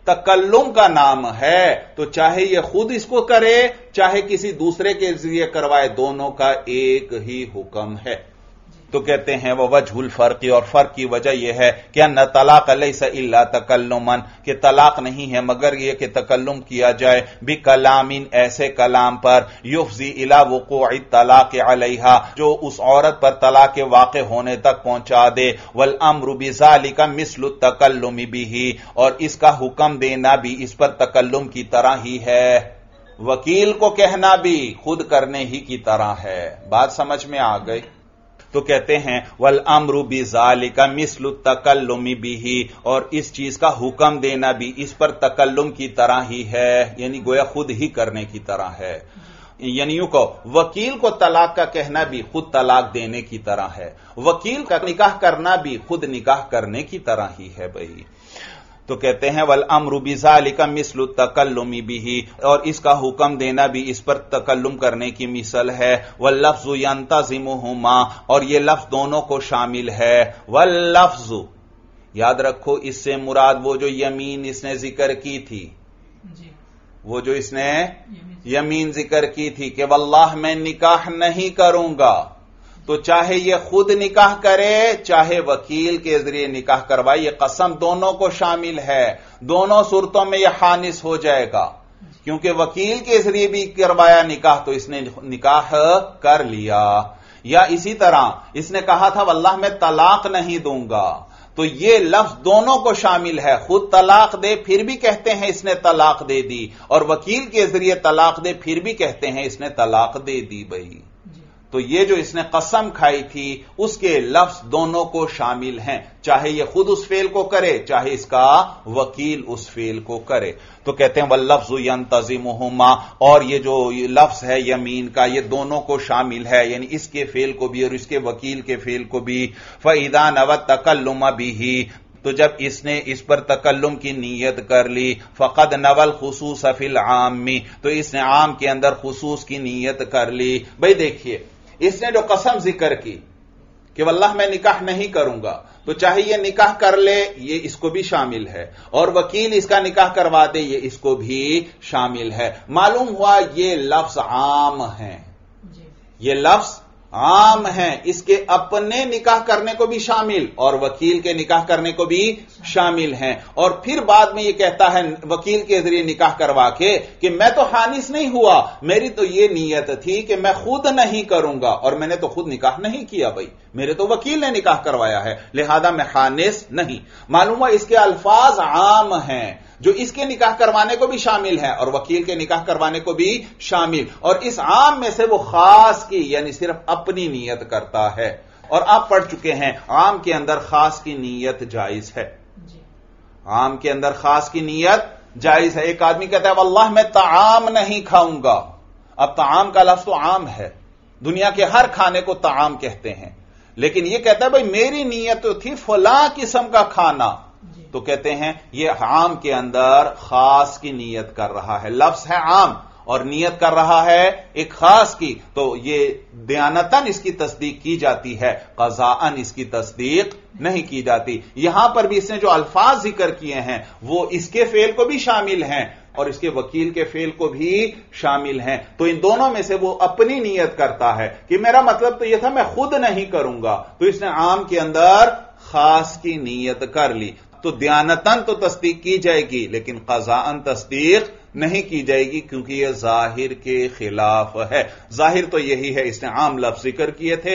तकल्लुम का नाम है तो चाहे ये खुद इसको करे चाहे किसी दूसरे के जरिए करवाए, दोनों का एक ही हुक्म है। तो कहते हैं वह वजहुल फर्क, और फर्क की वजह यह है कि न तलाक लैसा इल्ला तकल्लुमन, कि तलाक नहीं है मगर यह कि तकल्लुम किया जाए भी कलामिन, ऐसे कलाम पर युफ्जी इला वुक़ूइ तलाक अलैहा, जो उस औरत पर तलाक के वाक़े होने तक पहुंचा दे। वल अम्रु बिज़ालिका मिस्लु तकल्लुमि बिही, और इसका हुक्म देना भी इस पर तकल्लुम की तरह ही है, वकील को कहना भी खुद करने ही की तरह है। बात समझ में आ गई? तो कहते हैं वल अम्रु बिज़ालिका मिस्लु तकल्लुमि बिही, और इस चीज का हुक्म देना भी इस पर तकल्लुम की तरह ही है, यानी गोया खुद ही करने की तरह है। यानी यूं कहो वकील को तलाक का कहना भी खुद तलाक देने की तरह है, वकील का निकाह करना भी खुद निकाह करने की तरह ही है भाई। तो कहते हैं वल अम्रु बिज़ालिका मिस्लु तकल्लुमि बिही, और इसका हुक्म देना भी इस पर तकल्लुम करने की मिसल है। वल लफ्ज़ु यंतज़िमुहुमा, और ये लफ्ज दोनों को शामिल है। वल लफ्ज़ु, याद रखो इससे मुराद वो जो यमीन इसने जिक्र की थी, वो जो इसने यमीन जिक्र की थी कि वल्लाह मैं निकाह नहीं करूंगा, तो चाहे ये खुद निकाह करे चाहे वकील के जरिए निकाह करवाए, ये कसम दोनों को शामिल है। दोनों सूरतों में यह हानिस हो जाएगा, क्योंकि वकील के जरिए भी करवाया निकाह तो इसने निकाह कर लिया। या इसी तरह इसने कहा था वल्लाह मैं तलाक नहीं दूंगा, तो ये लफ्ज दोनों को शामिल है, खुद तलाक दे फिर भी कहते हैं इसने तलाक दे दी, और वकील के जरिए तलाक दे फिर भी कहते हैं इसने तलाक दे दी भाई। तो ये जो इसने कसम खाई थी उसके लफ्ज दोनों को शामिल हैं, चाहे ये खुद उस फेल को करे चाहे इसका वकील उस फेल को करे। तो कहते हैं वल्लफ्ज़ु यंतज़िमुहुमा, और ये जो लफ्ज है यमीन का ये दोनों को शामिल है, यानी इसके फेल को भी और इसके वकील के फेल को भी। फ़इज़ा नवत तकल्लुम बिही, तो जब इसने इस पर तकल्लुम की नीयत कर ली, फ़क़द नवल खुसूस फिल आम्मी, तो इसने आम के अंदर खुसूस की नीयत कर ली। भाई देखिए इसने जो कसम जिक्र की कि वल्लाह मैं निकाह नहीं करूंगा, तो चाहे ये निकाह कर ले ये इसको भी शामिल है, और वकील इसका निकाह करवा दे ये इसको भी शामिल है। मालूम हुआ ये लफ्ज आम है, ये लफ्ज आम है, इसके अपने निकाह करने को भी शामिल और वकील के निकाह करने को भी शामिल हैं। और फिर बाद में ये कहता है वकील के जरिए निकाह करवा के कि मैं तो हानिस नहीं हुआ, मेरी तो ये नीयत थी कि मैं खुद नहीं करूंगा, और मैंने तो खुद निकाह नहीं किया भाई, मेरे तो वकील ने निकाह करवाया है, लिहाजा मैं हानिस नहीं। मालूम हुआ इसके अल्फाज आम हैं जो इसके निकाह करवाने को भी शामिल है और वकील के निकाह करवाने को भी शामिल, और इस आम में से वो खास की यानी सिर्फ अपनी नीयत करता है। और आप पढ़ चुके हैं आम के अंदर खास की नीयत जायज है, आम के अंदर खास की नीयत जायज है। एक आदमी कहता है वल्लाह मैं ताम नहीं खाऊंगा, अब ताम का लफ्ज तो आम है, दुनिया के हर खाने को ताम कहते हैं, लेकिन यह कहता है भाई मेरी नीयत तो थी फला किस्म का खाना, तो कहते हैं यह आम के अंदर खास की नीयत कर रहा है। लफ्ज है आम और नीयत कर रहा है एक खास की, तो ये दयानतन इसकी तस्दीक की जाती है, क़ज़ाअन इसकी तस्दीक नहीं की जाती। यहां पर भी इसने जो अल्फाज जिक्र किए हैं वो इसके फेल को भी शामिल हैं और इसके वकील के फेल को भी शामिल हैं। तो इन दोनों में से वो अपनी नीयत करता है कि मेरा मतलब तो यह था मैं खुद नहीं करूंगा, तो इसने आम के अंदर खास की नीयत कर ली। तो दयानतन तो तस्दीक की जाएगी लेकिन क़ज़ाअन तस्दीक नहीं की जाएगी, क्योंकि यह जाहिर के खिलाफ है। जाहिर तो यही है, इसने आम लफ्ज़ जिक्र किए थे,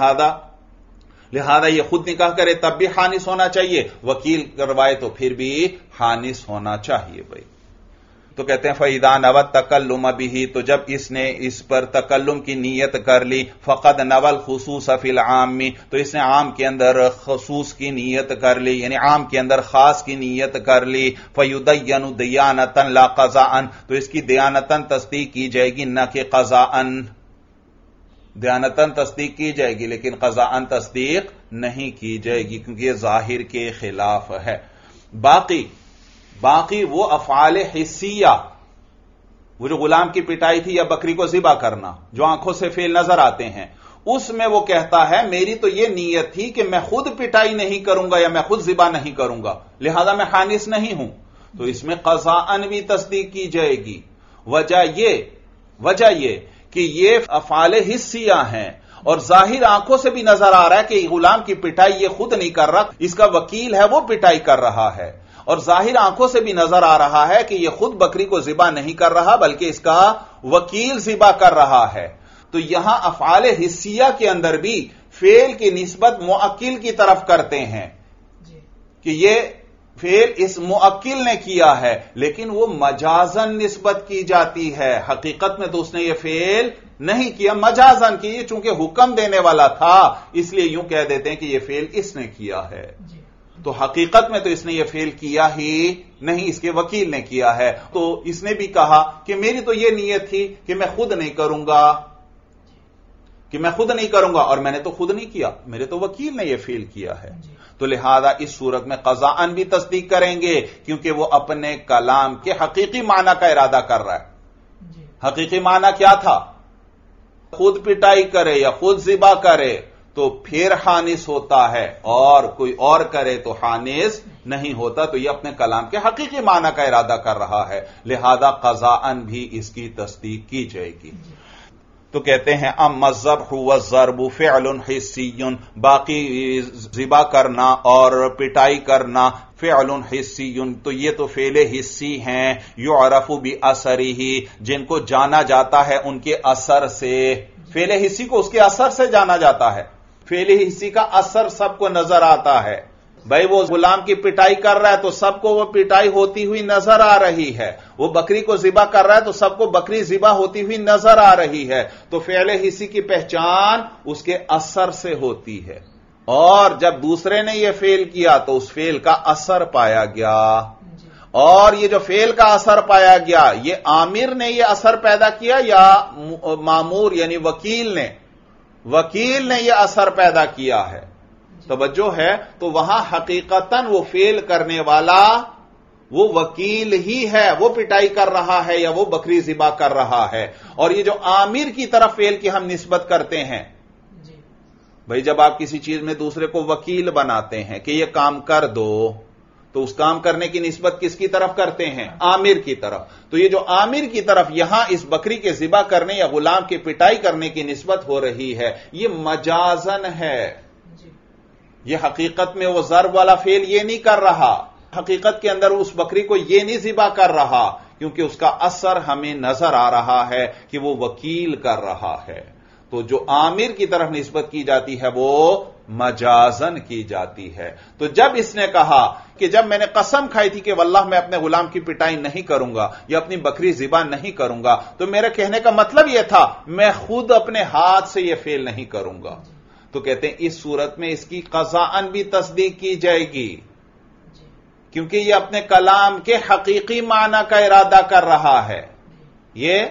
लिहाजा यह खुद निकाह करे तब भी हानिस होना चाहिए, वकील करवाए तो फिर भी हानिस होना चाहिए भाई। तो कहते हैं फ़इज़ा नवत तकल्लुम बिही, तो जब इसने इस पर तकल्लुम की नीयत कर ली, फ़क़द नवल खुसूस फिल आम्मी, तो इसने आम के अंदर खुसूस की नीयत कर ली, यानी आम के अंदर खास की नीयत कर ली। फ़युदय्यनु दयानतन ला क़ज़ाअन, तो इसकी दयानतन तस्दीक की जाएगी न कि क़ज़ाअन, दयानतन तस्दीक की जाएगी लेकिन क़ज़ाअन तस्दीक नहीं की जाएगी, क्योंकि यह जाहिर के खिलाफ है। बाकी वो अफ़आल हिस्सिया, वो जो गुलाम की पिटाई थी या बकरी को ज़िबा करना जो आंखों से फेल नजर आते हैं, उसमें वो कहता है मेरी तो ये नीयत थी कि मैं खुद पिटाई नहीं करूंगा या मैं खुद ज़िबा नहीं करूंगा, लिहाजा मैं हानिस नहीं हूं। تو اس میں قضاءً بھی تصدیق کی جائے گی. وجہ یہ کہ یہ افعال حسیہ ہیں اور ظاہر آنکھوں سے بھی نظر آ رہا ہے کہ غلام کی پٹائی یہ خود نہیں کر رہا، اس کا وکیل ہے وہ پٹائی کر رہا ہے، اور ظاہر آنکھوں سے بھی نظر آ رہا ہے کہ یہ خود بکری کو ذبح نہیں کر رہا بلکہ اس کا وکیل ذبح کر رہا ہے. تو یہاں افعال حسیہ کے اندر بھی فعل کی نسبت موکل کی طرف کرتے ہیں کہ یہ فعل اس موکل نے کیا ہے، لیکن وہ مجازن نسبت کی جاتی ہے. حقیقت میں تو اس نے یہ فعل نہیں کیا، مجازن کی، چونکہ حکم دینے والا تھا اس لیے یوں کہہ دیتے ہیں کہ یہ فعل اس نے کیا ہے. تو حقیقت میں تو اس نے یہ فعل کیا ہی نہیں، اس کے وکیل نے کیا ہے. تو اس نے بھی کہا کہ میری تو یہ نیت تھی کہ میں خود نہیں کروں گا اور میں نے تو خود نہیں کیا، میرے تو وکیل نے یہ فعل کیا ہے. تو لہذا اس صورت میں قضاءً بھی تصدیق کریں گے کیونکہ وہ اپنے کلام کے حقیقی معنی کا ارادہ کر رہا ہے. حقیقی معنی کیا تھا؟ خود پٹائی کرے یا خود ذبح کرے تو پھر حانس ہوتا ہے، اور کوئی اور کرے تو حانس نہیں ہوتا. تو یہ اپنے کلام کے حقیقی معنی کا ارادہ کر رہا ہے، لہذا قضاءً بھی اس کی تصدیق کی جائے گی. تو کہتے ہیں اما الذبح والضرب فعل حسی، باقی ذبح کرنا اور پٹائی کرنا فعل حسی، تو یہ تو فعل حسی ہیں، یعرف باثرہ، جن کو جانا جاتا ہے ان کے اثر سے. فعل حسی کو اس کے اثر سے جانا جاتا ہے. فعل حسی کا اثر سب کو نظر آتا ہے. بھائی وہ غلام کی پٹائی کر رہا ہے تو سب کو وہ پٹائی ہوتی ہوئی نظر آ رہی ہے، وہ بکری کو ذبح کر رہا ہے تو سب کو بکری ذبح ہوتی ہوئی نظر آ رہی ہے. تو فعل حسی کی پہچان اس کے اثر سے ہوتی ہے، اور جب دوسرے نے یہ فعل کیا تو اس فعل کا اثر پایا گیا. اور یہ جو فعل کا اثر پایا گیا یہ آمر نے یہ اثر پیدا کیا یا مامور یعنی وکیل نے یہ اثر پیدا کیا ہے؟ توجہ ہے. تو وہاں حقیقتاً وہ فعل کرنے والا وہ وکیل ہی ہے، وہ پٹائی کر رہا ہے یا وہ بکری ذبح کر رہا ہے. اور یہ جو آمر کی طرف فعل کی ہم نسبت کرتے ہیں، بھائی جب آپ کسی چیز میں دوسرے کو وکیل بناتے ہیں کہ یہ کام کر دو تو اس کام کرنے کی نسبت کس کی طرف کرتے ہیں؟ آمر کی طرف. تو یہ جو آمر کی طرف یہاں اس بکری کے ذبح کرنے یا غلام کی پٹائی کرنے کی نسبت ہو رہی ہے، یہ مجازن ہے. یہ حقیقت میں وہ ضرب والا فعل یہ نہیں کر رہا، حقیقت کے اندر اس بکری کو یہ نہیں ذبح کر رہا، کیونکہ اس کا اثر ہمیں نظر آ رہا ہے کہ وہ وکیل کر رہا ہے. تو جو آمر کی طرف نسبت کی جاتی ہے وہ مجازن کی جاتی ہے. تو جب اس نے کہا کہ جب میں نے قسم کھائی تھی کہ واللہ میں اپنے غلام کی پٹائی نہیں کروں گا یا اپنی بکری ذبح نہیں کروں گا، تو میرے کہنے کا مطلب یہ تھا میں خود اپنے ہاتھ سے یہ فعل نہیں کروں گا. تو کہتے ہیں اس صورت میں اس کی قضاءً بھی تصدیق کی جائے گی کیونکہ یہ اپنے کلام کے حقیقی معنی کا ارادہ کر رہا ہے. یہ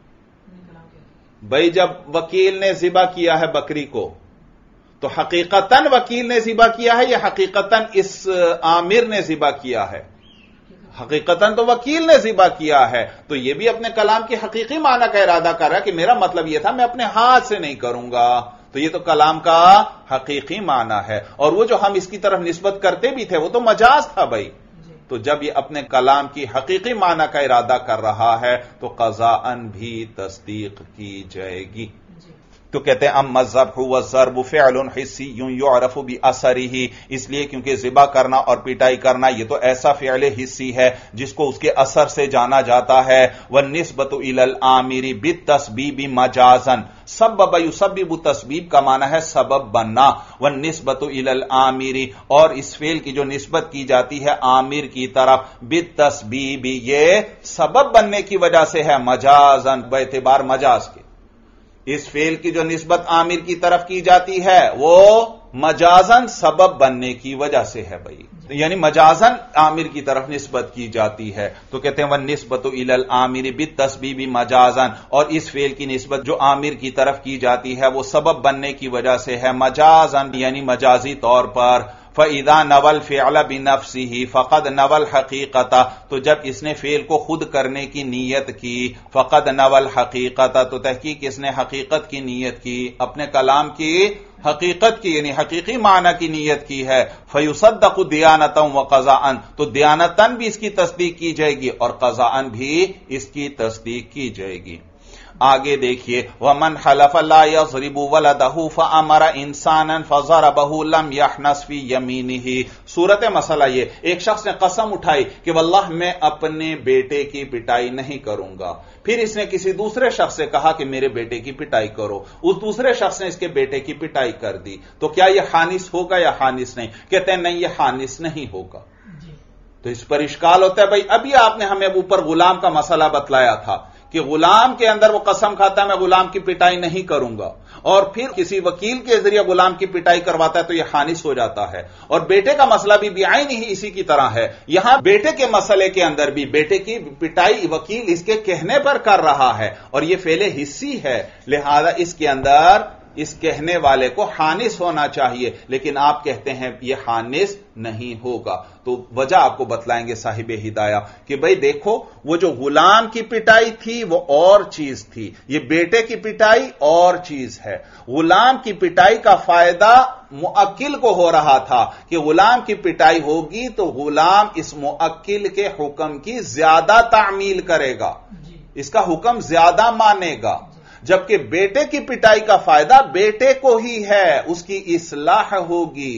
بھائی جب وکیل نے ذبح کیا ہے بکری کو تو حقیقتاً وکیل نے ذبح کیا ہے یا حقیقتاً اس آمر نے ذبح کیا ہے؟ حقیقتاً تو وکیل نے ذبح کیا ہے. تو یہ بھی اپنے کلام کے حقیقی معنی کا ارادہ کر رہا ہے کہ میرا مطلب یہ تھا میں اپنے ہاتھ سے نہیں کروں گا. تو یہ تو کلام کا حقیقی معنی ہے، اور وہ جو ہم اس کی طرف نسبت کرتے بھی تھے وہ تو مجاز تھا بھائی. تو جب یہ اپنے کلام کی حقیقی معنی کا ارادہ کر رہا ہے تو قضاءً بھی تصدیق کی جائے گی. تو کہتے ہیں اما الذبح والضرب فعل حسی یعرف باثرہ، اس لیے کیونکہ ذبح کرنا اور پٹائی کرنا یہ تو ایسا فعل حسی ہے جس کو اس کے اثر سے جانا جاتا ہے. والنسبۃ الی الامر بالتسبیب مجازا، سبب یسبب تسبیب کا معنی ہے سبب بننا. والنسبۃ الی الامر، اور اس فعل کی جو نسبت کی جاتی ہے آمر کی طرف بالتسبیب یہ سبب بننے کی وجہ سے ہے، مجازا باعتبار مجاز کے. اس فعل کی جو نسبت عامر کی طرف کی جاتی ہے وہ مجازن سبب بننے کی وجہ سے ہے بھائی، یعنی مجازن عامر کی طرف نسبت کی جاتی ہے. تو کہتے ہیں وَالنِّسْبَةُ إِلَى الْعَامِرِ بِالتَّسْبِيبِ مَجَازًا، اور اس فعل کی نسبت جو عامر کی طرف کی جاتی ہے وہ سبب بننے کی وجہ سے ہے مجازن یعنی مجازی طور پر. فَإِذَا نَوَى الْفِعْلَ بِنَفْسِهِ فَقَدْ نَوَى الْحَقِيقَةَ، تو جب اس نے فعل کو خود کرنے کی نیت کی، فَقَدْ نَوَى الْحَقِيقَةَ، تو تحقیق اس نے حقیقت کی نیت کی، اپنے کلام کی حقیقت کی یعنی حقیقی معنی کی نیت کی ہے، فَيُصَدَّقُ دِيَانَةً وَقَضَاءً، تو دیانتاً بھی اس کی تصدیق کی جائے گی اور قضاءً بھی اس کی تصدیق کی جائے گی۔ آگے دیکھیے وَمَنْ حَلَفَ لَا يَضْرِبُ وَلَدَهُ فَأَمَرَ إِنسَانًا فَضَرَبَهُ لَمْ يَحْنَثْ فِي يَمِينِهِ، صورت مسئلہ یہ، ایک شخص نے قسم اٹھائی کہ واللہ میں اپنے بیٹے کی پٹائی نہیں کروں گا، پھر اس نے کسی دوسرے شخص سے کہا کہ میرے بیٹے کی پٹائی کرو، اس دوسرے شخص نے اس کے بیٹے کی پٹائی کر دی، تو کیا یہ خانس ہوگا یا خانس نہیں؟ کہتے ہیں نہیں، یہ خانس نہیں ہوگا۔ تو اس پر اشکال ہوتا ہے، بھائی ابھی آپ نے ہمیں اوپر غلام کا مسئلہ بتلایا تھا کہ غلام کے اندر وہ قسم کھاتا ہے میں غلام کی پٹائی نہیں کروں گا، اور پھر کسی وکیل کے ذریعے غلام کی پٹائی کرواتا ہے تو یہ خانس ہو جاتا ہے، اور بیٹے کا مسئلہ بھی بعین ہی اسی کی طرح ہے، یہاں بیٹے کے مسئلے کے اندر بھی بیٹے کی پٹائی وکیل اس کے کہنے پر کر رہا ہے اور یہ فعل حسی ہے، لہذا اس کے اندر اس کہنے والے کو خانس ہونا چاہیے، لیکن آپ کہتے ہیں یہ خانس نہیں ہوگا۔ تو وجہ آپ کو بتلائیں گے صاحب ہدایہ کہ بھئی دیکھو وہ جو غلام کی پٹائی تھی وہ اور چیز تھی، یہ بیٹے کی پٹائی اور چیز ہے۔ غلام کی پٹائی کا فائدہ موکل کو ہو رہا تھا کہ غلام کی پٹائی ہوگی تو غلام اس موکل کے حکم کی زیادہ تعمیل کرے گا، اس کا حکم زیادہ مانے گا، جبکہ بیٹے کی پٹائی کا فائدہ بیٹے کو ہی ہے، اس کی اصلاح ہوگی،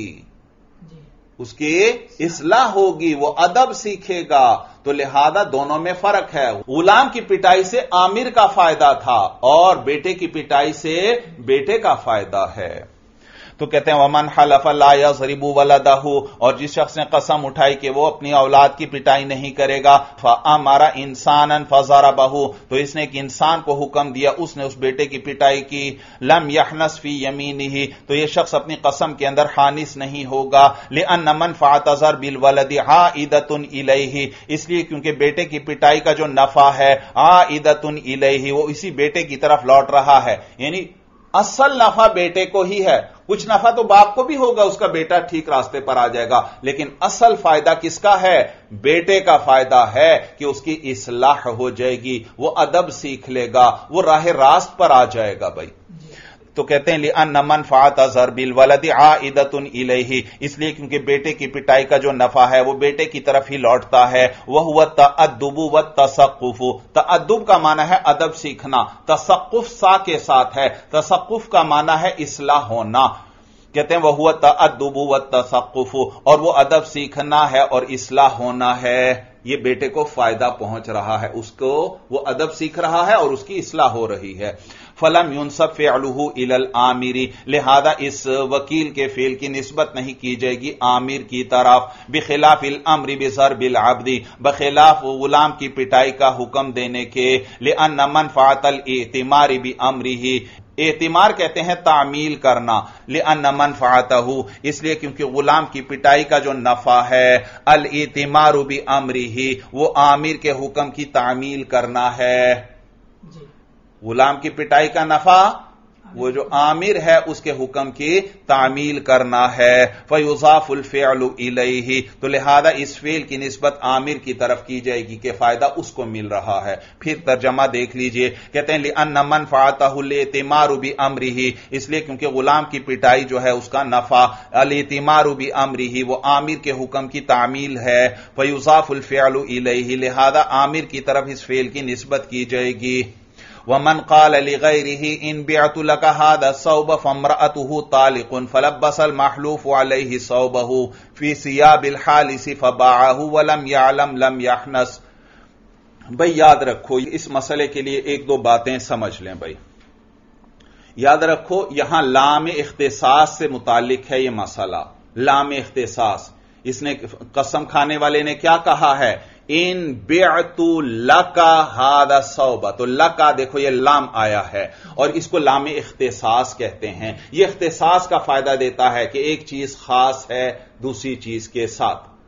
اس کی اصلاح ہوگی، وہ ادب سیکھے گا، تو لہذا دونوں میں فرق ہے۔ غلام کی پٹائی سے آمر کا فائدہ تھا اور بیٹے کی پٹائی سے بیٹے کا فائدہ ہے۔ تو کہتے ہیں وَمَنْ حَلَفَ لَا يَضْرِبُ وَلَدَهُ، اور جس شخص نے قسم اٹھائی کہ وہ اپنی اولاد کی پٹائی نہیں کرے گا، فَأَمَرَ إِنسَانًا فَضَرَبَهُ، تو اس نے ایک انسان کو حکم دیا، اس نے اس بیٹے کی پٹائی کی، لَمْ يَحْنَثْ فِي يَمِينِهِ، تو یہ شخص اپنی قسم کے اندر خانس نہیں ہوگا، لِأَنَّ مَنْفَعَةَ ضَرْبِ الْوَلَدِ عَائِدَةٌ إِلَيْهِ، اس لیے کیونکہ بیٹے کی پٹائی کا جو نفع ہے عَائِدَةٌ إِلَيْهِ، وہ اسی بیٹے کی طرف لوٹ رہا ہے، یعنی اصل نفع بیٹے کو ہی ہے، کچھ نفع تو باپ کو بھی ہوگا، اس کا بیٹا ٹھیک راستے پر آ جائے گا، لیکن اصل فائدہ کس کا ہے؟ بیٹے کا فائدہ ہے کہ اس کی اصلاح ہو جائے گی، وہ ادب سیکھ لے گا، وہ راہ راست پر آ جائے گا۔ بھائی تو کہتے ہیں لِأَنَّ مَنْفَعَةَ ضَرْبِ الْوَلَدِ عَائِدَةٌ إِلَيْهِ، اس لیے کیونکہ بیٹے کی پٹائی کا جو نفع ہے وہ بیٹے کی طرف ہی لوٹتا ہے، وَهُوَ التَّأَدُّبُ وَالتَّثَقُّفُ، تأدب کا معنی ہے ادب سیکھنا، تثقف سا کے ساتھ ہے، تثقف کا معنی ہے اصلاح ہونا، کہتے ہیں وَهُوَ التَّأَدُّبُ وَالتَّثَقُّفُ، اور وہ ادب سیکھنا ہے اور اصلاح ہونا ہے، یہ بیٹے کو فائدہ پہنچ رہا ہے، اس کو وہ ادب سیکھ رہا ہے اور اس کی اصلاح ہو رہی ہے۔ فَلَمْ يُنْسَبْ فِعْلُهُ إِلَى الْآمِرِ، لہذا اس وکیل کے فعل کی نسبت نہیں کی جائے گی آمر کی طرف، بخلاف الامر بضرب العبد، بخلاف غلام کی پٹائی کا حکم دینے کے، لأن منفعة الائتمار بأمره، اعتمار کہتے ہیں تعمیل کرنا، لأن منفعته، اس لیے کیونکہ غلام کی پٹائی کا جو نفع ہے الائتمار بأمره، وہ آمر کے حکم کی تعمیل کرنا ہے، غلام کی پٹائی کا نفع وہ جو آمر ہے اس کے حکم کی تعمیل کرنا ہے، فَيُضَافُ الْفِعْلُ إِلَيْهِ، تو لہذا اس فعل کی نسبت آمر کی طرف کی جائے گی کہ فائدہ اس کو مل رہا ہے۔ پھر ترجمہ دیکھ لیجئے، کہتے ہیں لِأَنَّ مَنْفَعَتَهُ الْائْتِمَارُ بِأَمْرِهِ، اس لیے کیونکہ غلام کی پٹائی جو ہے اس کا نفع الْائْتِمَارُ بِأَمْرِهِ، وہ آمر کے حکم کی تعمیل ہے، فَيُضَافُ الْفِعْلُ إِلَيْهِ، لہذا آمر کی طرف اس فعل کی نسبت کی جائے گی۔ وَمَنْ قَالَ لِغَيْرِهِ إِنْ بِعْتُ لَكَ هَذَا الثَّوْبَ فَامْرَأَتُهُ طَالِقٌ فَلَبَّسَ الْمَحْلُوفُ عَلَيْهِ ثَوْبَهُ فِي ثِيَابِ الْحَالِسِ فَبَاعَهُ وَلَمْ يَعْلَمْ لَمْ يَحْنَثْ۔ بھئی یاد رکھو اس مسئلے کے لیے ایک دو باتیں سمجھ لیں۔ بھئی یاد رکھو یہاں لام اختصاص سے متعلق ہے یہ مسئلہ، لام اختصاص، اس نے قسم کھانے والے نے کیا کہا ہے؟ ان بعت لک ھذا الثوب، تو لکا دیکھو یہ لام آیا ہے اور اس کو لام اختصاص کہتے ہیں، یہ اختصاص کا فائدہ دیتا ہے کہ ایک چیز خاص ہے دوسری چیز کے ساتھ،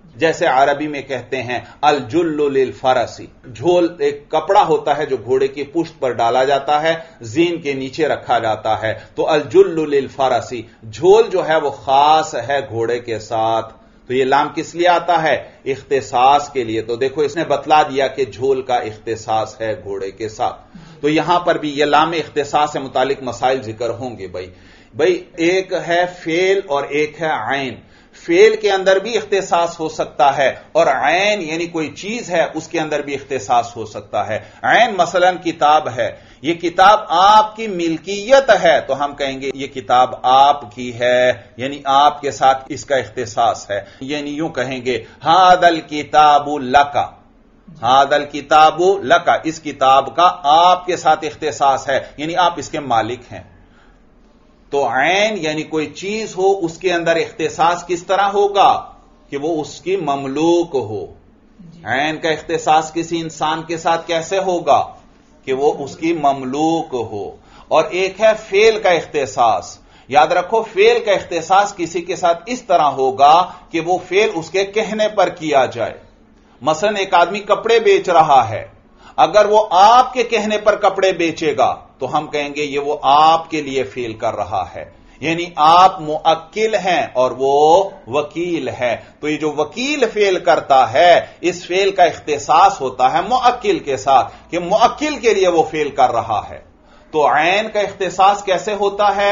جیسے عربی میں کہتے ہیں الجل للفرسی، جھول ایک کپڑا ہوتا ہے جو گھوڑے کی پشت پر ڈالا جاتا ہے، زین کے نیچے رکھا جاتا ہے، تو الجل للفرسی، جھول جو ہے وہ خاص ہے گھوڑے کے ساتھ۔ تو یہ لام کس لیے آتا ہے؟ اختصاص کے لیے۔ تو دیکھو اس نے بتلا دیا کہ جھول کا اختصاص ہے گھوڑے کے ساتھ۔ تو یہاں پر بھی یہ لام اختصاص سے متعلق مسائل ذکر ہوں گے۔ بھائی ایک ہے فعل اور ایک ہے عین۔ فعل کے اندر بھی اختصاص ہو سکتا ہے اور عین یعنی کوئی چیز ہے اس کے اندر بھی اختصاص ہو سکتا ہے۔ عین مثلا کتاب ہے، یہ کتاب آپ کی ملکیت ہے تو ہم کہیں گے یہ کتاب آپ کی ہے، یعنی آپ کے ساتھ اس کا اختصاص ہے۔ یعنی یوں کہیں گے ھذا الکتاب لک، ھذا الکتاب لک، اس کتاب کا آپ کے ساتھ اختصاص ہے، یعنی آپ اس کے مالک ہیں۔ تو عین یعنی کوئی چیز ہو اس کے اندر اختصاص کس طرح ہوگا کہ وہ اس کی مملوک ہو۔ عین کا اختصاص کسی انسان کے ساتھ کیسے ہوگا کہ وہ اس کی مملوک ہو۔ اور ایک ہے فعل کا اختصاص۔ یاد رکھو فعل کا اختصاص کسی کے ساتھ اس طرح ہوگا کہ وہ فعل اس کے کہنے پر کیا جائے۔ مثلا ایک آدمی کپڑے بیچ رہا ہے، اگر وہ آپ کے کہنے پر کپڑے بیچے گا تو ہم کہیں گے یہ وہ آپ کے لیے فعل کر رہا ہے، یعنی آپ موکل ہیں اور وہ وکیل ہے۔ تو یہ جو وکیل فعل کرتا ہے اس فعل کا اختصاص ہوتا ہے موکل کے ساتھ کہ موکل کے لیے وہ فعل کر رہا ہے۔ تو عین کا اختصاص کیسے ہوتا ہے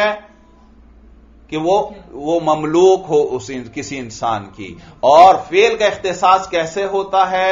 کہ وہ مملوک ہو کسی انسان کی، اور فعل کا اختصاص کیسے ہوتا ہے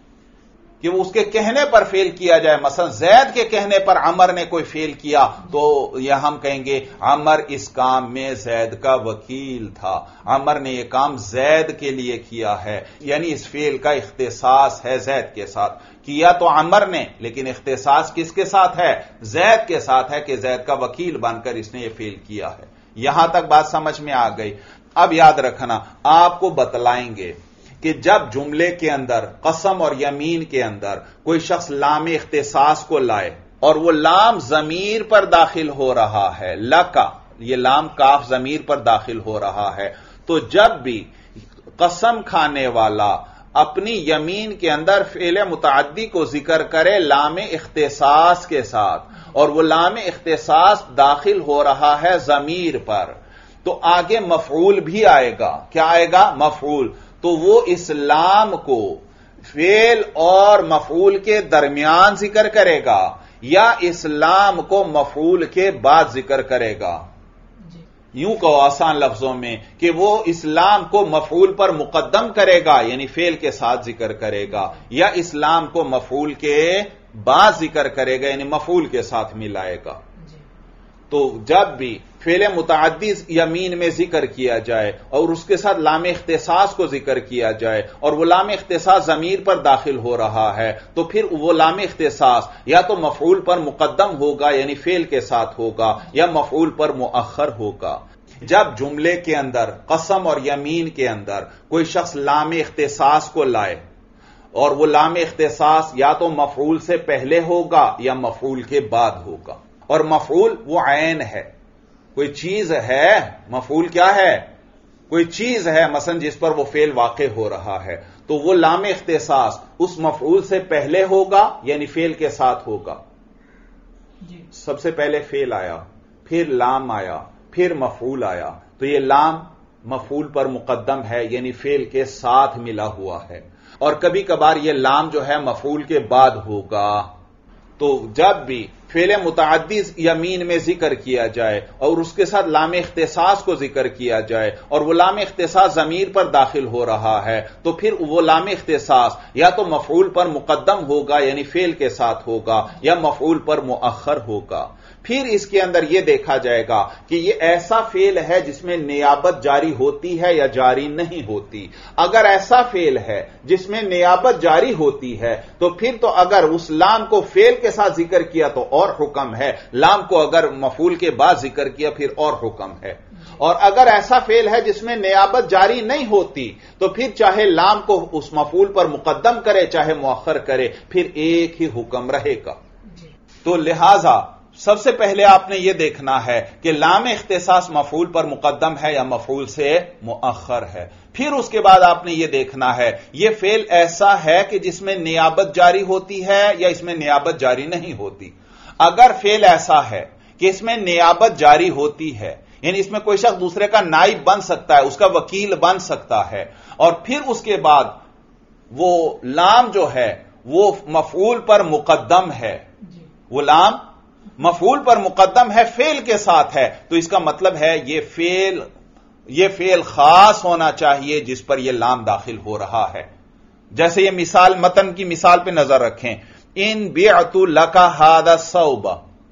کہ وہ اس کے کہنے پر فعل کیا جائے۔ مثلا زید کے کہنے پر عمر نے کوئی فعل کیا تو یہ ہم کہیں گے عمر اس کام میں زید کا وکیل تھا، عمر نے یہ کام زید کے لیے کیا ہے، یعنی اس فعل کا اختصاص ہے زید کے ساتھ۔ کیا تو عمر نے لیکن اختصاص کس کے ساتھ ہے؟ زید کے ساتھ ہے کہ زید کا وکیل بن کر اس نے یہ فعل کیا ہے۔ یہاں تک بات سمجھ میں آ گئی۔ اب یاد رکھنا آپ کو بتلائیں گے کہ جب جملے کے اندر قسم اور یمین کے اندر کوئی شخص لام اختصاص کو لائے اور وہ لام ضمیر پر داخل ہو رہا ہے، لکا، یہ لام کاف ضمیر پر داخل ہو رہا ہے، تو جب بھی قسم کھانے والا اپنی یمین کے اندر فعل متعدی کو ذکر کرے لام اختصاص کے ساتھ اور وہ لام اختصاص داخل ہو رہا ہے ضمیر پر، تو آگے مفعول بھی آئے گا۔ کیا آئے گا؟ مفعول۔ تو وہ اس لام کو فعل اور مفعول کے درمیان ذکر کرے گا یا اس لام کو مفعول کے بعد ذکر کرے گا؟ یوں کہو آسان لفظوں میں کہ وہ اس لام کو مفعول پر مقدم کرے گا یعنی فعل کے ساتھ ذکر کرے گا، یا اس لام کو مفعول کے بعد ذکر کرے گا یعنی مفعول کے ساتھ ملائے گا۔ تو جب بھی فعل متعدی یمین میں ذکر کیا جائے اور اس کے ساتھ لام اختصاص کو ذکر کیا جائے اور وہ لام اختصاص ضمیر پر داخل ہو رہا ہے تو پھر وہ لام اختصاص یا تو مفعول پر مقدم ہوگا یعنی فعل کے ساتھ ہوگا یا مفعول پر مؤخر ہوگا۔ جب جملے کے اندر قسم اور یمین کے اندر کوئی شخص لام اختصاص کو لائے اور وہ لام اختصاص یا تو مفعول سے پہلے ہوگا یا مفعول کے بعد ہوگا، اور مفعول وہ عین ہے، کوئی چیز ہے، مفعول کیا ہے؟ کوئی چیز ہے مثلا جس پر وہ فعل واقع ہو رہا ہے، تو وہ لام اختصاص اس مفعول سے پہلے ہوگا یعنی فعل کے ساتھ ہوگا۔ سب سے پہلے فعل آیا، پھر لام آیا، پھر مفعول آیا، تو یہ لام مفعول پر مقدم ہے یعنی فعل کے ساتھ ملا ہوا ہے، اور کبھی کبھار یہ لام جو ہے مفعول کے بعد ہوگا۔ تو جب بھی فعل متعدی یمین میں ذکر کیا جائے اور اس کے ساتھ لام اختصاص کو ذکر کیا جائے اور وہ لام اختصاص ضمیر پر داخل ہو رہا ہے تو پھر وہ لام اختصاص یا تو مفعول پر مقدم ہوگا یعنی فعل کے ساتھ ہوگا یا مفعول پر مؤخر ہوگا۔ پھر اس کے اندر یہ دیکھا جائے گا کہ یہ ایسا فعل ہے جس میں نیابت جاری ہوتی ہے یا جاری نہیں ہوتی۔ اگر ایسا فعل ہے جس میں نیابت جاری ہوتی ہے تو پھر تو اگر اس لام کو فعل کے ساتھ ذکر کیا تو اور حکم ہے، لام کو اگر مفعول کے بعد ذکر کیا پھر اور حکم ہے، اور اگر ایسا فعل ہے جس میں نیابت جاری نہیں ہوتی تو پھر چاہے لام کو اس مفعول پر مقدم کرے چاہے مؤخر کرے پھر ایک ہی حکم رہے گا۔ تو لہذا سب سے پہلے آپ نے یہ دیکھنا ہے کہ لام اختصاص مفعول پر مقدم ہے یا مفعول سے مؤخر ہے. پھر اس کے بعد آپ نے یہ دیکھنا ہے یہ فعل ایسا ہے کہ جس میں نیابت جاری ہوتی ہے یا اس میں نیابت جاری نہیں ہوتی. اگر فعل ایسا ہے کہ اس میں نیابت جاری ہوتی ہے, یعنی اس میں کوئی شخص دوسرے کا نائب بن سکتا ہے, اس کا وکیل بن سکتا ہے, اور پھر اس کے بعد وہ لام جو ہے وہ مفعول پر مقدم ہے, وہ لام مفعول پر مقدم ہے, فعل کے ساتھ ہے, تو اس کا مطلب ہے یہ فعل خاص ہونا چاہیے جس پر یہ لام داخل ہو رہا ہے. جیسے یہ مثال, متن کی مثال پہ نظر رکھیں. ان بعت لک ھذا الثوب,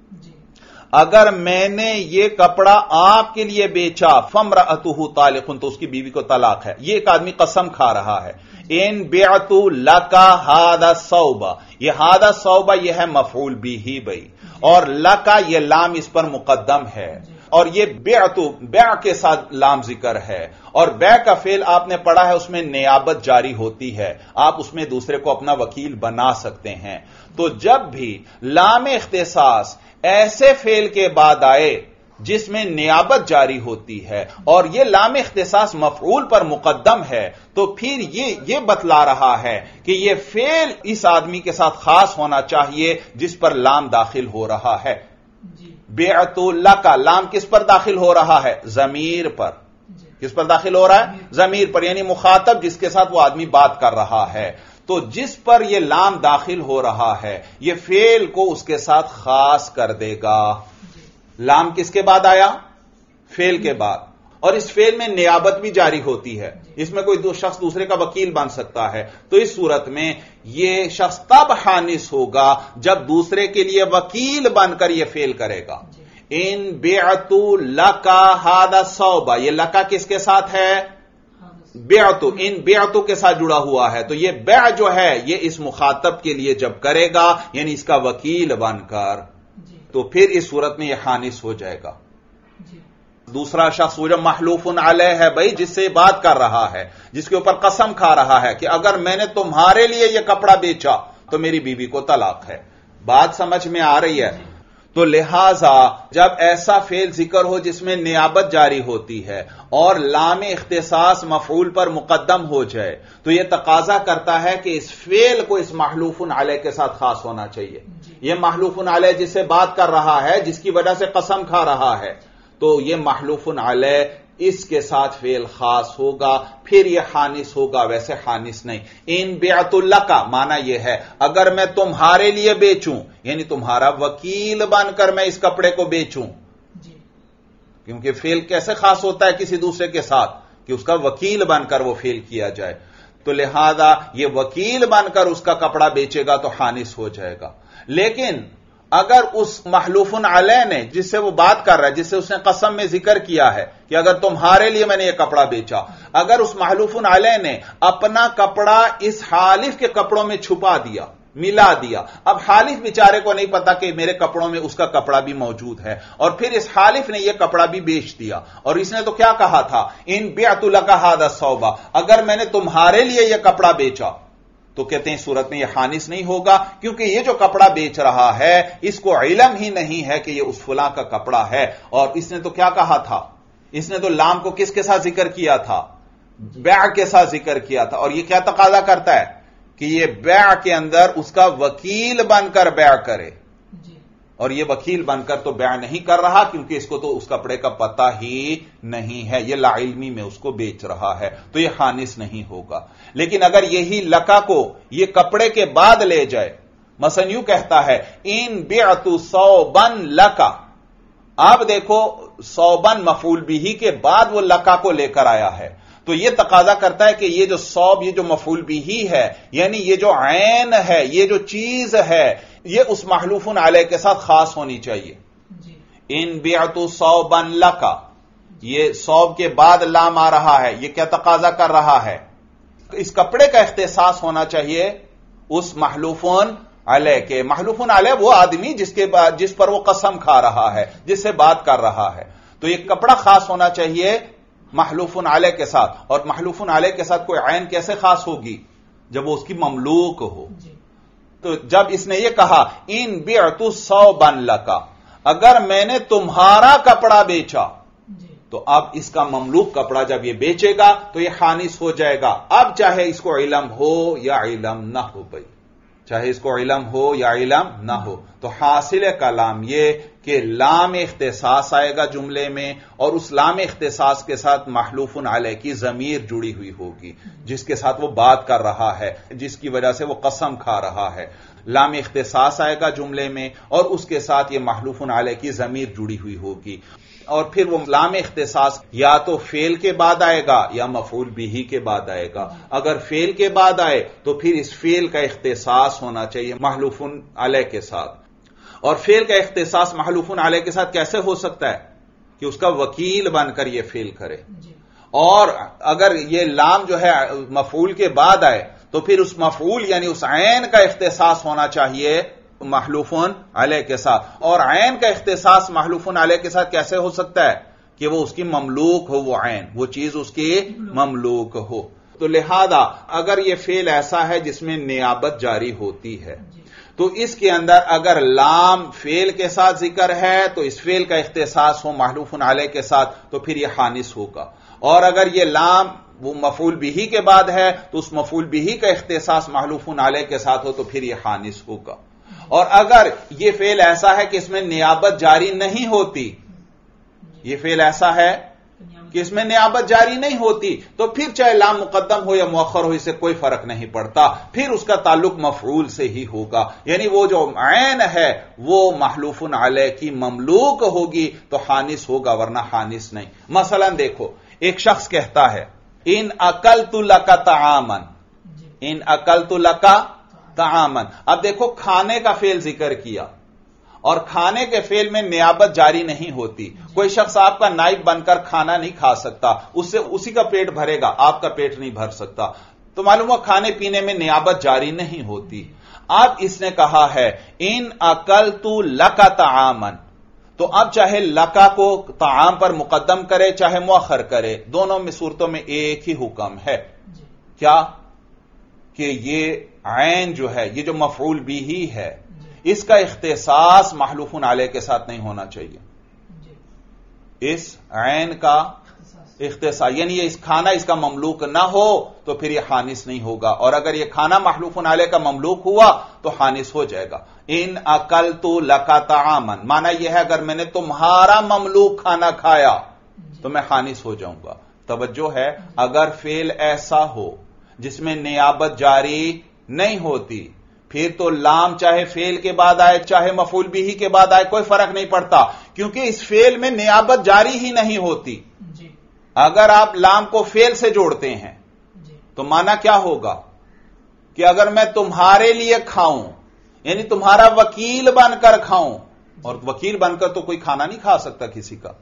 اگر میں نے یہ کپڑا آپ کے لیے بیچا, فامرأتہ طالق, تو اس کی بیوی کو طلاق ہے. یہ ایک آدمی قسم کھا رہا ہے. ان بعت لک ھذا الثوب, یہ ھذا الثوب یہ ہے مفعول بھی بھائی, اور لکا یہ لام اس پر مقدم ہے, اور یہ بیع کے ساتھ لام ذکر ہے, اور بیع کا فعل آپ نے پڑھا ہے اس میں نیابت جاری ہوتی ہے, آپ اس میں دوسرے کو اپنا وکیل بنا سکتے ہیں. تو جب بھی لام اختصاص ایسے فعل کے بعد آئے جس میں نیابت جاری ہوتی ہے اور یہ لام اختصاص مفعول پر مقدم ہے, تو پھر یہ بتلا رہا ہے کہ یہ فعل اس آدمی کے ساتھ خاص ہونا چاہیے جس پر لام داخل ہو رہا ہے. بعت لک, لام کس پر داخل ہو رہا ہے؟ ضمیر پر. کس پر داخل ہو رہا ہے؟ ضمیر پر, یعنی مخاطب جس کے ساتھ وہ آدمی بات کر رہا ہے. تو جس پر یہ لام داخل ہو رہا ہے یہ فعل کو اس کے ساتھ خاص کر دے گا. لام کس کے بعد آیا؟ فعل کے بعد, اور اس فعل میں نیابت بھی جاری ہوتی ہے, اس میں کوئی شخص دوسرے کا وکیل بن سکتا ہے. تو اس صورت میں یہ شخص تب حانس ہوگا جب دوسرے کے لیے وکیل بن کر یہ فعل کرے گا. ان بعت لک ھذا الثوب, یہ لکا کس کے ساتھ ہے؟ بیعتو, ان بیعتو کے ساتھ جڑا ہوا ہے. تو یہ بیع جو ہے یہ اس مخاطب کے لیے جب کرے گا, یعنی اس کا وکیل بن کر, تو پھر اس صورت میں یہ حانس ہو جائے گا. دوسرا شخص وہ جو محلوف علیہ ہے بھائی, جس سے بات کر رہا ہے, جس کے اوپر قسم کھا رہا ہے کہ اگر میں نے تمہارے لیے یہ کپڑا بیچا تو میری بیوی کو طلاق ہے. بات سمجھ میں آ رہی ہے؟ تو لہذا جب ایسا فعل ذکر ہو جس میں نیابت جاری ہوتی ہے اور لام اختصاص مفعول پر مقدم ہو جائے, تو یہ تقاضا کرتا ہے کہ اس فعل کو اس محلوف علیہ کے ساتھ خاص ہونا چاہیے. یہ محلوف علیہ جس سے بات کر رہا ہے, جس کی وجہ سے قسم کھا رہا ہے, تو یہ محلوف علیہ اس کے ساتھ فعل خاص ہوگا, پھر یہ حانس ہوگا, ویسے حانس نہیں. ان بعت لک مانا یہ ہے اگر میں تمہارے لیے بیچوں, یعنی تمہارا وکیل بن کر میں اس کپڑے کو بیچوں, کیونکہ فعل کیسے خاص ہوتا ہے کسی دوسرے کے ساتھ, کہ اس کا وکیل بن کر وہ فعل کیا جائے. تو لہذا یہ وکیل بن کر اس کا کپڑا بیچے گا تو حانس ہو جائے گا. لیکن اگر اس محلوف علیہ نے, جس سے وہ بات کر رہا ہے, جس سے اس نے قسم میں ذکر کیا ہے کہ اگر تمہارے لیے میں نے یہ کپڑا بیچا, اگر اس محلوف علیہ نے اپنا کپڑا اس حالف کے کپڑوں میں چھپا دیا, ملا دیا, اب حالف بیچارے کو نہیں پتا کہ میرے کپڑوں میں اس کا کپڑا بھی موجود ہے, اور پھر اس حالف نے یہ کپڑا بھی بیچ دیا, اور اس نے تو کیا کہا تھا؟ ان بعت لک ھذا الثوب, اگر میں نے تمہارے لیے یہ کپڑا بیچا, تو کہتے ہیں صورت میں یہ حانس نہیں ہوگا, کیونکہ یہ جو کپڑا بیچ رہا ہے اس کو علم ہی نہیں ہے کہ یہ اس فلاں کا کپڑا ہے. اور اس نے تو کیا کہا تھا؟ اس نے تو لام کو کس کے ساتھ ذکر کیا تھا؟ بیع کے ساتھ ذکر کیا تھا. اور یہ کیا تقاضا کرتا ہے کہ یہ بیع کے اندر اس کا وکیل بن کر بیع کرے, اور یہ وکیل بن کر تو بیع نہیں کر رہا کیونکہ اس کو تو اس کپڑے کا پتہ ہی نہیں ہے, یہ لا علمی میں اس کو بیچ رہا ہے, تو یہ حانس نہیں ہوگا. لیکن اگر یہی لکا کو یہ کپڑے کے بعد لے جائے, مثلا یوں کہتا ہے ان بعت ثوبا لکا, آپ دیکھو ثوبا مفعول بھی کے بعد وہ لکا کو لے کر آیا ہے, تو یہ تقاضا کرتا ہے کہ یہ جو ثوب, یہ جو مفعول بھی ہے, یعنی یہ جو عین ہے, یہ جو چیز ہے, یہ اس محلوف علیہ کے ساتھ خاص ہونی چاہیے. ان بعت ثوبا لکا, یہ ثوب کے بعد لام آ رہا ہے, یہ کیا تقاضا کر رہا ہے؟ اس کپڑے کا اختصاص ہونا چاہیے اس محلوف علیہ کے. محلوف علیہ وہ آدمی جس پر وہ قسم کھا رہا ہے, جس سے بات کر رہا ہے, تو یہ کپڑا خاص ہونا چاہیے محلوف علیہ کے ساتھ. اور محلوف علیہ کے ساتھ کوئی عین کیسے خاص ہوگی؟ جب وہ اس کی مملوک ہو. تو جب اس نے یہ کہا ان بعت ثوبا لکا, اگر میں نے تمہارا کپڑا بیچا تو اب اس کا مملوک کپڑا جب یہ بیچے گا تو یہ خانس ہو جائے گا. اب چاہے اس کو علم ہو یا علم نہ ہو، بھائی چاہے اس کو علم ہو یا علم نہ ہو. تو حاصل کلام یہ کہ لام اختصاص آئے گا جملے میں، اور اس لام اختصاص کے ساتھ محلوف علیہ کی ضمیر جڑی ہوئی ہوگی جس کے ساتھ وہ بات کر رہا ہے، جس کی وجہ سے وہ قسم کھا رہا ہے. لام اختصاص آئے گا جملے میں اور اس کے ساتھ یہ محلوف علیہ کی ضمیر جڑی ہوئی ہوگی. اور پھر وہ لام اختصاص یا تو فعل کے بعد آئے گا یا مفعول بہ کے بعد آئے گا. اگر فعل کے بعد آئے تو پھر اس فعل کا اختصاص ہونا چاہیے محلوف علیہ کے ساتھ. اور فعل کا اختصاص محلوف علیہ کے ساتھ کیسے ہو سکتا ہے؟ کہ اس کا وکیل بن کر یہ فعل کرے. اور اگر یہ لام جو ہے مفعول کے بعد آئے تو پھر اس مفعول یعنی اس عین کا اختصاص ہونا چاہیے محلوف علیہ کے ساتھ. اور عین کا اختصاص محلوف علیہ کے ساتھ کیسے ہو سکتا ہے؟ کہ وہ اس کی مملوک ہو، وہ عین، وہ چیز اس کی مملوک ہو. تو لہذا اگر یہ فعل ایسا ہے جس میں نیابت جاری ہوتی ہے تو اس کے اندر اگر لام فعل کے ساتھ ذکر ہے تو اس فعل کا اختصاص ہو محلوف علیہ کے ساتھ تو پھر یہ خانس ہوگا. اور اگر یہ لام وہ مفعول بہ کے بعد ہے تو اس مفعول بہ کا اختصاص محلوف علیہ کے ساتھ ہو تو پھر یہ خانس ہوگا. اور اگر یہ فعل ایسا ہے کہ اس میں نیابت جاری نہیں ہوتی، یہ فعل ایسا ہے کہ اس میں نیابت جاری نہیں ہوتی تو پھر چاہے لام مقدم ہو یا مؤخر ہو اسے کوئی فرق نہیں پڑتا، پھر اس کا تعلق مفعول سے ہی ہوگا. یعنی وہ جو عین ہے وہ محلوف علیہ کی مملوک ہوگی تو خانس ہوگا ورنہ خانس نہیں. مثلا دیکھو ایک شخص کہتا ہے ان اکلت لک طعاما، ان اکلت لک طعاما. اب دیکھو کھانے کا فعل ذکر کیا اور کھانے کے فعل میں نیابت جاری نہیں ہوتی. کوئی شخص آپ کا نائب بن کر کھانا نہیں کھا سکتا، اس سے اسی کا پیٹ بھرے گا، آپ کا پیٹ نہیں بھر سکتا. تو معلوم ہوا کھانے پینے میں نیابت جاری نہیں ہوتی. اب اس نے کہا ہے ان اکلت لک طعاما، تو اب چاہے لکا کو طعام پر مقدم کرے چاہے مؤخر کرے، دونوں میں صورتوں میں ایک ہی حکم ہے. کیا کہ یہ عین جو ہے، یہ جو مفعول بہ ہے، اس کا اختصاص محلوف علیہ کے ساتھ نہیں ہونا چاہیے. اس عین کا اختصاص یعنی یہ اس کھانا اس کا مملوک نہ ہو تو پھر یہ خانس نہیں ہوگا. اور اگر یہ کھانا محلوف علیہ کا مملوک ہوا تو خانس ہو جائے گا. ان اکلت لک طعاما مانا یہ ہے اگر میں نے تمہارا مملوک کھانا کھایا تو میں خانس ہو جاؤں گا. توجہ ہے، اگر فعل ایسا ہو جس میں نیابت جاری نہیں ہوتی پھر تو لام چاہے فعل کے بعد آئے چاہے مفعول بہ کے بعد آئے کوئی فرق نہیں پڑتا، کیونکہ اس فعل میں نیابت جاری ہی نہیں ہوتی. اگر آپ لام کو فعل سے جوڑتے ہیں تو مانا کیا ہوگا کہ اگر میں تمہارے لیے کھاؤں یعنی تمہارا وکیل بن کر کھاؤں، اور وکیل بن کر تو کوئی کھانا نہیں کھا سکتا کسی کا،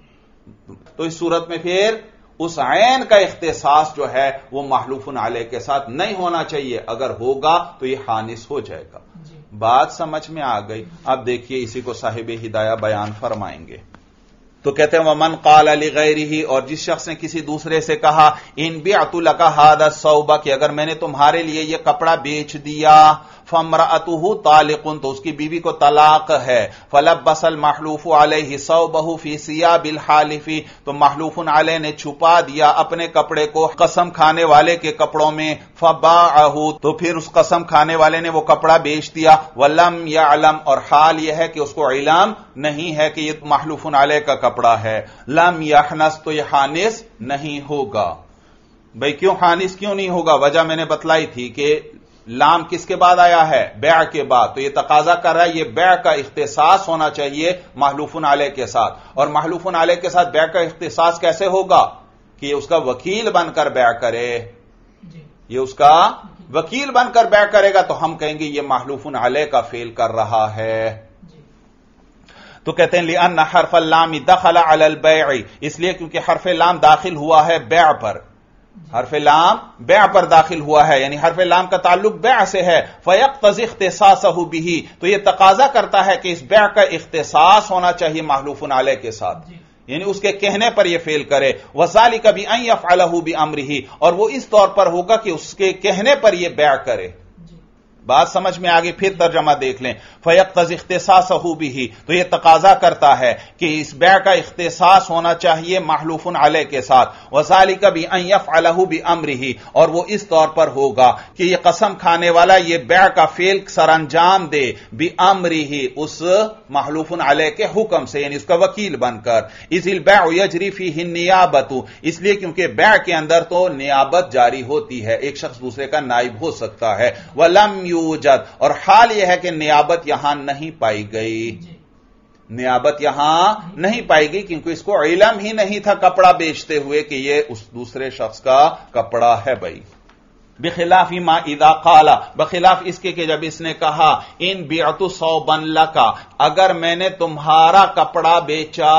تو اس صورت میں پھر اس عین کا اختصاص جو ہے وہ محلوف علیہ کے ساتھ نہیں ہونا چاہیے. اگر ہوگا تو یہ خانس ہو جائے گا. بات سمجھ میں آ گئی؟ اب دیکھیے اسی کو صاحب ہدایہ بیان فرمائیں گے. تو کہتے ہیں ومن قال لغیرہ، اور جس شخص نے کسی دوسرے سے کہا ان بعت لک ھذا الثوب، کہ اگر میں نے تمہارے لیے یہ کپڑا بیچ دیا، فامرأته طالق، تو اس کی بیوی کو طلاق ہے، فلبس المحلوف علیہ ثوبہ فی ثیاب الحالف، تو محلوف علیہ نے چھپا دیا اپنے کپڑے کو قسم کھانے والے کے کپڑوں میں، فباعہ، تو پھر اس قسم کھانے والے نے وہ کپڑا بیچ دیا، ولم یعلم، اور حال یہ ہے کہ اس کو علم نہیں ہے کہ یہ محلوف علیہ کا کپڑا ہے، لم یحنس، تو یہ خانس نہیں ہوگا. بھئی کیوں خانس کیوں نہیں ہوگا؟ وجہ میں نے بتلائی تھی کہ لام کس کے بعد آیا ہے؟ بیع کے بعد. تو یہ تقاضا کر رہا ہے یہ بیع کا اختصاص ہونا چاہیے محلوف علیہ کے ساتھ. اور محلوف علیہ کے ساتھ بیع کا اختصاص کیسے ہوگا؟ کہ یہ اس کا وکیل بن کر بیع کرے، یہ اس کا وکیل بن کر بیع کرے گا تو ہم کہیں گے یہ محلوف علیہ کا فعل کر رہا ہے. تو کہتے ہیں لأن حرف اللام دخل علی البیع، اس لیے کیونکہ حرف لام داخل ہوا ہے بیع پر، حرف لام بیع پر داخل ہوا ہے، یعنی حرف لام کا تعلق بیع سے ہے، فیقتضی اختصاصہ بہ، تو یہ تقاضا کرتا ہے کہ اس بیع کا اختصاص ہونا چاہیے محلوف علیہ کے ساتھ، یعنی اس کے کہنے پر یہ فعل کرے. وذالک بان یفعلہ بامرہ، اور وہ اس طور پر ہوگا کہ اس کے کہنے پر یہ بیع کرے. بات سمجھ میں آگے پھر ترجمہ دیکھ لیں. فیقتضی اختصاصہ بہ، تو یہ تقاضا کرتا ہے کہ اس بیع کا اختصاص ہونا چاہیے محلوف علیہ کے ساتھ. وذالک بان یفعلہ بامرہ، اور وہ اس طور پر ہوگا کہ یہ قسم کھانے والا یہ بیع کا فعل سر انجام دے بامرہ، اس محلوف علیہ کے حکم سے، یعنی اس کا وکیل بن کر. اذ البیع یجری فیہ النیابۃ، اس لیے کیونکہ بیع کے اندر تو نیابت جاری ہوتی ہے، ایک شخص دوسرے کا نائب ہو سکتا ہے. ولم یوجد، اور حال یہ ہے کہ نیابت یہاں نہیں پائی گئی، نیابت یہاں نہیں پائی گئی کیونکہ اس کو علم ہی نہیں تھا کپڑا بیچتے ہوئے کہ یہ اس دوسرے شخص کا کپڑا ہے. بھائی بخلاف ما اذا قال، بخلاف اس کے کہ جب اس نے کہا ان بعت ثوبا لک، اگر میں نے تمہارا کپڑا بیچا.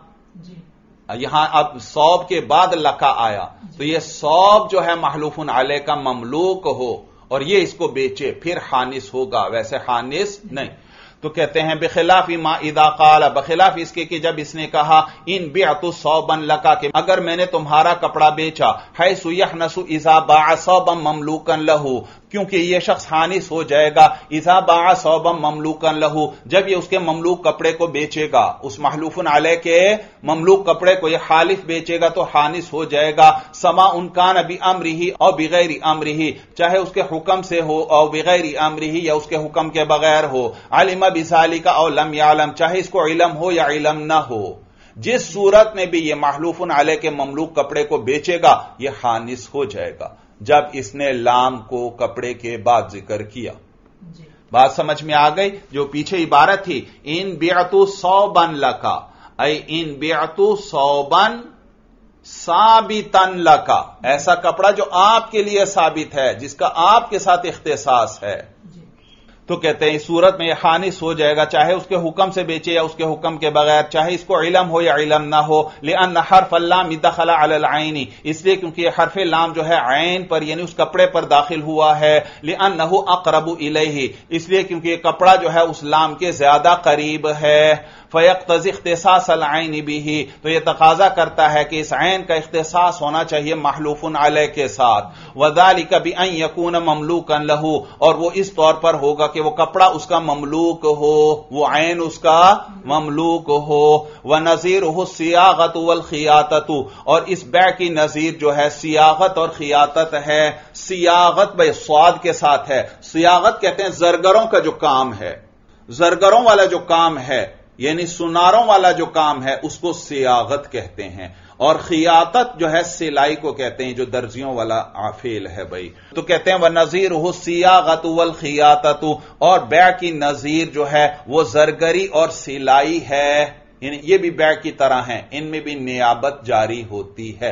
یہاں اب ثوب کے بعد لکا آیا، تو یہ ثوب جو ہے محلوف علیہ کا مملوک ہو اور یہ اس کو بیچے، پھر حانس ہوگا، ویسے حانس نہیں. تو کہتے ہیں بخلاف ما اذا قال، بخلاف اس کے کہ جب اس نے کہا ان بعت ثوبا لک، کہ اگر میں نے تمہارا کپڑا بیچا، حيث يحنس اذا باع ثوبا مملوكا له، کیونکہ یہ شخص حانس ہو جائے گا اذا باع ثوبا مملوكا له، جب یہ اس کے مملوک کپڑے کو بیچے گا، اس محلوف علیہ کے مملوک کپڑے کو یہ حالف بیچے گا تو حانس ہو جائے گا. سواء كان بامره او بغیر امره، چاہے اس کے حکم سے ہو او بغیر امره، یا اس کے حکم کے بغیر ہو. علم بذالک او لم يعلم، چاہے اس کو علم ہو یا علم نہ ہو، جس صورت میں بھی یہ محلوف علیہ کے مملوک کپڑے کو بیچے گا یہ حانس ہو جائے گا جب اس نے لام کو کپڑے کے بعد ذکر کیا. بات سمجھ میں آ گئی؟ جو پیچھے عبارت تھی ان بعت ثوبا لک، اے ان بعت ثوبا ثابتا لک، ایسا کپڑا جو آپ کے لیے ثابت ہے، جس کا آپ کے ساتھ اختصاص ہے. تو کہتے ہیں اس صورت میں یہ حانس ہو جائے گا، چاہے اس کے حکم سے بیچے یا اس کے حکم کے بغیر، چاہے اس کو علم ہو یا علم نہ ہو. لأن حرف اللام دخل على العین، اس لیے کیونکہ یہ حرف لام جو ہے عین پر یعنی اس کپڑے پر داخل ہوا ہے. لأنه اقرب الیہ، اس لیے کیونکہ یہ کپڑا جو ہے اس لام کے زیادہ قریب ہے. فیقتضی اختصاص العین بہ، تو یہ تقاضا کرتا ہے کہ اس عین کا اختصاص ہونا چاہیے محلوف علیہ کے ساتھ. وذالک بان یکون مملوکا له، اور وہ اس طور پر ہوگا کہ وہ کپڑا اس کا مملوک ہو، وہ عین اس کا مملوک ہو. ونظیرہ الصیاغۃ والخیاطۃ، اور اس بیع کی نظیر جو ہے صیاغت اور خیاطت ہے. صیاغت بھائی صاد کے ساتھ ہے، صیاغت کہتے ہیں زرگروں کا جو کام ہے، زرگروں والا جو کام ہے یعنی سناروں والا جو کام ہے اس کو صیاغت کہتے ہیں، اور خیاطت جو ہے سلائی کو کہتے ہیں، جو درزیوں والا فعل ہے. بھائی تو کہتے ہیں وَنَظِيرُهُ الصِّيَاغَةُ وَالْخِيَاطَةُ، اور بیع کی نظیر جو ہے وہ زرگری اور سلائی ہے، یعنی یہ بھی بیع کی طرح ہیں، ان میں بھی نیابت جاری ہوتی ہے.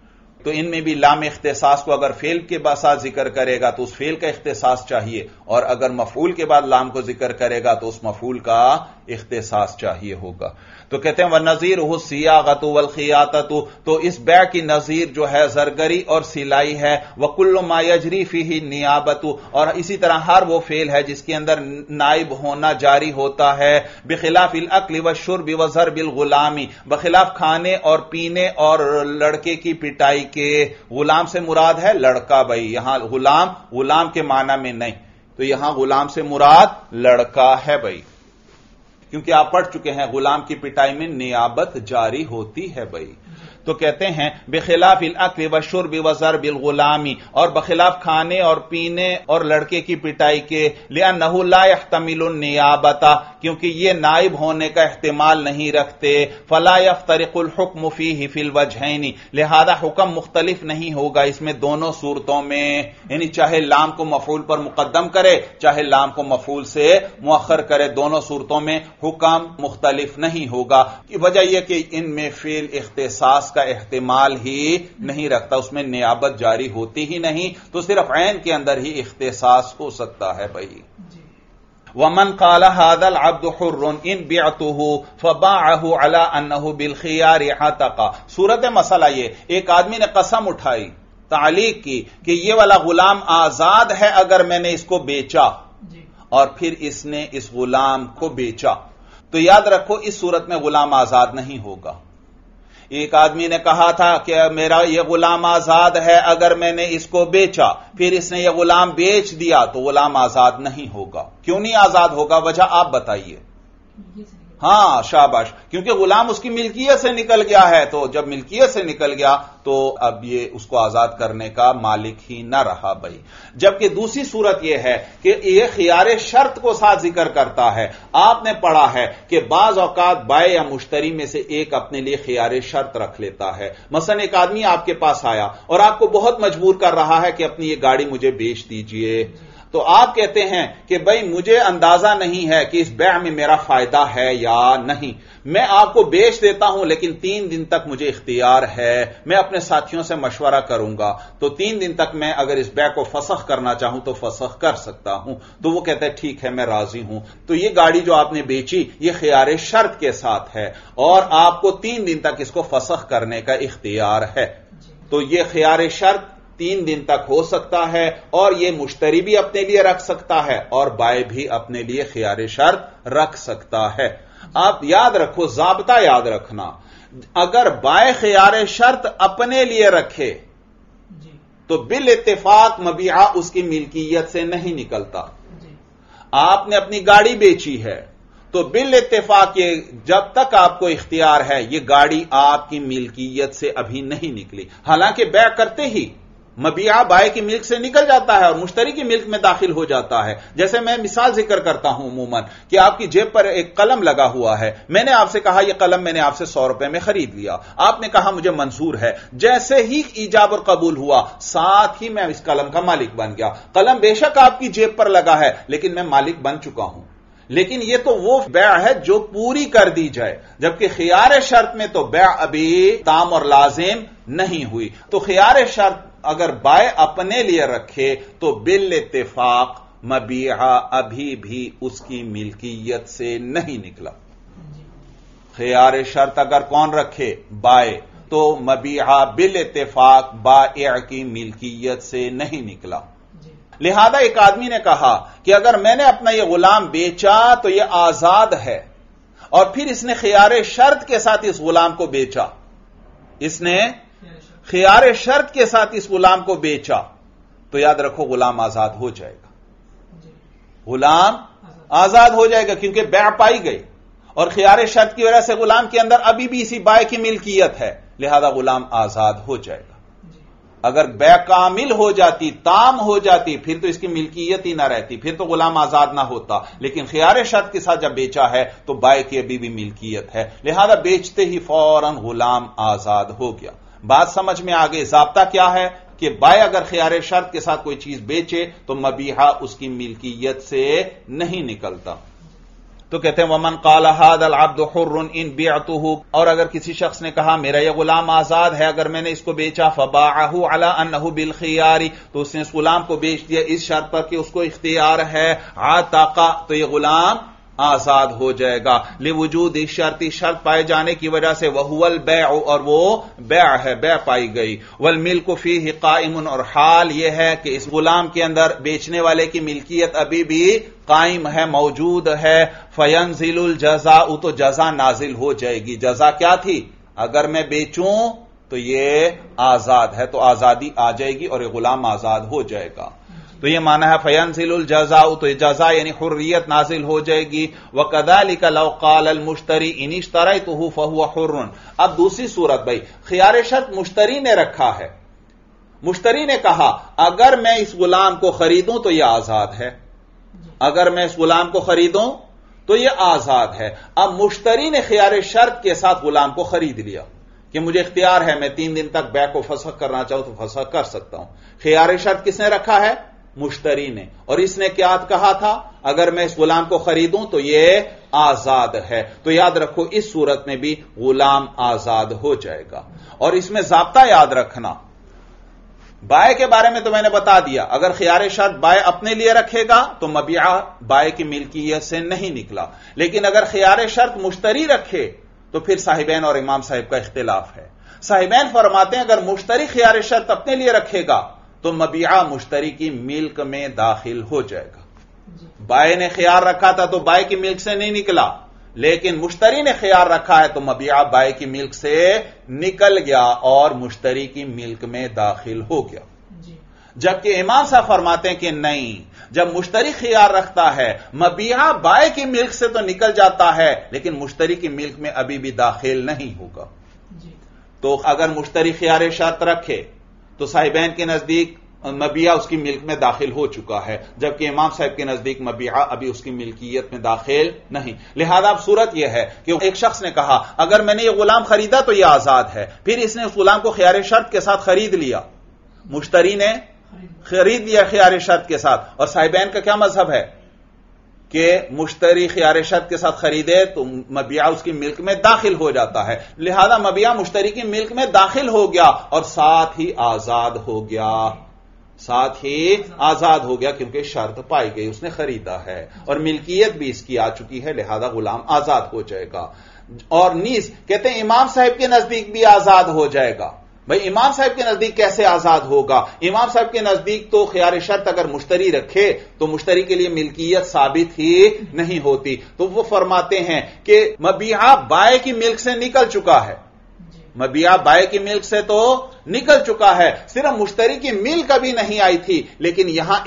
تو ان میں بھی لام اختصاص کو اگر فعل کے ساتھ ذکر کرے گا تو اس فعل کا اختصاص چاہیے، اور اگر مفعول کے بعد لام کو ذکر کرے گا تو اس مفعول کا اختصاص چاہیے ہوگا. تو کہتے ہیں وَنَظِيرُهُ الصِّيَاغَةُ وَالْخِيَاطَةُ، تو اس بیع کی نظیر جو ہے زرگری اور سلائی ہے. وَكُلُّ مَا يَجْرِي فِيهِ النِّيَابَةُ، اور اسی طرح ہر وہ فعل ہے جس کے اندر نائب ہونا جاری ہوتا ہے. بخلاف الْأَكْلِ وَالشُّرْبِ وَضَرْبِ الْغُلَامِ، بخلاف کھانے اور پینے اور لڑکے کی پٹائی کے. غلام سے مراد ہے لڑکا. بھائی یہاں غلام غلام کے معنی میں نہیں، تو یہاں غلام سے مراد لڑکا ہے. بھائی کیونکہ آپ پڑھ چکے ہیں غلام کی پٹائی میں نیابت جاری ہوتی ہے. بھائی تو کہتے ہیں بخلاف الاکل والشرب وضرب الغلام، اور بخلاف کھانے اور پینے اور لڑکے کی پٹائی کے. لأنه لا يحتمل النیابۃ، کیونکہ یہ نائب ہونے کا احتمال نہیں رکھتے. فلا يفترق الحکم فیہ فی الوجہین، لہذا حکم مختلف نہیں ہوگا اس میں دونوں صورتوں میں، یعنی چاہے لام کو مفعول پر مقدم کرے چاہے لام کو مفعول سے مؤخر کرے، دونوں صورتوں میں حکم مختلف نہیں ہوگا. وجہ یہ کہ ان میں فعل اختصاص کا احتمال ہی نہیں رکھتا، اس میں نیابت جاری ہوتی ہی نہیں، تو صرف عین کے اندر ہی اختصاص ہو سکتا ہے. بھائی ومن قال هذا العبد حر ان بعته فباعه على انه بالخيار عتق. صورت مسئلہ یہ، ایک آدمی نے قسم اٹھائی، تعلیق کی کہ یہ والا غلام آزاد ہے اگر میں نے اس کو بیچا، اور پھر اس نے اس غلام کو بیچا. تو یاد رکھو اس صورت میں غلام آزاد نہیں ہوگا، ایک آدمی نے کہا تھا کہ میرا یہ غلام آزاد ہے، اگر میں نے اس کو بیچا پھر اس نے یہ غلام بیچ دیا تو غلام آزاد نہیں ہوگا۔ کیوں نہیں آزاد ہوگا؟ وجہ آپ بتائیے۔ ہاں شاباش، کیونکہ غلام اس کی ملکیت سے نکل گیا ہے، تو جب ملکیت سے نکل گیا تو اب یہ اس کو آزاد کرنے کا مالک ہی نہ رہا بھائی۔ جبکہ دوسری صورت یہ ہے کہ یہ خیار شرط کو ساتھ ذکر کرتا ہے۔ آپ نے پڑھا ہے کہ بعض اوقات بائع یا مشتری میں سے ایک اپنے لیے خیار شرط رکھ لیتا ہے۔ مثلا ایک آدمی آپ کے پاس آیا اور آپ کو بہت مجبور کر رہا ہے کہ اپنی یہ گاڑی مجھے بیچ دیجئے، تو آپ کہتے ہیں کہ بھائی مجھے اندازہ نہیں ہے کہ اس بیع میں میرا فائدہ ہے یا نہیں، میں آپ کو بیچ دیتا ہوں لیکن 3 دن تک مجھے اختیار ہے، میں اپنے ساتھیوں سے مشورہ کروں گا، تو 3 دن تک میں اگر اس بیع کو فسخ کرنا چاہوں تو فسخ کر سکتا ہوں۔ تو وہ کہتا ہے ٹھیک ہے میں راضی ہوں۔ تو یہ گاڑی جو آپ نے بیچی یہ خیار شرط کے ساتھ ہے اور آپ کو 3 دن تک اس کو فسخ کرنے کا اختیار ہے۔ تو یہ خیار شرط 3 دن تک ہو سکتا ہے اور یہ مشتری بھی اپنے لیے رکھ سکتا ہے اور بائع بھی اپنے لیے خیار شرط رکھ سکتا ہے۔ آپ یاد رکھو، ضابطہ یاد رکھنا، اگر بائع خیار شرط اپنے لیے رکھے تو بالاتفاق مبیعہ اس کی ملکیت سے نہیں نکلتا۔ آپ نے اپنی گاڑی بیچی ہے تو بالاتفاق یہ جب تک آپ کو اختیار ہے یہ گاڑی آپ کی ملکیت سے ابھی نہیں نکلی، حالانکہ بیع کرتے ہی مبیعہ بائع کی ملک سے نکل جاتا ہے اور مشتری کی ملک میں داخل ہو جاتا ہے۔ جیسے میں مثال ذکر کرتا ہوں عموماً کہ آپ کی جیب پر ایک قلم لگا ہوا ہے، میں نے آپ سے کہا یہ قلم میں نے آپ سے 100 روپے میں خرید لیا، آپ نے کہا مجھے منظور ہے، جیسے ہی ایجاب اور قبول ہوا ساتھ ہی میں اس قلم کا مالک بن گیا۔ قلم بے شک آپ کی جیب پر لگا ہے لیکن میں مالک بن چکا ہوں۔ لیکن یہ تو وہ بیع ہے جو پوری کر دی جائے، جبکہ خیار شرط میں تو بیع ابھی تام اور لازم نہیں ہوئی۔ تو خیار شرط اگر بائع اپنے لیے رکھے تو بالاتفاق مبیعہ ابھی بھی اس کی ملکیت سے نہیں نکلا۔ خیار شرط اگر کون رکھے؟ بائع، تو مبیعہ بالاتفاق بائع کی ملکیت سے نہیں نکلا۔ لہذا ایک آدمی نے کہا کہ اگر میں نے اپنا یہ غلام بیچا تو یہ آزاد ہے، اور پھر اس نے خیار شرط کے ساتھ اس غلام کو بیچا، اس نے خیار شرط کے ساتھ اس غلام کو بیچا، تو یاد رکھو غلام آزاد ہو جائے گا، غلام آزاد ہو جائے گا، کیونکہ بیع پائی گئی اور خیار شرط کی وجہ سے غلام کے اندر ابھی بھی اسی بائع کی ملکیت ہے، لہذا غلام آزاد ہو جائے گا۔ اگر بیع کامل ہو جاتی، تام ہو جاتی، پھر تو اس کی ملکیت ہی نہ رہتی، پھر تو غلام آزاد نہ ہوتا، لیکن خیار شرط کے ساتھ جب بیچا ہے تو بائع کی ابھی بھی ملکیت ہے، لہذا بیچتے ہی فوراً غلام آزاد ہو گیا۔ بات سمجھ میں آگے؟ ضابطہ کیا ہے کہ بائع اگر خیار شرط کے ساتھ کوئی چیز بیچے تو مبیعہ اس کی ملکیت سے نہیں نکلتا۔ تو کہتے ہیں ومن قال هذا العبد حر ان بعته، اور اگر کسی شخص نے کہا میرا یہ غلام آزاد ہے اگر میں نے اس کو بیچا، فباعه على انه بالخيار، تو اس نے اس غلام کو بیچ دیا اس شرط پر کہ اس کو اختیار ہے، عتق، تو یہ غلام آزاد ہو جائے گا، لوجود شرطی، شرط پائے جانے کی وجہ سے، وهو البيع، اور وہ بیع ہے، بیع پائی گئی، والملک فيه قائم، اور حال یہ ہے کہ اس غلام کے اندر بیچنے والے کی ملکیت ابھی بھی قائم ہے، موجود ہے، فینزل الجزاء، تو جزا نازل ہو جائے گی۔ جزا کیا تھی؟ اگر میں بیچوں تو یہ آزاد ہے تو آزادی آ جائے گی اور یہ غلام آزاد ہو جائے گا۔ تو یہ معنی ہے فینزل الجزاء، تو جزا یعنی حریت نازل ہو جائے گی۔ وکذالک لو قال المشتری ان اشتریتہ فہو حر، اب دوسری صورت بھائی، خیار شرط مشتری نے رکھا ہے، مشتری نے کہا اگر میں اس غلام کو خریدوں تو یہ آزاد ہے، اگر میں اس غلام کو خریدوں تو یہ آزاد ہے۔ اب مشتری نے خیار شرط کے ساتھ غلام کو خرید لیا کہ مجھے اختیار ہے، میں 3 دن تک بیع کو فسخ کرنا چاہوں تو فسخ کر سکتا ہوں۔ خیار شرط کس نے رکھا ہے؟ مشتری نے، اور اس نے کیا کہا تھا؟ اگر میں اس غلام کو خریدوں تو یہ آزاد ہے۔ تو یاد رکھو اس صورت میں بھی غلام آزاد ہو جائے گا۔ اور اس میں ضابطہ یاد رکھنا، بائع کے بارے میں تو میں نے بتا دیا، اگر خیار شرط بائع اپنے لیے رکھے گا تو مبیعہ بائع کی ملکیت سے نہیں نکلا، لیکن اگر خیار شرط مشتری رکھے تو پھر صاحبین اور امام صاحب کا اختلاف ہے۔ صاحبین فرماتے ہیں اگر مشتری خیار شرط اپنے لیے رکھے گا تو مبیعہ مشتری کی ملک میں داخل ہو جائے گا۔ بائع نے خیار رکھا تھا تو بائع کی ملک سے نہیں نکلا، لیکن مشتری نے خیار رکھا ہے تو مبیع بائع کی ملک سے نکل گیا اور مشتری کی ملک میں داخل ہو گیا. جبکہ امام صاحب فرماتے ہیں کہ نہیں، جب مشتری خیار رکھتا ہے مبیع بائع کی ملک سے تو نکل جاتا ہے لیکن مشتری کی ملک میں ابھی بھی داخل نہیں ہوگا. تو اگر مشتری خیار شرط رکھے تو صاحبین کے نزدیک مبیع اس کی ملک میں داخل ہو چکا ہے، جبکہ امام صاحب کے نزدیک مبیع ابھی اس کی ملکیت میں داخل نہیں. لہذا اب صورت یہ ہے کہ ایک شخص نے کہا اگر میں نے یہ غلام خریدا تو یہ آزاد ہے، پھر اس نے اس غلام کو خیار شرط کے ساتھ خرید لیا، مشتری نے خرید لیا خیار شرط کے ساتھ. اور صاحبین کا کیا مذہب ہے کہ مشتری خیار شرط کے ساتھ خریدے تو مبیع اس کی ملک میں داخل ہو جاتا ہے. لہذا مبیع مشتری کی ملک میں داخل ہو گیا اور ساتھ ہی آزاد ہو گیا، ساتھ ہی آزاد ہو گیا کیونکہ شرط پائی گئی، اس نے خریدا ہے اور ملکیت بھی اس کی آ چکی ہے، لہذا غلام آزاد ہو جائے گا. اور نیز کہتے ہیں امام صاحب کے نزدیک بھی آزاد ہو جائے گا. بھئی امام صاحب کے نزدیک کیسے آزاد ہوگا؟ امام صاحب کے نزدیک تو خیار شرط اگر مشتری رکھے تو مشتری کے لیے ملکیت ثابت ہی نہیں ہوتی. تو وہ فرماتے ہیں کہ مبیع بائع کی ملک سے نکل چکا ہے، مبیع بائع کی ملک سے تو نکل چکا ہے، صرف مشتری کی ملک ابھی نہیں آئی تھی، لیکن یہاں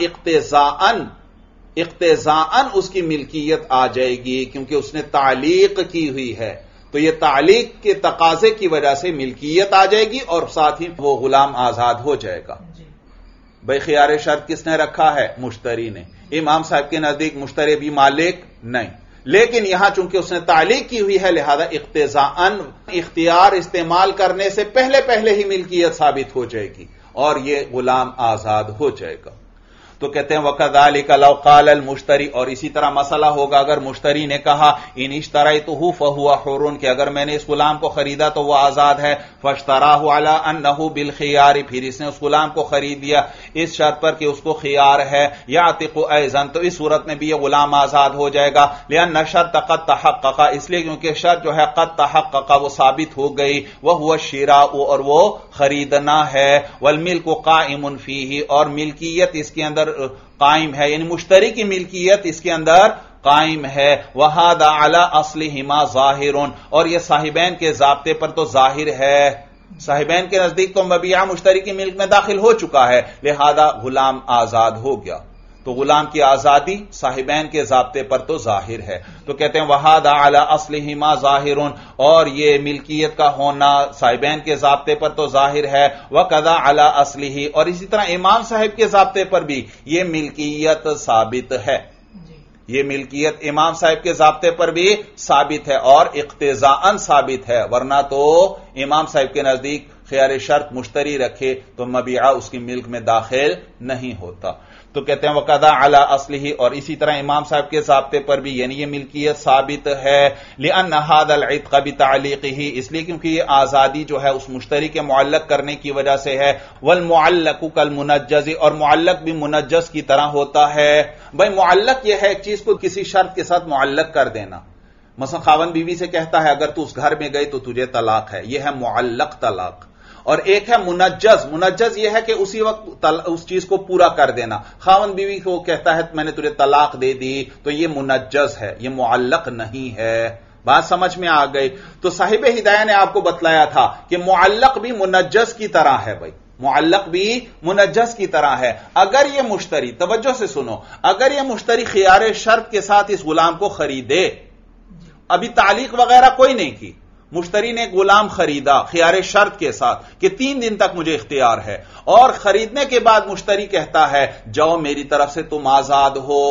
اقتضاءً اس کی ملکیت آ جائے گی کیونکہ اس نے تعلیق کی ہوئی ہے. تو یہ تعلیق کے تقاضے کی وجہ سے ملکیت آ جائے گی اور ساتھ ہی وہ غلام آزاد ہو جائے گا. بھئی خیار شرط کس نے رکھا ہے؟ مشتری نے. امام صاحب کے نزدیک مشتری بھی مالک نہیں، لیکن یہاں چونکہ اس نے تعلیق کی ہوئی ہے لہذا اقتضاءً اختیار استعمال کرنے سے پہلے ہی ملکیت ثابت ہو جائے گی اور یہ غلام آزاد ہو جائے گا. تو کہتے ہیں وَكَذَلِكَ لَوْ قَالَ الْمُشْتَرِي، اور اسی طرح مسئلہ ہوگا اگر مشتری نے کہا اِنِ اشْتَرَيْتُهُ فَهُوَ حُرٌ، کہ اگر میں نے اس غلام کو خریدا تو وہ آزاد ہے، فَاشْتَرَاهُ عَلَىٰ أَنَّهُ بِالْخِيَارِ، پھر اس نے اس غلام کو خرید لیا اس شرط پر کہ اس کو خیار ہے، يَعْتِقُ أَيْضًا، تو اس صورت میں بھی یہ غلام آزاد ہو جائے گا. لِأَنَّ الشَّرْطَ قَدْ تَحَقَّقَ، اس لیے کیونکہ شرط جو ہے قد تحقق وہ ثابت ہو گئی، وَهُوَ الشِّرَاءُ، اور وہ خریدنا ہے، وَالْمِلْكُ قَائِمٌ فِيهِ، اور ملکیت اس کے اندر قائم ہے، یعنی مشتری کی ملکیت اس کے اندر قائم ہے. وَهَذَا عَلَىٰ أَصْلِهِمَا ظَاهِرٌ، اور یہ صاحبین کے ضابطے پر تو ظاہر ہے. صاحبین کے نزدیک تو مبیع مشتری کی ملک میں داخل ہو چکا ہے لہذا غلام آزاد ہو گیا، تو غلام کی آزادی صاحبین کے ضابطے پر تو ظاہر ہے. تو کہتے ہیں وَهَذَا عَلَىٰ أَصْلِهِمَا ظَاهِرٌ، اور یہ ملکیت کا ہونا صاحبین کے ضابطے پر تو ظاہر ہے. وَكَذَا عَلَىٰ أَصْلِهِ، اور اسی طرح امام صاحب کے ضابطے پر بھی یہ ملکیت ثابت ہے، یہ ملکیت امام صاحب کے ضابطے پر بھی ثابت ہے اور اقتضاءً ثابت ہے، ورنہ تو امام صاحب کے نزدیک خیار شرط مشتری رکھے تو مبیع اس کی ملک میں داخل نہیں ہوتا. تو کہتے ہیں وَقَضَى عَلَىٰ أَصْلِهِ، اور اسی طرح امام صاحب کے ضابطے پر بھی یعنی یہ ملکیت ثابت ہے. لِأَنَّ هَذَا الْعِتْقَ بِتَعْلِيقِهِ، اس لیے کیونکہ یہ آزادی جو ہے اس مشتری کے معلق کرنے کی وجہ سے ہے. وَالْمُعَلَّقُ كَالْمُنَجَّزِ، اور معلق بھی منجز کی طرح ہوتا ہے. بھائی معلق یہ ہے ایک چیز کو کسی شرط کے ساتھ معلق کر دینا، مثلا خاوند بیوی سے کہتا ہے اگر تو اس گھر میں گئی تو تجھے طلاق ہے، یہ ہے معلق طلاق. اور ایک ہے منجز، منجز یہ ہے کہ اسی وقت اس چیز کو پورا کر دینا. خاوند بیوی کو کہتا ہے میں نے تجھے طلاق دے دی تو یہ منجز ہے، یہ معلق نہیں ہے. بات سمجھ میں آ گئی؟ تو صاحب ہدایہ نے آپ کو بتلایا تھا کہ معلق بھی منجز کی طرح ہے. بھائی معلق بھی منجز کی طرح ہے. اگر یہ مشتری، توجہ سے سنو، اگر یہ مشتری خیار شرط کے ساتھ اس غلام کو خریدے، ابھی تعلیق وغیرہ کوئی نہیں کی، مشتری نے غلام خریدا خیار شرط کے ساتھ کہ 3 دن تک مجھے اختیار ہے، اور خریدنے کے بعد مشتری کہتا ہے جاؤ میری طرف سے تم آزاد ہو،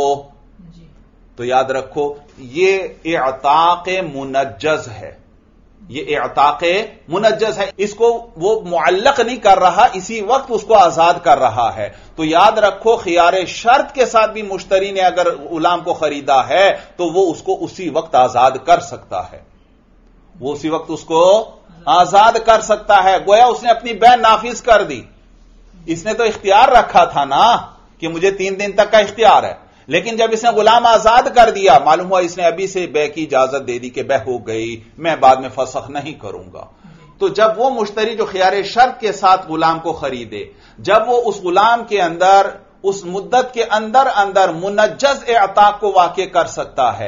تو یاد رکھو یہ اعتاق منجز ہے، یہ اعتاق منجز ہے. اس کو وہ معلق نہیں کر رہا، اسی وقت اس کو آزاد کر رہا ہے. تو یاد رکھو خیار شرط کے ساتھ بھی مشتری نے اگر غلام کو خریدا ہے تو وہ اس کو اسی وقت آزاد کر سکتا ہے، وہ اسی وقت اس کو آزاد کر سکتا ہے. گویا اس نے اپنی بے نافذ کر دی. اس نے تو اختیار رکھا تھا نا کہ مجھے 3 دن تک کا اختیار ہے، لیکن جب اس نے غلام آزاد کر دیا معلوم ہوا اس نے ابھی سے بے کی اجازت دے دی کہ بے ہو گئی، میں بعد میں فسخ نہیں کروں گا. تو جب وہ مشتری جو خیار شرط کے ساتھ غلام کو خریدے، جب وہ اس غلام کے اندر اس مدت کے اندر منجز اعتاق کو واقع کر سکتا ہے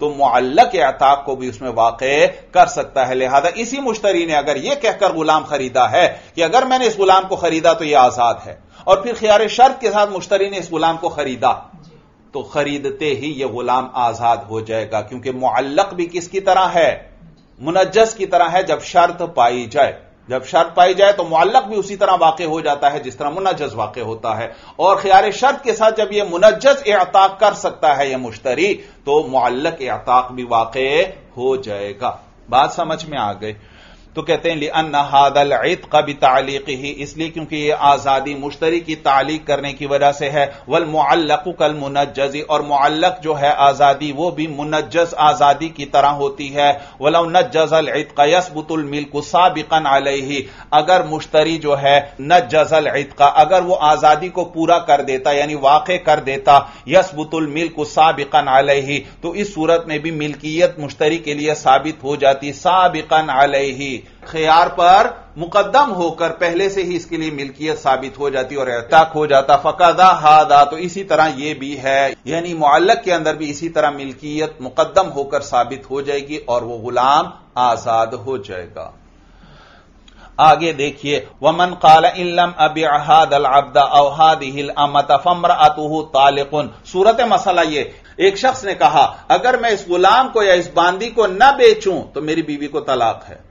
تو معلق اعتاق کو بھی اس میں واقع کر سکتا ہے. لہذا اسی مشتری نے اگر یہ کہہ کر غلام خریدا ہے کہ اگر میں نے اس غلام کو خریدا تو یہ آزاد ہے، اور پھر خیار شرط کے ساتھ مشتری نے اس غلام کو خریدا، تو خریدتے ہی یہ غلام آزاد ہو جائے گا، کیونکہ معلق بھی کس کی طرح ہے؟ منجز کی طرح ہے. جب شرط پائی جائے، جب شرط پائی جائے تو معلق بھی اسی طرح واقع ہو جاتا ہے جس طرح منجز واقع ہوتا ہے. اور خیار شرط کے ساتھ جب یہ منجز اعتاق کر سکتا ہے یہ مشتری، تو معلق اعتاق بھی واقع ہو جائے گا. بات سمجھ میں آ گئی؟ تو کہتے ہیں لِأَنَّ هَذَا الْعِتْقَ بِتَعْلِيقِهِ، اس لیے کیونکہ یہ آزادی مشتری کی تعلیق کرنے کی وجہ سے ہے. وَالْمُعَلَّقُ كَالْمُنَجَّزِ، اور معلق جو ہے آزادی وہ بھی منجز آزادی کی طرح ہوتی ہے. وَلَوْ نَجَّزَ الْعِتْقَ يَثْبُتُ الْمِلْكُ سَابِقًا عَلَيْهِ، اگر مشتری جو ہے نجز العتق، اگر وہ آزادی کو پورا کر دیتا یعنی واقع کر دیتا، يَثْبُتُ الْمِلْكُ سَابِقًا عَلَيْهِ، تو اس صورت میں بھی ملکیت مشتری کے لیے ثابت ہو جاتی. سابقًا علیہ، خیار پر مقدم ہو کر پہلے سے ہی اس کے لیے ملکیت ثابت ہو جاتی اور اعتاق ہو جاتا. فقضا ہذا، تو اسی طرح یہ بھی ہے، یعنی معلق کے اندر بھی اسی طرح ملکیت مقدم ہو کر ثابت ہو جائے گی اور وہ غلام آزاد ہو جائے گا. آگے دیکھیے ومن قال ان لم ابع هذا العبد او هذه الامه فامراته طالق. صورت مسئلہ یہ، ایک شخص نے کہا اگر میں اس غلام کو یا اس باندی کو نہ بیچوں تو میری بیوی کو طلاق ہے.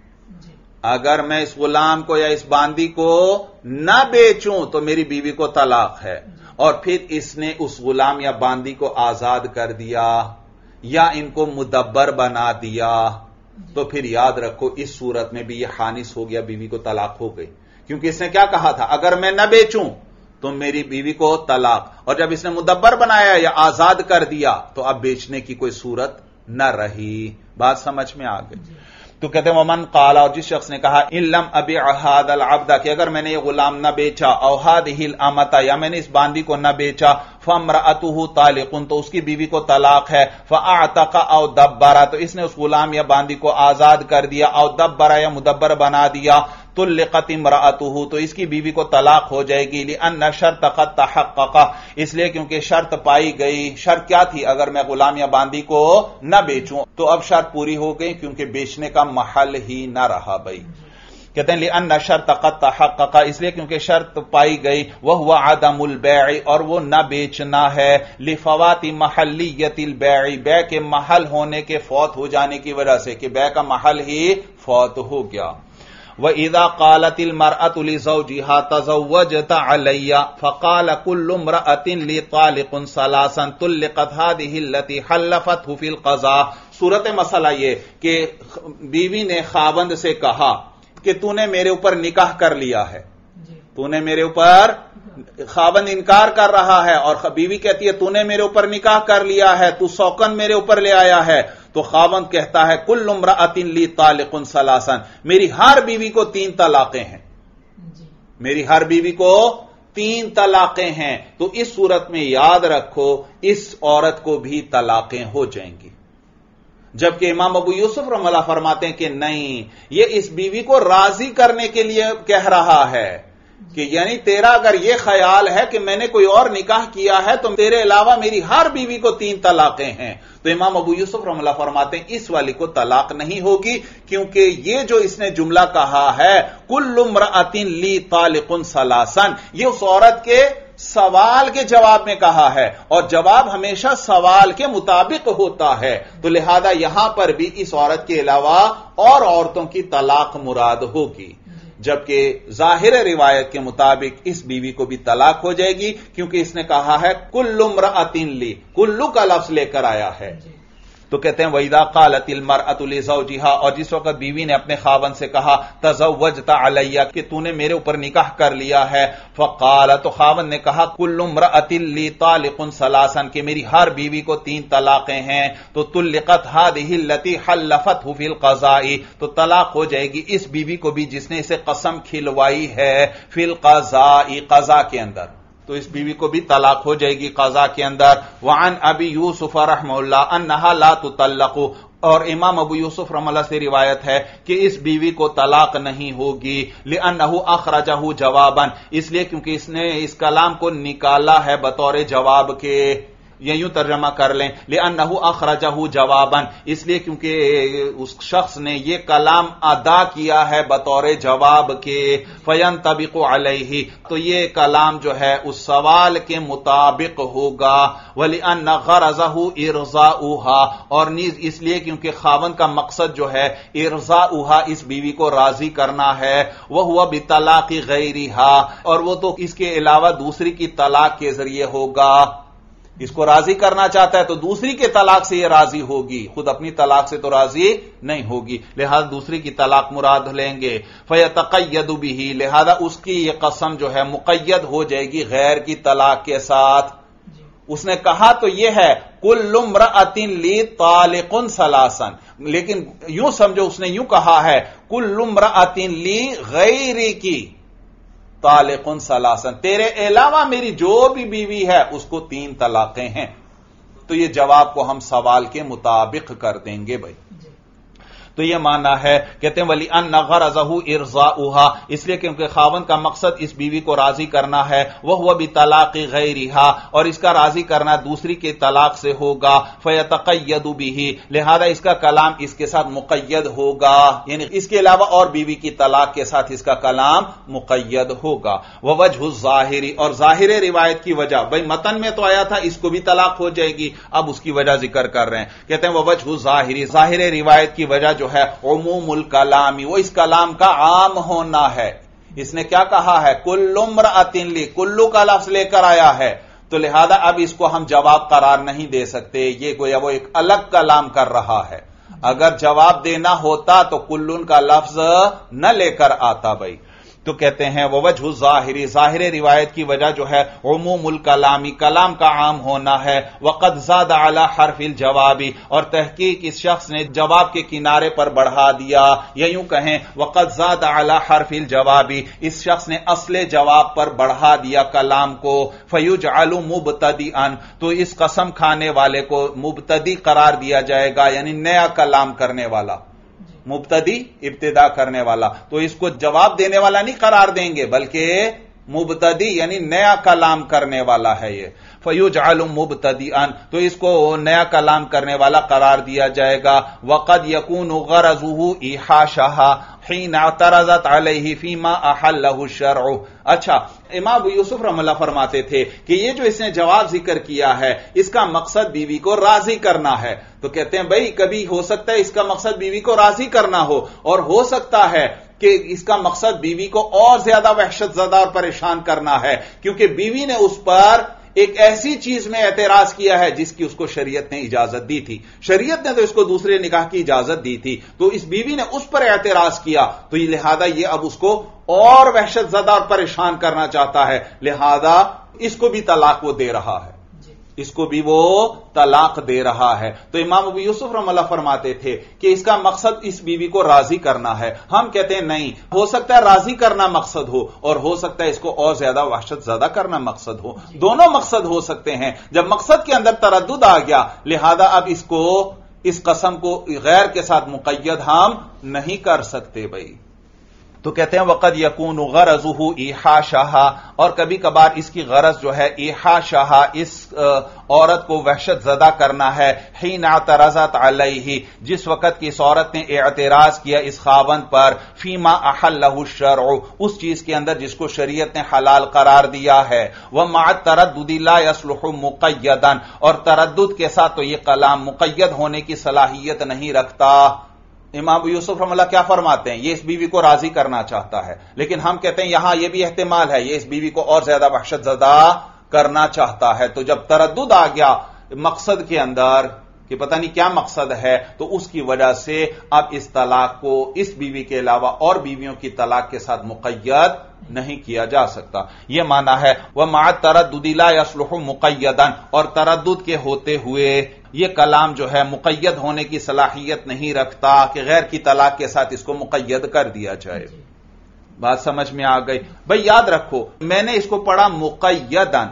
اگر میں اس غلام کو یا اس باندی کو نہ بیچوں تو میری بیوی کو طلاق ہے. اور پھر اس نے اس غلام یا باندی کو آزاد کر دیا یا ان کو مدبر بنا دیا، تو پھر یاد رکھو اس صورت میں بھی یہ خانس ہو گیا، بیوی کو طلاق ہو گئی. کیونکہ اس نے کیا کہا تھا؟ اگر میں نہ بیچوں تو میری بیوی کو طلاق، اور جب اس نے مدبر بنایا یا آزاد کر دیا تو اب بیچنے کی کوئی صورت نہ رہی. بات سمجھ میں آ گئی؟ تو کہتے ہیں ومن قال، اور جس شخص نے کہا ان لم ابع هذا العبد، کہ اگر میں نے یہ غلام نہ بیچا، او هذه الامه، یا میں نے اس باندی کو نہ بیچا، فامراته طالق، تو اس کی بیوی کو طلاق ہے. فاعتق او دبر، تو اس نے اس غلام یا باندی کو آزاد کر دیا، او دبر یا مدبر بنا دیا، طلقت امراته، تو اس کی بیوی کو طلاق ہو جائے گی. لان شرط قد تحقق، اس لیے کیونکہ شرط پائی گئی. شرط کیا تھی؟ اگر میں غلام یا باندی کو نہ بیچوں، تو اب شرط پوری ہو گئی کیونکہ بیچنے کا محل ہی نہ رہا. بھائی کہتے ہیں لأن شرط قد تحقق، اس لیے کیونکہ شرط پائی گئی. وهو عدم البيع، اور وہ نہ بیچنا ہے. لفوات محلیت البيع، بیع کے محل ہونے کے فوت ہو جانے کی وجہ سے، کہ بیع کا محل ہی فوت ہو گیا. وَإِذَا قَالَتِ الْمَرْأَةُ لِزَوْجِهَا تَزَوَّجْتَ عَلَيَّ فَقَالَ كُلُّ امْرَأَةٍ لِّي طَالِقٌ ثَلَاثًا طُلِّقَتْ هَٰذِهِ الَّتِي حَلَّفَتْهُ فِي الْقَضَاءِ. صورت مسئلہ یہ کہ بیوی نے خاوند سے کہا کہ تو نے میرے اوپر نکاح کر لیا ہے، تو نے میرے اوپر، خاوند انکار کر رہا ہے اور بیوی کہتی ہے تو نے میرے اوپر نکاح کر لیا ہے، تو سوکن میرے اوپر لے آیا ہے. تو خاوند کہتا ہے کل امرأۃ لی طالق ثلاثا، میری ہر بیوی کو 3 طلاقیں ہیں، میری ہر بیوی کو 3 طلاقیں ہیں. تو اس صورت میں یاد رکھو اس عورت کو بھی طلاقیں ہو جائیں گی. جبکہ امام ابو یوسف رحمہ اللہ فرماتے ہیں کہ نہیں، یہ اس بیوی کو راضی کرنے کے لیے کہہ رہا ہے کہ یعنی تیرا اگر یہ خیال ہے کہ میں نے کوئی اور نکاح کیا ہے تو تیرے علاوہ میری ہر بیوی کو 3 طلاقیں ہیں. تو امام ابو یوسف رحمہ اللہ فرماتے ہیں اس والی کو طلاق نہیں ہوگی، کیونکہ یہ جو اس نے جملہ کہا ہے کل امرأۃ لی طالق ثلاثا، یہ اس عورت کے سوال کے جواب میں کہا ہے، اور جواب ہمیشہ سوال کے مطابق ہوتا ہے. تو لہذا یہاں پر بھی اس عورت کے علاوہ اور عورتوں کی طلاق مراد ہوگی، جبکہ ظاہر روایت کے مطابق اس بیوی کو بھی طلاق ہو جائے گی، کیونکہ اس نے کہا ہے کل امرأۃ لی، کلو کا لفظ لے کر آیا ہے. تو کہتے ہیں وَإِذَا قَالَتِ الْمَرْأَةُ لِزَوْجِهَا، اور جس وقت بیوی نے اپنے خاوند سے کہا تزوجت علیہ، کہ تو نے میرے اوپر نکاح کر لیا ہے. فقال، تو خاوند نے کہا کل امرأۃ لی طالق ثلاثا، کہ میری ہر بیوی کو 3 طلاقیں ہیں. تو طلقت هذه التي حلفته في القضاء، تو طلاق ہو جائے گی اس بیوی کو بھی جس نے اسے قسم کھلوائی ہے فی القضاء، قضاء کے اندر. تو اس بیوی کو بھی طلاق ہو جائے گی قضاء کے اندر. وعن ابی یوسف رحمہ اللہ انہا لا تطلق، اور امام ابو یوسف رحمہ اللہ سے روایت ہے کہ اس بیوی کو طلاق نہیں ہوگی. لأنہ اخرجہ جوابا، اس لیے کیونکہ اس نے اس کلام کو نکالا ہے بطور جواب کے. یا یوں ترجمہ کر لیں لِأَنَّهُ أَخْرَجَهُ جَوَابًا، اس لیے کیونکہ اس شخص نے یہ کلام ادا کیا ہے بطور جواب کے، فَيَنْطَبِقُ عَلَيْهِ، تو یہ کلام جو ہے اس سوال کے مطابق ہوگا، وَلِأَنَّ غَرَضَهُ إِرْضَاؤُهَا، اور نیز اس لیے کیونکہ خاوند کا مقصد جو ہے إِرْضَاؤُهَا، اس بیوی کو راضی کرنا ہے، وَهُوَ بِطَلَاقِ غَيْرِهَا، اور وہ تو اس کے علاوہ دوسری کی طلاق کے ذریعے ہوگا، اس کو راضی کرنا چاہتا ہے تو دوسری کے طلاق سے یہ راضی ہوگی، خود اپنی طلاق سے تو راضی نہیں ہوگی، لہذا دوسری کی طلاق مراد لیں گے، فَيَتَقَيَّدُ بِهِ، لہذا اس کی یہ قسم جو ہے مقید ہو جائے گی غیر کی طلاق کے ساتھ۔ اس نے کہا تو یہ ہے کُلُّ امْرَأَةٍ لِّي طَالِقٌ ثَلَاثًا، لیکن یوں سمجھو اس نے یوں کہا ہے کُلُّ امْرَأَةٍ لِّي غَيْرِ کی طالق ثلاثاً، تیرے علاوہ میری جو بھی بیوی ہے اس کو 3 طلاقیں ہیں، تو یہ جواب کو ہم سوال کے مطابق کر دیں گے بھائی۔ تو یہ معنی ہے، کہتے ہیں وَلِأَنَّ غَرَضَهُ إِرْضَاؤُهَا، اس لیے کیونکہ خاوند کا مقصد اس بیوی کو راضی کرنا ہے، وَهُوَ بِطَلَاقِ غَيْرِهَا، اور اس کا راضی کرنا دوسری کے طلاق سے ہوگا، فَيَتَقَيَّدُ بِهِ، لہذا اس کا کلام اس کے ساتھ مقید ہوگا، یعنی اس کے علاوہ اور بیوی کی طلاق کے ساتھ اس کا کلام مقید ہوگا۔ وَوَجْهُ الظَّاهِرِ، اور ظاہر روایت کی وجہ، بھائی متن میں تو آیا تھا اس کو بھی طلاق ہو جائے گی، اب اس کی وجہ ذکر کر رہے ہیں، کہتے ہیں وَوَجْهُ الظَّاهِرِ، ظاہر روایت کی وجہ جو ہے عموم الکلامی، وہ اس کلام کا عام ہونا ہے۔ اس نے کیا کہا ہے کُلُّ امْرَأَةٍ لِّي، کلو کا لفظ لے کر آیا ہے، تو لہذا اب اس کو ہم جواب قرار نہیں دے سکتے، یہ گویا وہ ایک الگ کلام کر رہا ہے، اگر جواب دینا ہوتا تو کلن کا لفظ نہ لے کر آتا بھائی۔ تو کہتے ہیں ووجہ ظاہری، ظاہر روایت کی وجہ جو ہے عموم الکلامی، کلام کا عام ہونا ہے، وقد زاد علی حرف الجوابی، اور تحقیق اس شخص نے جواب کے کنارے پر بڑھا دیا، یا یوں کہیں وقد زاد علی حرف الجوابی، اس شخص نے اصل جواب پر بڑھا دیا کلام کو، فیجعل مبتدئا، تو اس قسم کھانے والے کو مبتدی قرار دیا جائے گا، یعنی نیا کلام کرنے والا، مبتدی ابتدا کرنے والا، تو اس کو جواب دینے والا نہیں قرار دیں گے بلکہ مبتدی یعنی نیا کلام کرنے والا ہے یہ، فیجعل مبتدئا، تو اس کو نیا کلام کرنے والا قرار دیا جائے گا، وقد یکون غرضه ایحاشها حين اعترضت علیہ فیما احلہ الشرع۔ اچھا، امام ابو یوسف رحمہ اللہ فرماتے تھے کہ یہ جو اس نے جواب ذکر کیا ہے اس کا مقصد بیوی کو راضی کرنا ہے، تو کہتے ہیں بھائی کبھی ہو سکتا ہے اس کا مقصد بیوی کو راضی کرنا ہو، اور ہو سکتا ہے کہ اس کا مقصد بیوی کو اور زیادہ وحشت زدہ اور پریشان کرنا ہے، کیونکہ بیوی نے اس پر ایک ایسی چیز میں اعتراض کیا ہے جس کی اس کو شریعت نے اجازت دی تھی، شریعت نے تو اس کو دوسرے نکاح کی اجازت دی تھی، تو اس بیوی نے اس پر اعتراض کیا، تو یہ لہذا یہ اب اس کو اور وحشت زدہ اور پریشان کرنا چاہتا ہے، لہذا اس کو بھی طلاق وہ دے رہا ہے، اس کو بھی وہ طلاق دے رہا ہے۔ تو امام ابو یوسف رحمہ اللہ فرماتے تھے کہ اس کا مقصد اس بیوی کو راضی کرنا ہے، ہم کہتے ہیں نہیں، ہو سکتا ہے راضی کرنا مقصد ہو اور ہو سکتا ہے اس کو اور زیادہ وحشت زدہ کرنا مقصد ہو، دونوں مقصد ہو سکتے ہیں۔ جب مقصد کے اندر تردد آ گیا لہذا اب اس کو اس قسم کو غیر کے ساتھ مقید ہم نہیں کر سکتے بھائی۔ تو کہتے ہیں وقد یکون غرضه ایحاشها، اور کبھی کبھار اس کی غرض جو ہے ایحاشها، اس عورت کو وحشت زدہ کرنا ہے، حين اعترضت علیہ، جس وقت کی اس عورت نے اعتراض کیا اس خاوند پر، فیما احلہ الشرع، اس چیز کے اندر جس کو شریعت نے حلال قرار دیا ہے، ومع التردد لا يصلح مقیدا، اور تردد کے ساتھ تو یہ کلام مقید ہونے کی صلاحیت نہیں رکھتا۔ امام ابو یوسف رحمہ اللہ کیا فرماتے ہیں، یہ اس بیوی کو راضی کرنا چاہتا ہے، لیکن ہم کہتے ہیں یہاں یہ بھی احتمال ہے یہ اس بیوی کو اور زیادہ وحشت زدہ کرنا چاہتا ہے، تو جب تردد آ گیا مقصد کے اندر کہ پتہ نہیں کیا مقصد ہے، تو اس کی وجہ سے اب اس طلاق کو اس بیوی کے علاوہ اور بیویوں کی طلاق کے ساتھ مقید نہیں کیا جا سکتا۔ یہ معنی ہے وَمَعَ التَّرَدُّدِ لَا يَصْلُحُ مُقَيَّدًا، اور تردد کے ہوتے ہوئے یہ کلام جو ہے مقید ہونے کی صلاحیت نہیں رکھتا کہ غیر کی طلاق کے ساتھ اس کو مقید کر دیا جائے۔ بات سمجھ میں آ گئی بھئی؟ یاد رکھو میں نے اس کو پڑھا مقیدن،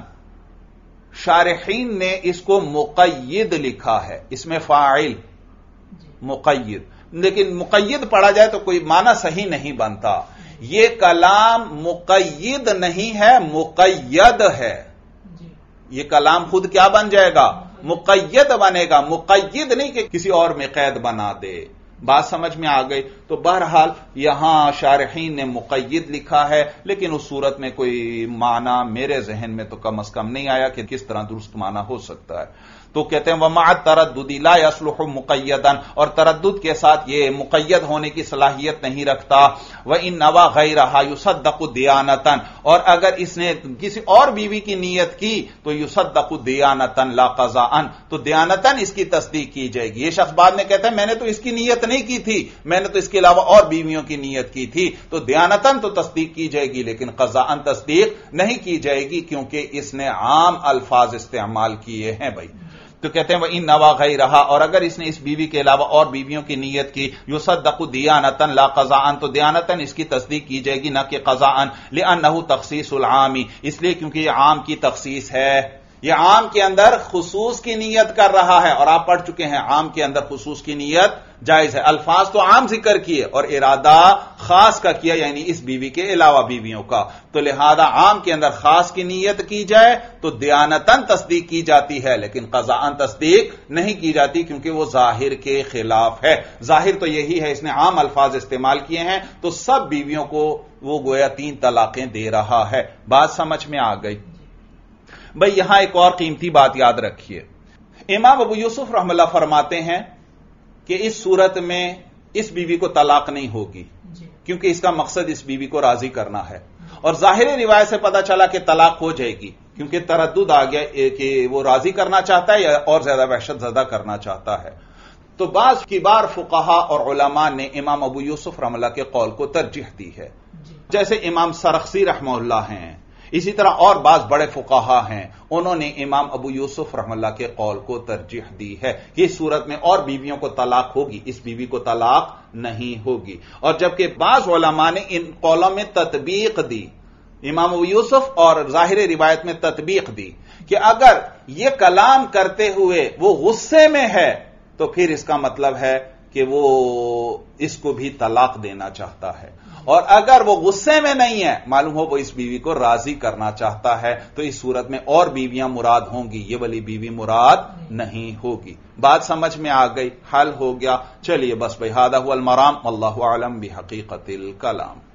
شارحین نے اس کو مقید لکھا ہے، اس میں فاعل مقید، لیکن مقید پڑھا جائے تو کوئی معنی صحیح نہیں بنتا، یہ کلام مقید نہیں ہے، مقید ہے، یہ کلام خود کیا بن جائے گا؟ مقید بنے گا، مقید نہیں کہ کسی اور میں قید بنا دے۔ بات سمجھ میں آ گئی؟ تو بہرحال یہاں شارحین نے مقید لکھا ہے، لیکن اس صورت میں کوئی معنی میرے ذہن میں تو کم از کم نہیں آیا کہ کس طرح درست معنی ہو سکتا ہے۔ تو کہتے ہیں وَمَعَ التَّرَدُّدِ لَا يَصْلُحُ مُقَيَّدًا، اور تردد کے ساتھ یہ مقید ہونے کی صلاحیت نہیں رکھتا۔ وَإِن نَوَى غَيْرَهَا يُصَدَّقُ دِيَانَةً، اور اگر اس نے کسی اور بیوی کی نیت کی تو يُصَدَّقُ دِيَانَةً لَا قَضَاءً، تو دیانتاً اس کی تصدیق کی جائے گی۔ یہ شخص بعد میں کہتا ہے میں نے تو اس کی نیت نہیں کی تھی، میں نے تو اس کے علاوہ اور بیویوں کی نیت کی تھی، تو دیانتاً تو تصدیق کی جائے گی لیکن قضاءً تصدیق نہیں کی جائے گی، کیونکہ اس نے عام الفاظ استعمال کیے ہیں بھائی۔ تو کہتے ہیں وَإِن نَوَى غَيْرَهَا، اور اگر اس نے اس بیوی کے علاوہ اور بیویوں کی نیت کی، يُصَدَّقُ دِيَانَةً لَا قَضَاءً، تو دیانتاً اس کی تصدیق کی جائے گی نہ کہ قضاءً، لِأَنَّهُ تخصیص العام، اس لیے کیونکہ یہ عام کی تخصیص ہے، یہ عام کے اندر خصوص کی نیت کر رہا ہے، اور آپ پڑھ چکے ہیں عام کے اندر خصوص کی نیت جائز ہے۔ الفاظ تو عام ذکر کیے اور ارادہ خاص کا کیا، یعنی اس بیوی کے علاوہ بیویوں کا، تو لہذا عام کے اندر خاص کی نیت کی جائے تو دیانتاً تصدیق کی جاتی ہے لیکن قضاءً تصدیق نہیں کی جاتی، کیونکہ وہ ظاہر کے خلاف ہے۔ ظاہر تو یہی ہے، اس نے عام الفاظ استعمال کیے ہیں تو سب بیویوں کو وہ گویا 3 طلاقیں دے رہا ہے۔ بات سمجھ میں آ گئی؟ بھئی یہاں ایک اور قیمتی بات یاد رکھیے، امام ابو یوسف رحمہ اللہ فرماتے ہیں کہ اس صورت میں اس بیوی کو طلاق نہیں ہوگی، کیونکہ اس کا مقصد اس بیوی کو راضی کرنا ہے، اور ظاہری روایت سے پتہ چلا کہ طلاق ہو جائے گی، کیونکہ تردد آ گیا کہ وہ راضی کرنا چاہتا ہے یا اور زیادہ وحشت زدہ کرنا چاہتا ہے۔ تو بعض کبار فقہا اور علماء نے امام ابو یوسف رحمہ اللہ کے قول کو ترجیح دی ہے، جیسے امام سرخسی رحمہ اللہ ہیں، اسی طرح اور بعض بڑے فقہا ہیں، انہوں نے امام ابو یوسف رحمہ اللہ کے قول کو ترجیح دی ہے کہ اس صورت میں اور بیویوں کو طلاق ہوگی، اس بیوی کو طلاق نہیں ہوگی۔ اور جبکہ بعض علماء نے ان قولوں میں تطبیق دی، امام ابو یوسف اور ظاہر روایت میں تطبیق دی کہ اگر یہ کلام کرتے ہوئے وہ غصے میں ہے تو پھر اس کا مطلب ہے کہ وہ اس کو بھی طلاق دینا چاہتا ہے، اور اگر وہ غصے میں نہیں ہے، معلوم ہو وہ اس بیوی کو راضی کرنا چاہتا ہے، تو اس صورت میں اور بیویاں مراد ہوں گی، یہ والی بیوی مراد نہیں ہوگی۔ بات سمجھ میں آ گئی؟ حل ہو گیا؟ چلیے بس بھائی، ھذا ھو المرام، واللہ اعلم بحقیقت الکلام۔